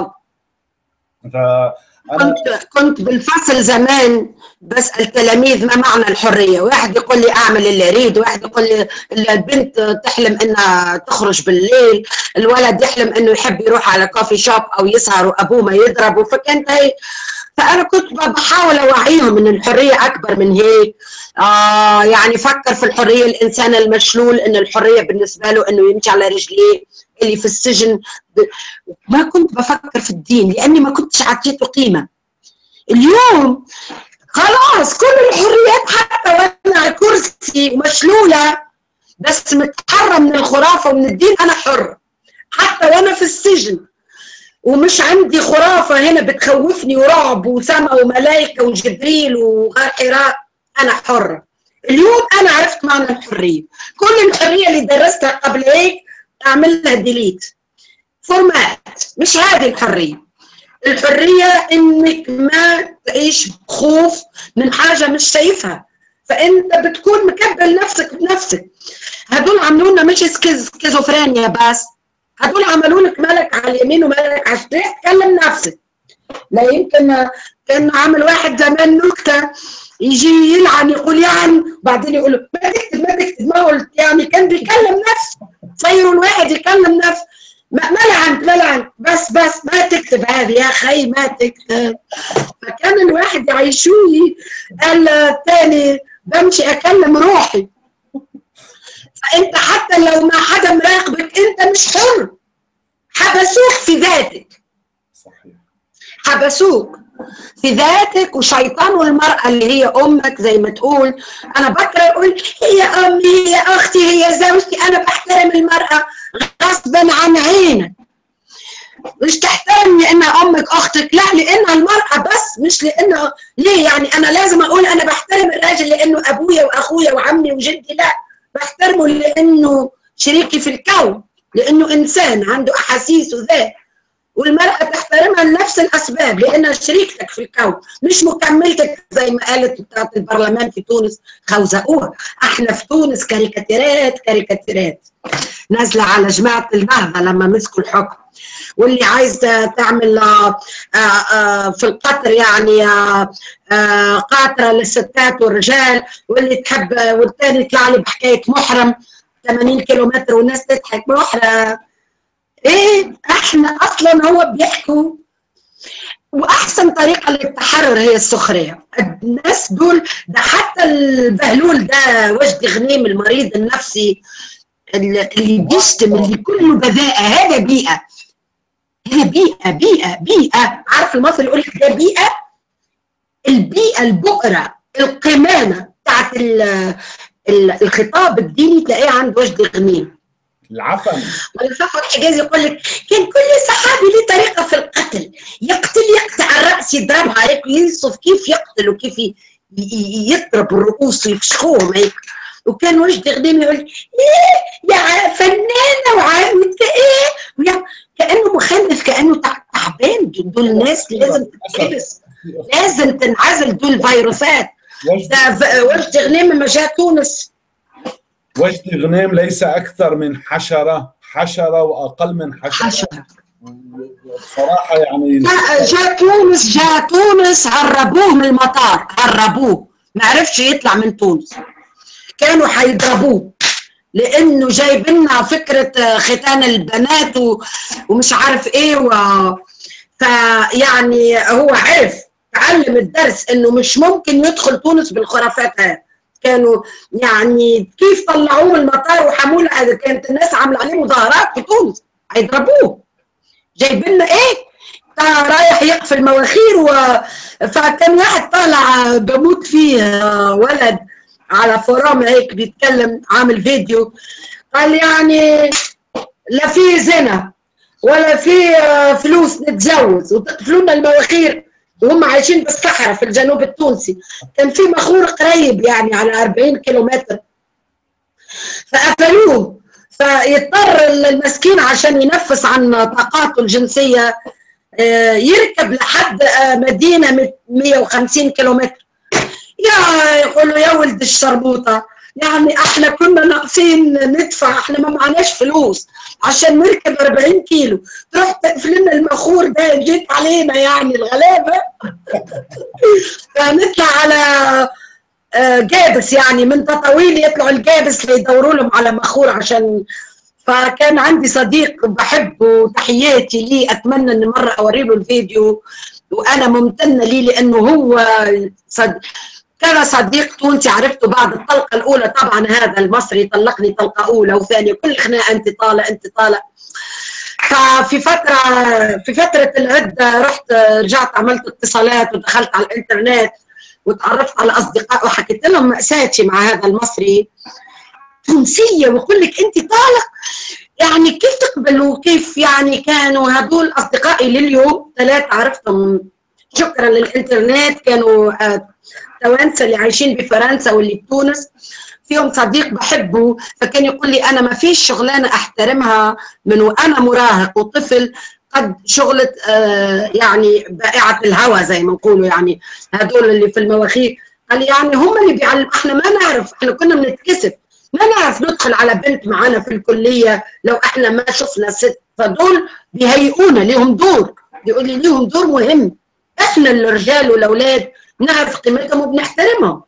كنت كنت بالفصل زمان بسأل تلاميذ ما معنى الحرية، واحد يقول لي أعمل اللي أريد، واحد يقول لي البنت تحلم إنها تخرج بالليل، الولد يحلم إنه يحب يروح على كوفي شوب أو يسهر وأبوه ما يضربه. فكانت هي، فأنا كنت بحاول أوعيهم إن الحرية أكبر من هيك. آه يعني فكر في الحرية، الإنسان المشلول إن الحرية بالنسبة له إنه يمشي على رجليه، اللي في السجن. ما كنت بفكر في الدين لأني ما كنتش عطيته قيمة. اليوم خلاص كل الحريات، حتى وأنا على كرسي ومشلولة بس متحرة من الخرافة ومن الدين أنا حرة، حتى وأنا في السجن ومش عندي خرافة هنا بتخوفني ورعب وسما وملائكة وجبريل وغار حراء. أنا حرة. اليوم أنا عرفت معنى الحرية. كل الحرية اللي درستها قبل هيك أعمل لها ديليت فورمات. مش هذه الحرية. الحرية إنك ما تعيش بخوف من حاجة مش شايفها، فأنت بتكون مكبل نفسك بنفسك. هدول عملونا مش سكيزوفرينيا بس، هدول عملوا لك ملك على اليمين وملك على الشمال. تكلم نفسك. لا يمكن كان عامل واحد زمان نكته يجي يلعن يقول يعني بعدين يقول ما تكتب ما تكتب ما قلت، يعني كان بيكلم نفسه. صيروا الواحد يكلم نفسه. ما ما لعنت ما لعنت بس بس ما تكتب هذه يا خي ما تكتب. فكان الواحد يعيشوني. قال الثاني بمشي اكلم روحي. فانت حتى لو ما حدا مراقبك انت مش حر. حبسوك في ذاتك. صحيح. حبسوك في ذاتك. وشيطان المرأة اللي هي أمك زي ما تقول. أنا بكره أقول هي أمي هي أختي هي زوجتي. أنا بحترم المرأة غصبا عن عينك. مش تحترم لأنها أمك أختك، لا لأنها المرأة بس، مش لأنها ليه يعني أنا لازم أقول أنا بحترم الراجل لأنه أبويا وأخويا وعمي وجدي. لا، بحترمه لأنه شريكي في الكون، لأنه إنسان عنده أحاسيس وذات. والمرأة تحترمها لنفس الأسباب لأنها شريكتك في الكون مش مكملتك زي ما قالت بتاعت البرلمان في تونس خوزقوها. احنا في تونس كاريكاتيرات كاريكاتيرات نازلة على جماعة النهضة لما مسكوا الحكم. واللي عايزة تعمل في القطر يعني قاطرة للستات والرجال، واللي تحب والتاني يطلع لي بحكاية محرم ثمانين كيلومتر والناس تضحك محرم. ايه احنا اصلا هو بيحكوا. واحسن طريقه للتحرر هي السخريه. الناس دول ده حتى البهلول ده وجدي غنيم المريض النفسي اللي بيشتم اللي كله بذاءه. هذا بيئه. هي بيئه بيئه بيئه. عارف المصري يقول لك ده بيئه. البيئه البؤره القمامه بتاعت الخطاب الديني تلاقيه عند وجدي غنيم. العفن. والفخر حجازي يقول لك كان كل صحابي له طريقه في القتل. يقتل يقطع الراس يضربها هيك ويوصف كيف يقتل وكيف يضرب الرؤوس ويفشخوهم هيك. وكان وجدي غنيم يقول ايه يا فنانه وعامل ايه كانه مخنف كانه تعبان. دول الناس لازم تتحبس لازم تنعزل. دول فيروسات. وجدي غنيم لما جاء تونس وجدي غنيم ليس أكثر من حشرة حشرة وأقل من حشرة, حشرة. بصراحة يعني جاء تونس جاء تونس هربوه من المطار. هربوه ما عرفش يطلع من تونس. كانوا حيضربوه لأنه جايب لنا فكرة ختان البنات ومش عارف إيه و... فيعني هو عرف تعلم الدرس إنه مش ممكن يدخل تونس بالخرافات هذه. كانوا يعني كيف طلعوه من المطار وحموله. كانت الناس عامله عليه مظاهرات في تونس هيضربوه. جايبين لنا ايه رايح يقفل مواخير و... فكان واحد طالع بموت فيه ولد على فورام هيك بيتكلم عامل فيديو قال يعني لا في زنا ولا في فلوس نتجوز وتقفلوا لنا المواخير وهم عايشين بالصحراء في الجنوب التونسي. كان في مخور قريب يعني على أربعين كيلومتر فقفلوه. فيضطر المسكين عشان ينفس عن طاقاته الجنسية يركب لحد مدينة مية وخمسين كيلومتر. يا يقولوا يا ولد الشربوطة يعني احنا كنا ناقصين ندفع. احنا ما معناش فلوس عشان نركب أربعين كيلو تروح تقفل لنا المخور ده. جيت علينا يعني الغلابه. فنطلع على جابس يعني من تطاويل يطلعوا الجابس ليدوروا لهم على مخور عشان. فكان عندي صديق بحبه تحياتي ليه اتمنى ان مره اوري له الفيديو وانا ممتنه ليه لانه هو صديق. كان صديق تونسي عرفته بعد الطلقة الأولى. طبعا هذا المصري طلقني طلقة أولى وثانية كل خناقة أنت طالع أنت طالع. ففي فترة في فترة العدة رحت رجعت عملت اتصالات ودخلت على الإنترنت وتعرفت على أصدقاء وحكيت لهم مأساتي مع هذا المصري. تونسية ويقول لك أنت طالق يعني كيف تقبلوا؟ كيف يعني كانوا هدول أصدقائي لليوم ثلاثة عرفتهم شكرا للإنترنت، كانوا توانسة اللي عايشين بفرنسا واللي بتونس. فيهم صديق بحبه فكان يقول لي أنا ما فيش شغلانة أحترمها من وأنا مراهق وطفل قد شغلة آه يعني بائعة الهوى زي ما نقولوا، يعني هدول اللي في المواخير. قال لي يعني هم اللي بيعلم، احنا ما نعرف، احنا كنا بنتكسف ما نعرف ندخل على بنت معانا في الكلية لو احنا ما شفنا ست، فدول بيهيئونا ليهم دور، بيقول لي ليهم دور مهم، احنا الرجال والاولاد نعرف قيمتهم وبنحترمهم.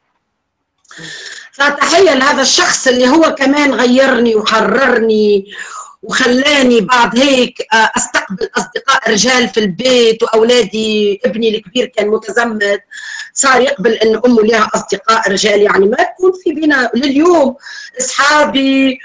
فتحية لهذا الشخص اللي هو كمان غيرني وحررني وخلاني بعد هيك استقبل اصدقاء رجال في البيت، واولادي ابني الكبير كان متزمت صار يقبل ان امه لها اصدقاء رجال، يعني ما تكون في بينا لليوم اصحابي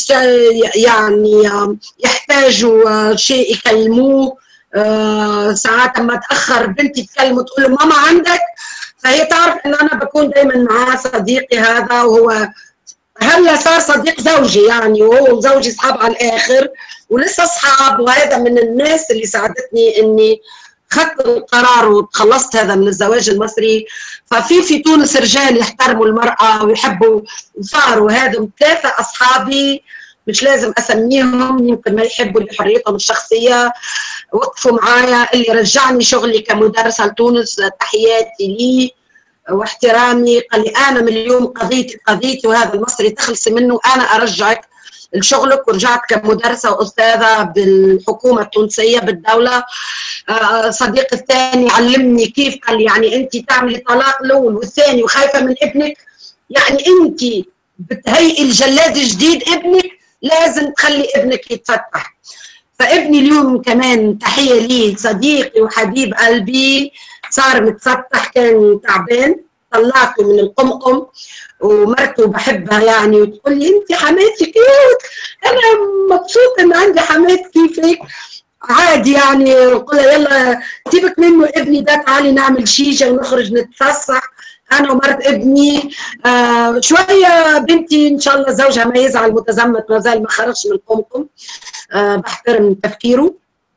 يعني يحتاجوا شيء يكلموه. ساعات لما تاخر بنتي تكلمه تقول له ماما عندك، فهي تعرف ان انا بكون دائما معاه صديقي هذا، وهو هلا صار صديق زوجي يعني، وهو وزوجي اصحاب على الاخر ولسه اصحاب. وهذا من الناس اللي ساعدتني اني اخذت القرار وتخلصت هذا من الزواج المصري. ففي في تونس رجال يحترموا المراه ويحبوا، وصاروا هذم ثلاثه اصحابي مش لازم اسميهم يمكن ما يحبوا لحريتهم الشخصيه، وقفوا معايا. اللي رجعني شغلي كمدرسه لتونس تحياتي لي واحترامي، قال لي انا من اليوم قضيتي قضيتي وهذا المصري تخلصي منه، انا ارجعك لشغلك. ورجعت كمدرسه واستاذه بالحكومه التونسيه بالدوله. صديقي الثاني علمني كيف، قال لي يعني انت تعملي طلاق الاول والثاني وخايفه من ابنك، يعني انت بتهيئي الجلاد جديد ابنك لازم تخلي ابنك يتفتح. فابني اليوم كمان تحيه لي صديقي وحبيب قلبي صار متفتح، كان تعبان طلعته من القمقم، ومرته بحبها يعني وتقول لي انت حماتي كيف، انا مبسوطه ان عندي حمات كيفك عادي يعني. قول يلا سيبك منه ابني ده، تعالي نعمل شيشه ونخرج نتفسح انا ومرت ابني. آه شويه بنتي ان شاء الله زوجها ما يزعل متزمت ما زال ما خرجش من القمقم، آه بحترم تفكيره.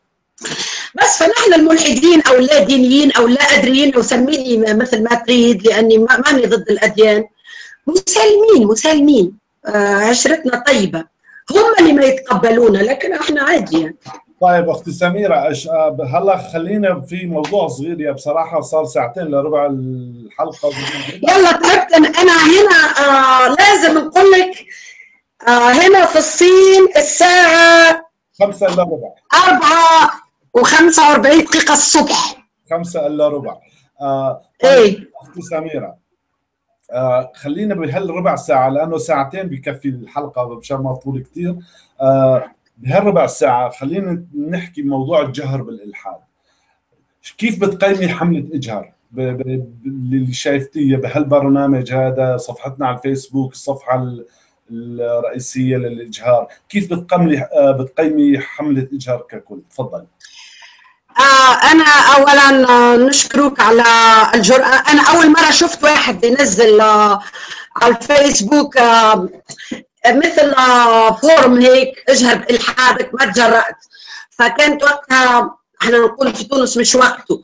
بس فنحن الملحدين او اللا دينيين او اللا ادريين او سميني مثل ما تريد لاني ماني ضد الاديان، مسالمين مسالمين، آه عشرتنا طيبه، هم اللي ما يتقبلونا لكن احنا عادي يعني. طيب اختي سميره أش... هلا خلينا في موضوع صغير، يا بصراحه صار ساعتين لربع الحلقه. يلا تعبت انا هنا. آه لازم نقول لك آه هنا في الصين الساعه خمسة الا ربع، أربعة وخمسة وأربعين دقيقه الصبح، خمسة الا ربع. آه ايه اختي سميره، آه خلينا بهالربع ساعه لانه ساعتين بكفي الحلقه مشان ما تطول كثير. آه بهالربع ساعة خلينا نحكي موضوع الجهر بالإلحاد. كيف بتقيمي حملة إجهر اللي شايفتيه بهالبرنامج هذا، صفحتنا على الفيسبوك الصفحة الرئيسية للإجهار، كيف بتقيمي بتقيمي حملة إجهر ككل؟ تفضلي. آه أنا أولاً نشكرك على الجرأة. أنا أول مرة شفت واحد ينزل آه على الفيسبوك آه مثل فورم هيك اجهر بإلحادك، ما تجرأت. فكانت وقتها احنا نقول في تونس مش وقته.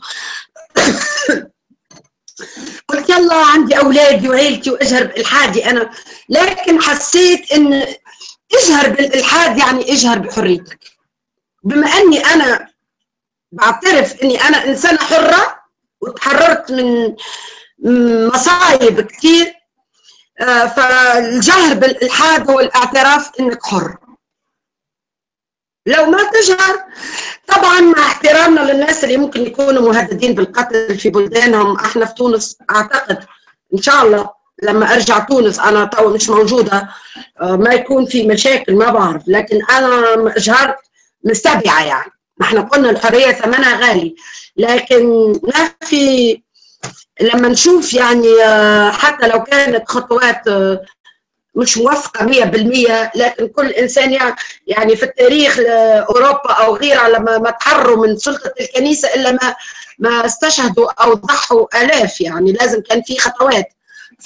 قلت يلا عندي اولادي وعيلتي واجهر بإلحادي انا، لكن حسيت ان اجهر بالإلحاد يعني اجهر بحريتك. بما اني انا بعترف اني انا انسانه حره وتحررت من مصايب كثير، فالجهر بالإلحاد هو الاعتراف انك حر. لو ما تجهر طبعا مع احترامنا للناس اللي ممكن يكونوا مهددين بالقتل في بلدانهم، احنا في تونس اعتقد ان شاء الله لما ارجع تونس انا تو مش موجوده ما يكون في مشاكل، ما بعرف، لكن انا اجهرت مستبعه يعني. احنا قلنا الحريه ثمنها غالي، لكن ما في لما نشوف يعني حتى لو كانت خطوات مش موافقة مية بالمية، لكن كل إنسان يعني في التاريخ أوروبا أو غيرها لما ما تحرروا من سلطة الكنيسة إلا ما ما استشهدوا أو ضحوا آلاف، يعني لازم كان في خطوات. ف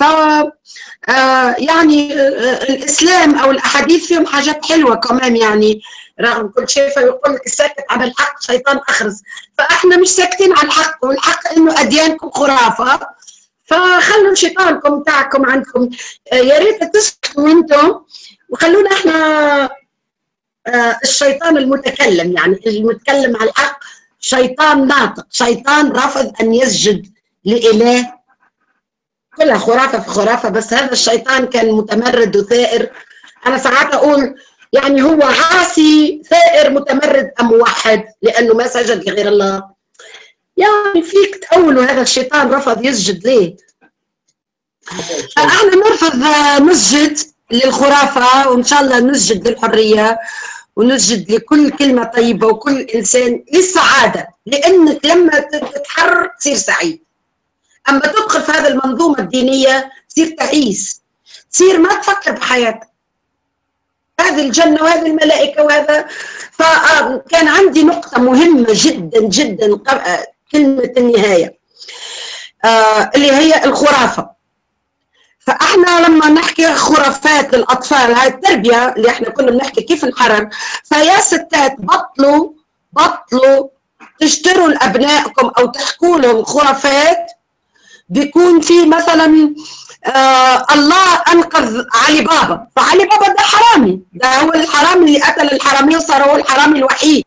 يعني الاسلام او الاحاديث فيهم حاجات حلوه كمان، يعني رغم كل شيء فيقول لك الساكت عن الحق شيطان اخرس، فاحنا مش ساكتين عن الحق، والحق انه اديانكم خرافه، فخلوا شيطانكم بتاعكم عندكم، يا ريت تسكتوا انتم وخلونا احنا الشيطان المتكلم، يعني المتكلم على الحق شيطان ناطق، شيطان رفض ان يسجد لاله، كلها خرافه في خرافه، بس هذا الشيطان كان متمرد وثائر. انا ساعات اقول يعني هو عاصي ثائر متمرد ام موحد لانه ما سجد لغير الله. يعني فيك تقولوا هذا الشيطان رفض يسجد ليه؟ احنا نرفض نسجد للخرافه، وان شاء الله نسجد للحريه ونسجد لكل كلمه طيبه وكل انسان للسعاده، لانك لما تتحرر تصير سعيد. اما تدخل في هذه المنظومه الدينيه تصير تعيس، تصير ما تفكر بحياتك، هذه الجنه وهذه الملائكه وهذا. فكان عندي نقطه مهمه جدا جدا كلمه النهايه اللي هي الخرافه. فاحنا لما نحكي خرافات للاطفال، هاي التربيه اللي احنا كنا بنحكي كيف نحرر، فيا ستات بطلوا بطلوا تشتروا لابنائكم او تحكوا لهم خرافات بيكون في مثلا آه الله انقذ علي بابا، فعلي بابا ده حرامي، ده هو الحرامي اللي قتل الحرامي وصار هو الحرامي الوحيد.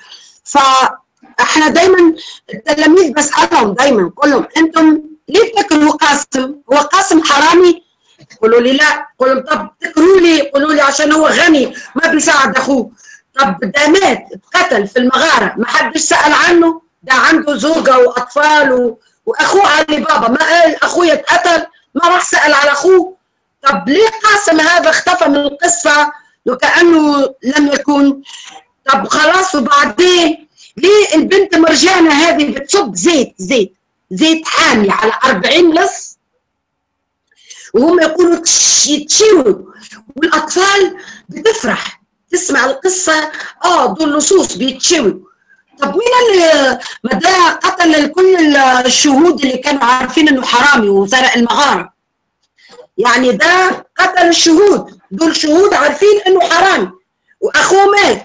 فاحنا دايما التلاميذ بسالهم دايما كلهم انتم ليه بتكرهوا قاسم؟ هو قاسم حرامي؟ يقولوا لي لا. قول لهم طب تكرهوا لي؟ يقولوا لي عشان هو غني ما بيساعد اخوه. طب ده مات اتقتل في المغاره ما حدش سال عنه؟ ده عنده زوجه واطفال و... واخوه علي بابا ما قال اخويا اتقتل؟ ما راح سال على اخوه. طب ليه قاسم هذا اختفى من القصه وكانه لم يكن؟ طب خلاص وبعدين ليه البنت مرجانه هذه بتصب زيت زيت زيت حامي على أربعين لص وهم يقولوا يتشيروا والاطفال بتفرح تسمع القصه؟ اه دول لصوص بيتشووا. طب مين اللي ما ده قتل كل الشهود اللي كانوا عارفين انه حرامي وسرق المغاره؟ يعني ده قتل الشهود، دول شهود عارفين انه حرامي واخوه مات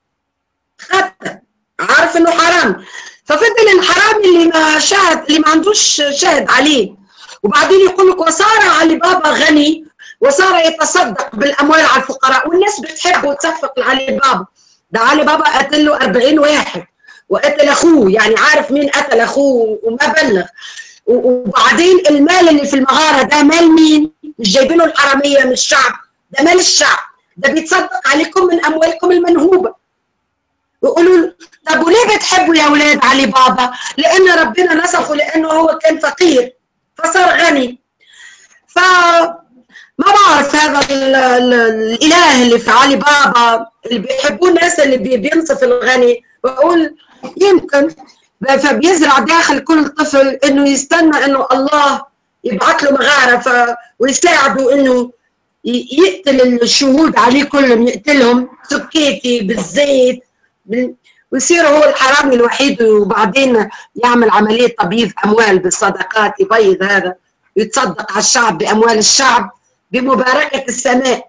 قتل عارف انه حرامي، ففضل الحرامي اللي ما شاهد اللي ما عندوش شاهد عليه. وبعدين يقول لك وصار علي بابا غني وصار يتصدق بالاموال على الفقراء والناس بتحبه وتصفق لعلي بابا. ده علي بابا قتل له أربعين واحد وقتل اخوه، يعني عارف مين قتل اخوه وما بلغ. وبعدين المال اللي في المغاره ده مال مين؟ مش جايبينه الحراميه من الشعب، ده مال الشعب، ده بيتصدق عليكم من اموالكم المنهوبه. ويقولوا له طب وليه بتحبوا يا اولاد علي بابا؟ لان ربنا نصفه لانه هو كان فقير فصار غني. ف ما بعرف هذا الاله اللي في علي بابا اللي بيحبوه الناس اللي بينصف الغني، بقول يمكن فبيزرع داخل كل طفل انه يستنى انه الله يبعث له مغاره ف... ويساعده انه يقتل الشهود عليه كلهم، يقتلهم سكيتي بالزيت بال... ويصير هو الحرامي الوحيد، وبعدين يعمل عمليه تبييض اموال بالصدقات، يبيض هذا يتصدق على الشعب باموال الشعب بمباركه السماء.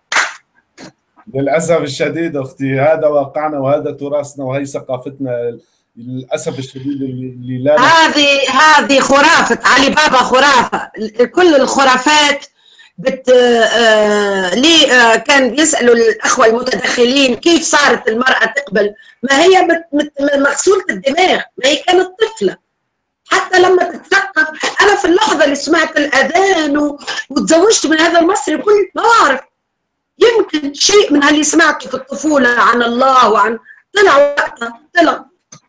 للاسف الشديد اختي هذا واقعنا وهذا تراثنا وهي ثقافتنا للاسف الشديد اللي لا هذه هذه خرافه علي بابا، خرافه. كل الخرافات بت آه... ليه آه... كان بيسالوا الاخوه المتدخلين كيف صارت المراه تقبل؟ ما هي مت... مت... مغسوله الدماغ، ما هي كانت طفله. حتى لما تتثقف، انا في اللحظه اللي سمعت الاذان و... وتزوجت من هذا المصري كل ما بعرف، يمكن شيء من اللي سمعته في الطفوله عن الله وعن طلع وقتها طلع،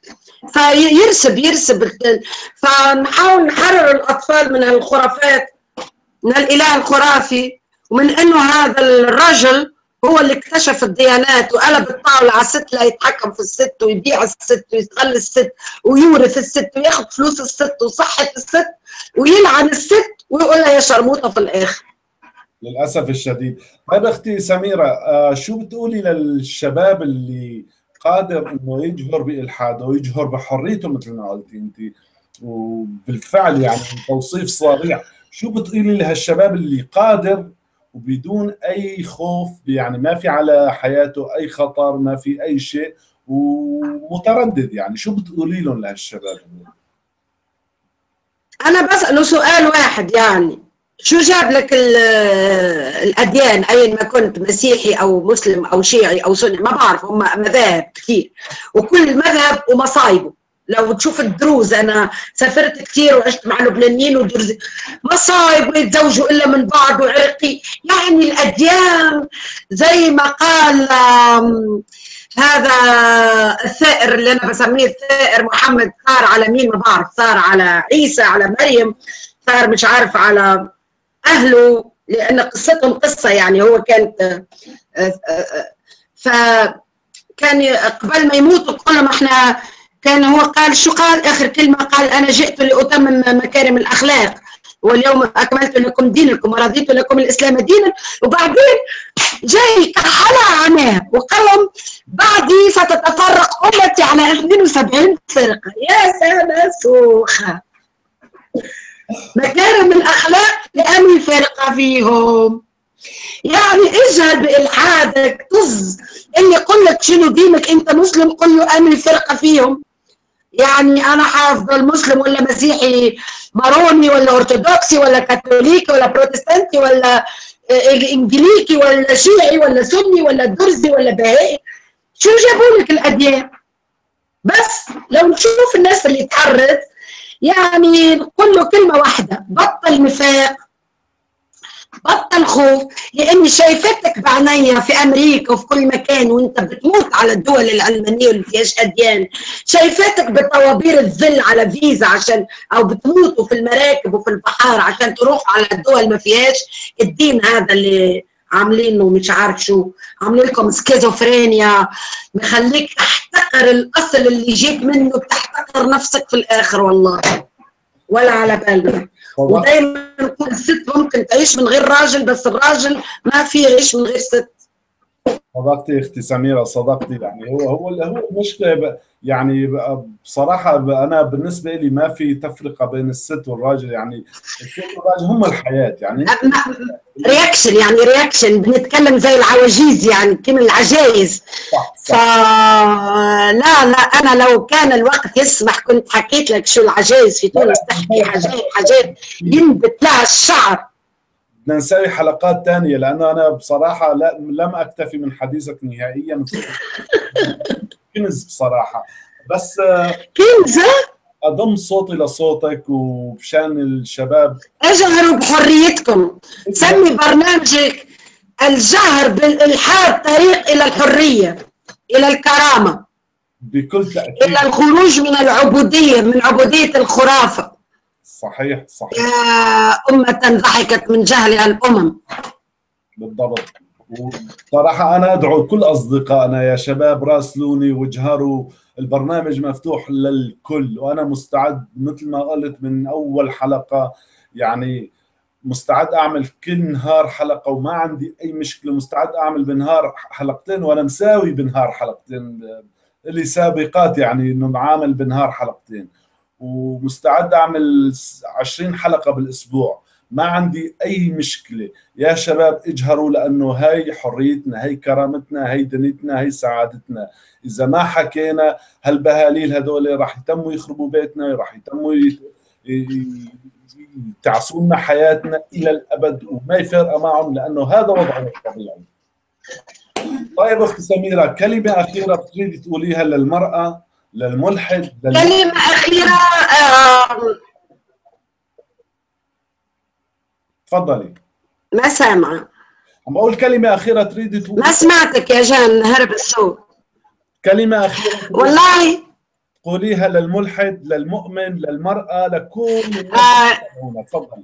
فيرسب يرسب. فنحاول نحرر الاطفال من الخرافات، من الاله الخرافي، ومن انه هذا الرجل هو اللي اكتشف الديانات وقلب الطاوله على الست ليتحكم في الست ويبيع الست ويستغل الست ويورث الست وياخذ فلوس الست وصحه الست ويلعن الست ويقول لها يا شرموطه في الاخر. للاسف الشديد. طيب اختي سميره، آه شو بتقولي للشباب اللي قادر انه يجهر بالحاده ويجهر بحريته مثل ما قلتي انت، وبالفعل يعني توصيف صريح، شو بتقولي لهالشباب اللي قادر وبدون اي خوف، يعني ما في على حياته اي خطر، ما في اي شيء ومتردد، يعني شو بتقولي لهم لهالشباب؟ انا بسأله سؤال واحد، يعني شو جاب لك الاديان اين ما كنت، مسيحي او مسلم او شيعي او سني، ما بعرف، هم مذاهب كثير وكل مذهب ومصايبه. لو تشوف الدروز، انا سافرت كثير وعشت مع لبنانيين ودروز، مصايب ويتزوجوا الا من بعض وعرقي، يعني الاديان زي ما قال هذا الثائر اللي انا بسميه الثائر محمد، صار على مين ما بعرف، صار على عيسى، على مريم، صار مش عارف على اهله، لان قصتهم قصه، يعني هو كانت فكان قبل ما يموتوا كلهم احنا كان هو قال شو قال اخر كلمه؟ قال انا جئت لاتمم مكارم الاخلاق واليوم اكملت لكم دينكم ورضيت لكم الاسلام دينا، وبعدين جاي كحلها عناه وقال بعدي ستتفرق امتي على اثنين وسبعين فرقه. يا سنه سوخه، مكارم الاخلاق لاني فرقه فيهم، يعني اجهل بالحادك، طز اللي يقول لك شنو دينك انت مسلم قل له اني فرقه فيهم. يعني انا حافظل مسلم ولا مسيحي ماروني ولا ارثوذكسي ولا كاثوليكي ولا بروتستانتي ولا انجليكي ولا شيعي ولا سني ولا درزي ولا بهائي، شو جابوا لك الاديان؟ بس لو نشوف الناس اللي تحرض، يعني نقول له كلمه واحده، بطل نفاق، بطل خوف، لاني شايفتك بعينيا في امريكا وفي كل مكان وانت بتموت على الدول العلمانيه اللي فيهاش اديان، شايفتك بطوابير الذل على فيزا عشان، او بتموتوا في المراكب وفي البحار عشان تروحوا على الدول ما فيهاش الدين هذا اللي عاملينه مش عارف شو، عاملين لكم سكيزوفرينيا مخليك تحتقر الاصل اللي جيت منه، بتحتقر نفسك في الاخر والله ولا على بالك. ودايما نقول الست ممكن تعيش من غير راجل، بس الراجل ما في يعيش من غير ست. صدقتي اختي سميره، صدقتي، يعني هو هو هو المشكله، يعني بصراحه انا بالنسبه لي ما في تفرقه بين الست والراجل، يعني الست والراجل هم الحياه، يعني رياكشن، يعني رياكشن بنتكلم زي العواجيز، يعني كم العجايز. صح صح. لا لا انا لو كان الوقت يسمح كنت حكيت لك شو العجايز في تونس، تحكي حاجات حاجات ينبت لها الشعر. بدنا نسوي حلقات ثانيه، لانه انا بصراحه لا لم اكتفي من حديثك نهائيا. كنز بصراحه، بس كنز اضم صوتي لصوتك وبشان الشباب. اجهروا بحريتكم، سمي برنامجك الجهر بالالحاد طريق الى الحريه، الى الكرامه، بكل تاكيد، الى الخروج من العبوديه، من عبوديه الخرافه. صحيح صحيح. يا أمة ضحكت من جهلها الأمم. بالضبط. وصراحة أنا أدعو كل أصدقائنا يا شباب راسلوني واجهروا، البرنامج مفتوح للكل، وأنا مستعد مثل ما قلت من أول حلقة، يعني مستعد أعمل كل نهار حلقة وما عندي أي مشكلة، مستعد أعمل بنهار حلقتين، وأنا مساوي بنهار حلقتين، اللي سابقات يعني إنه بعمل بنهار حلقتين، ومستعد أعمل عشرين حلقة بالأسبوع، ما عندي أي مشكلة. يا شباب اجهروا، لأنه هاي حريتنا، هاي كرامتنا، هاي دنيتنا، هاي سعادتنا. إذا ما حكينا هالبهاليل هذول راح يتموا يخربوا بيتنا، راح يتموا يتعسوا حياتنا إلى الأبد، وما يفرق معهم، لأنه هذا وضعنا الطبيعي. طيب أختي سميرة، كلمة أخيرة بتريدي تقوليها للمرأة، للملحد، لل... كلمة أخيرة. آه... تفضلي. ما سامعة. عم بقول كلمة أخيرة تريدي تقولي. ما سمعتك يا جان، هرب الصوت. كلمة أخيرة والله تقوليها للملحد، للمؤمن، للمرأة، لكل الناس. آه... تفضلي.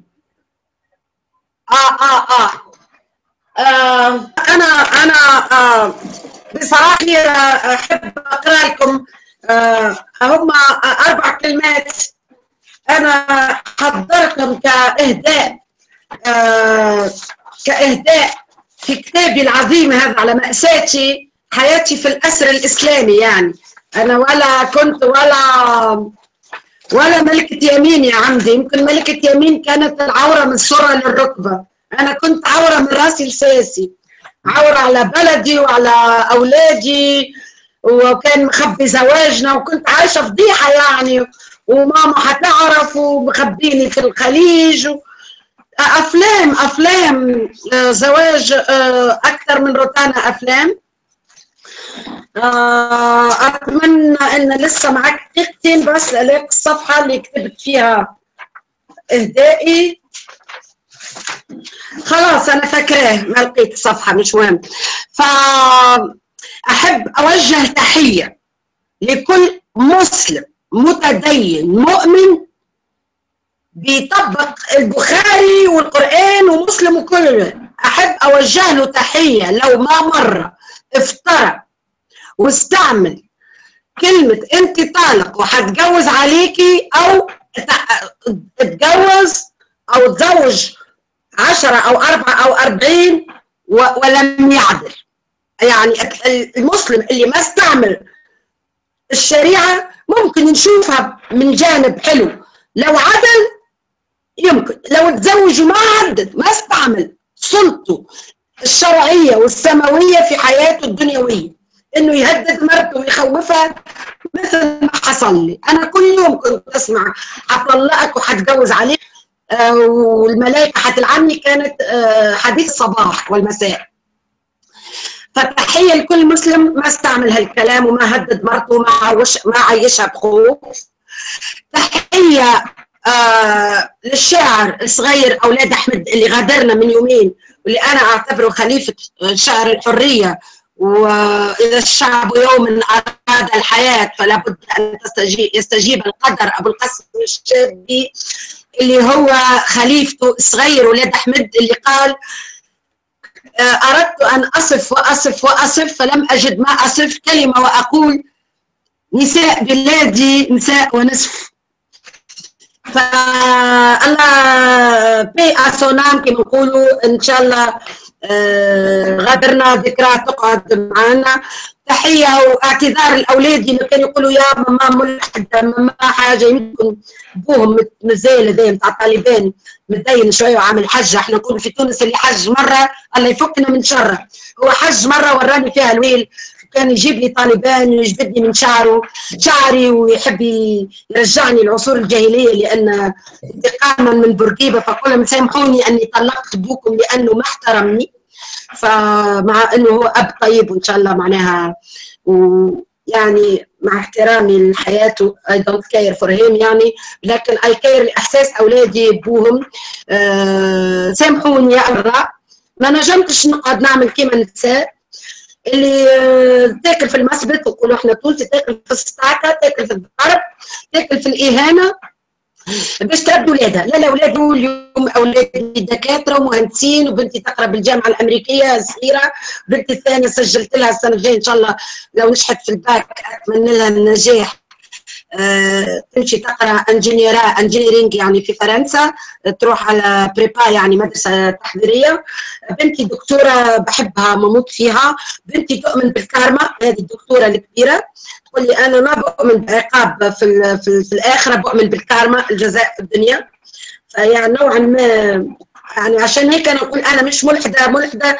آه آه آه آه أنا أنا آه بصراحة أحب أقرأ لكم آه هم أربع كلمات أنا حضرتهم كإهداء آه كإهداء في كتابي العظيم هذا على مأساتي، حياتي في الأسر الإسلامي. يعني أنا ولا كنت ولا ولا ملكة يمين يا عمدي، يمكن ملكة يمين كانت العورة من السرة للركبة، أنا كنت عورة من راسي لساسي، عورة على بلدي وعلى أولادي، وكان مخبي زواجنا وكنت عايشة فضيحة يعني، وماما هتعرف ومخبيني في الخليج و... أفلام أفلام زواج أكثر من روتانا أفلام. أتمنى أن لسه معك دقيقتين بس ألاقي الصفحة اللي كتبت فيها إهدائي. خلاص أنا فاكراه، ما لقيت الصفحة مش مهم. فأحب أوجه تحية لكل مسلم متدين مؤمن بيطبق البخاري والقرآن ومسلم وكله، أحب أوجه له تحية لو ما مرة افترى واستعمل كلمة أنت طالق وهتجوز عليكي أو اتجوز أو تزوج عشرة أو أربعة أو أربعين ولم يعدل. يعني المسلم اللي ما استعمل الشريعة ممكن نشوفها من جانب حلو، لو عدل يمكن، لو تزوج وما عدل ما استعمل سلطته الشرعية والسماوية في حياته الدنيوية انه يهدد مرته ويخوفها مثل ما حصل لي. انا كل يوم كنت اسمع هطلقك وهتجوز عليك آه والملائكة هتلعني، كانت آه حديث الصباح والمساء. فتحية لكل مسلم ما استعمل هالكلام وما هدد مرته وما ما عيشها بخوف. تحية آه للشاعر الصغير أولاد أحمد اللي غادرنا من يومين، واللي أنا أعتبره خليفة شعر الحرية، وإذا الشعب يوما أراد الحياة فلا بد أن تستجيب يستجيب القدر. أبو القاسم الشابي اللي هو خليفته الصغير أولاد أحمد اللي قال أردت أن أصف وأصف وأصف فلم أجد ما أصف كلمة وأقول نساء بلادي نساء ونصف. فالله بي أسونام كما نقولوا إن شاء الله غادرنا ذكرى تقعد معنا. تحية واعتذار الأولاد اللي كانوا يقولوا يا ماما ملحدة ماما حاجة، يمكن بوهم مزال هذايا نتاع الطالبان متدين شوية وعامل حجة. احنا نقول في تونس اللي حج مرة الله يفكنا من شره، هو حج مرة وراني فيها الويل، كان يجيب لي طالبان ويجبدني من شعره شعري ويحب يرجعني العصور الجاهلية لأن انتقاما من بورقيبة، فقال لهم سامحوني أني طلقت بوكم لأنه ما احترمني. فمع أنه هو أب طيب وإن شاء الله معناها، ويعني مع احترامي لحياته I don't care for him يعني، لكن I care لإحساس أولادي بوهم. أه سامحوني يا أبرا، ما نجمتش نقعد نعمل كيما النساء اللي تاكل في المسبت ويقولوا احنا تونسي، تاكل في السطاكه، تاكل في الضرب، تاكل في الاهانه باش تربي ولادها. لا لا ولادي اليوم اولادي دكاتره ومهندسين، وبنتي تقرا بالجامعه الامريكيه صغيره، بنتي الثانيه سجلت لها السنه الجايه ان شاء الله لو نجحت في الباك اتمنى لها النجاح. أه تمشي تقرا انجينيرا انجينيرينج يعني في فرنسا، تروح على بريبا يعني مدرسه تحضيريه. بنتي دكتوره بحبها مموت فيها، بنتي تؤمن بالكارما، هذه الدكتوره الكبيره تقول لي انا ما بؤمن بعقاب في ال في, ال في الاخره، بؤمن بالكارما الجزاء في الدنيا. فيعني نوعا ما يعني عشان هيك انا اقول انا مش ملحده ملحده.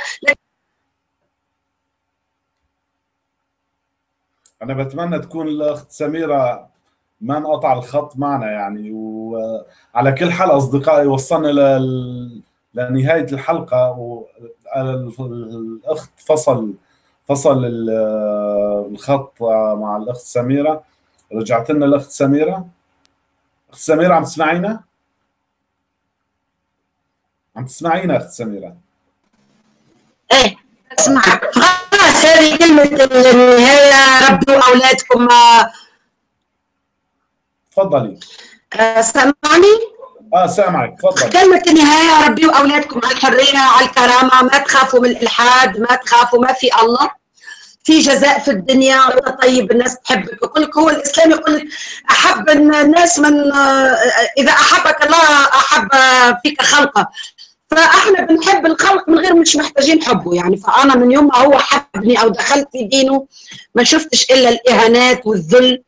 انا بتمنى تكون الاخت سميره ما انقطع الخط معنا يعني. وعلى كل حال اصدقائي وصلنا لل... لنهايه الحلقه، والاخت فصل فصل الخط مع الاخت سميره. رجعت لنا الاخت سميره. اخت سميره عم تسمعينا؟ عم تسمعينا اخت سميره؟ ايه اسمعك. خلاص هذه كلمه النهايه، ربوا اولادكم. تفضلي. أه سامعني؟ اه سامعك تفضلي. كلمة النهاية ربيوا أولادكم على الحرية على الكرامة، ما تخافوا من الإلحاد، ما تخافوا، ما في الله، في جزاء في الدنيا، طيب الناس تحبك. يقول لك هو الإسلام يقول لك أحب الناس من إذا أحبك الله أحب فيك خلقه، فاحنا بنحب الخلق من غير مش محتاجين حبه يعني. فأنا من يوم ما هو حبني أو دخلت في دينه ما شفتش إلا الإهانات والذل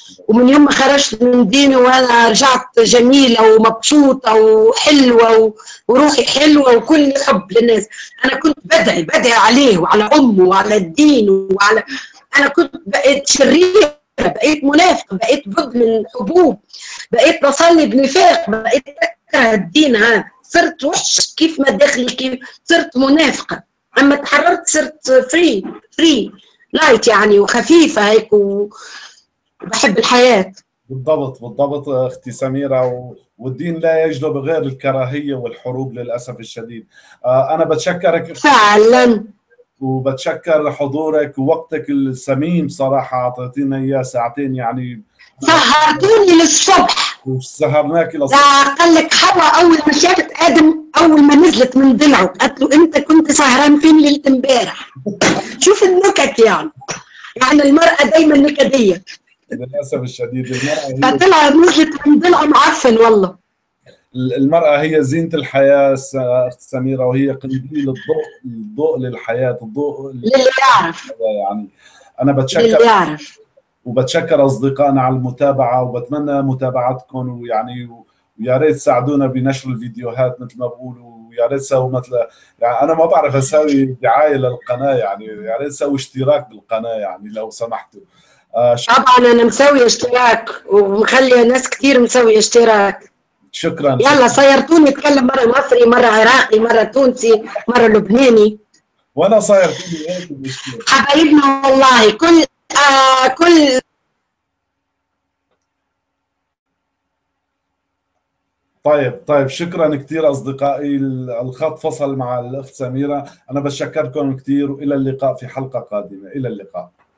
ومن يوم ما خرجت من ديني وانا رجعت جميله ومبسوطه وحلوه وروحي حلوه وكل حب للناس. انا كنت بدعي بدعي عليه وعلى امه وعلى الدين وعلى، انا كنت بقيت شريره، بقيت منافقه، بقيت ضد من حبوب، بقيت بصلي بنفاق، بقيت اكره الدين هذا، صرت وحش كيف ما داخلي، كيف صرت منافقه. اما تحررت صرت فري فري لايت يعني وخفيفه هيك وبحب الحياه. بالضبط بالضبط اختي سميره، و... والدين لا يجلب غير الكراهيه والحروب للاسف الشديد. آه انا بتشكرك فعلا، وبتشكر حضورك ووقتك الثمين بصراحه، اعطيتينا اياه ساعتين يعني سهرتوني للصبح وسهرناك للصبح. قال لك حواء اول ما شافت ادم اول ما نزلت من ضلعه قالت له انت كنت سهران فين ليله امبارح؟ شوف النكت يعني، يعني المراه دايما نكديه للاسف الشديد المراه هي فطلع نزلت من ضلعه معفن والله. المرأة هي زينة الحياة أخت سميرة، وهي قنديل الضوء، الضوء للحياة، الضوء للي يعرف يعني. أنا بتشكر للي يعرف وبتشكر أصدقائنا على المتابعة، وبتمنى متابعتكم، ويعني ويا ريت تساعدونا بنشر الفيديوهات مثل ما بقولوا، ويا ريت تسووا مثل يعني أنا ما بعرف أسوي دعاية للقناة يعني، يا ريت تسووا اشتراك بالقناة يعني لو سمحتوا. آه طبعا أنا مسوي اشتراك ومخلي ناس كثير مسوي اشتراك. شكرا. يلا صيرتوني اتكلم مره مصري مره عراقي مره تونسي مره لبناني. وانا صيرتوني هيك المشكله. حبايبنا والله كل آه كل طيب طيب شكرا كثير اصدقائي، الخط فصل مع الاخت سميره، انا بشكركم كثير والى اللقاء في حلقه قادمه، الى اللقاء.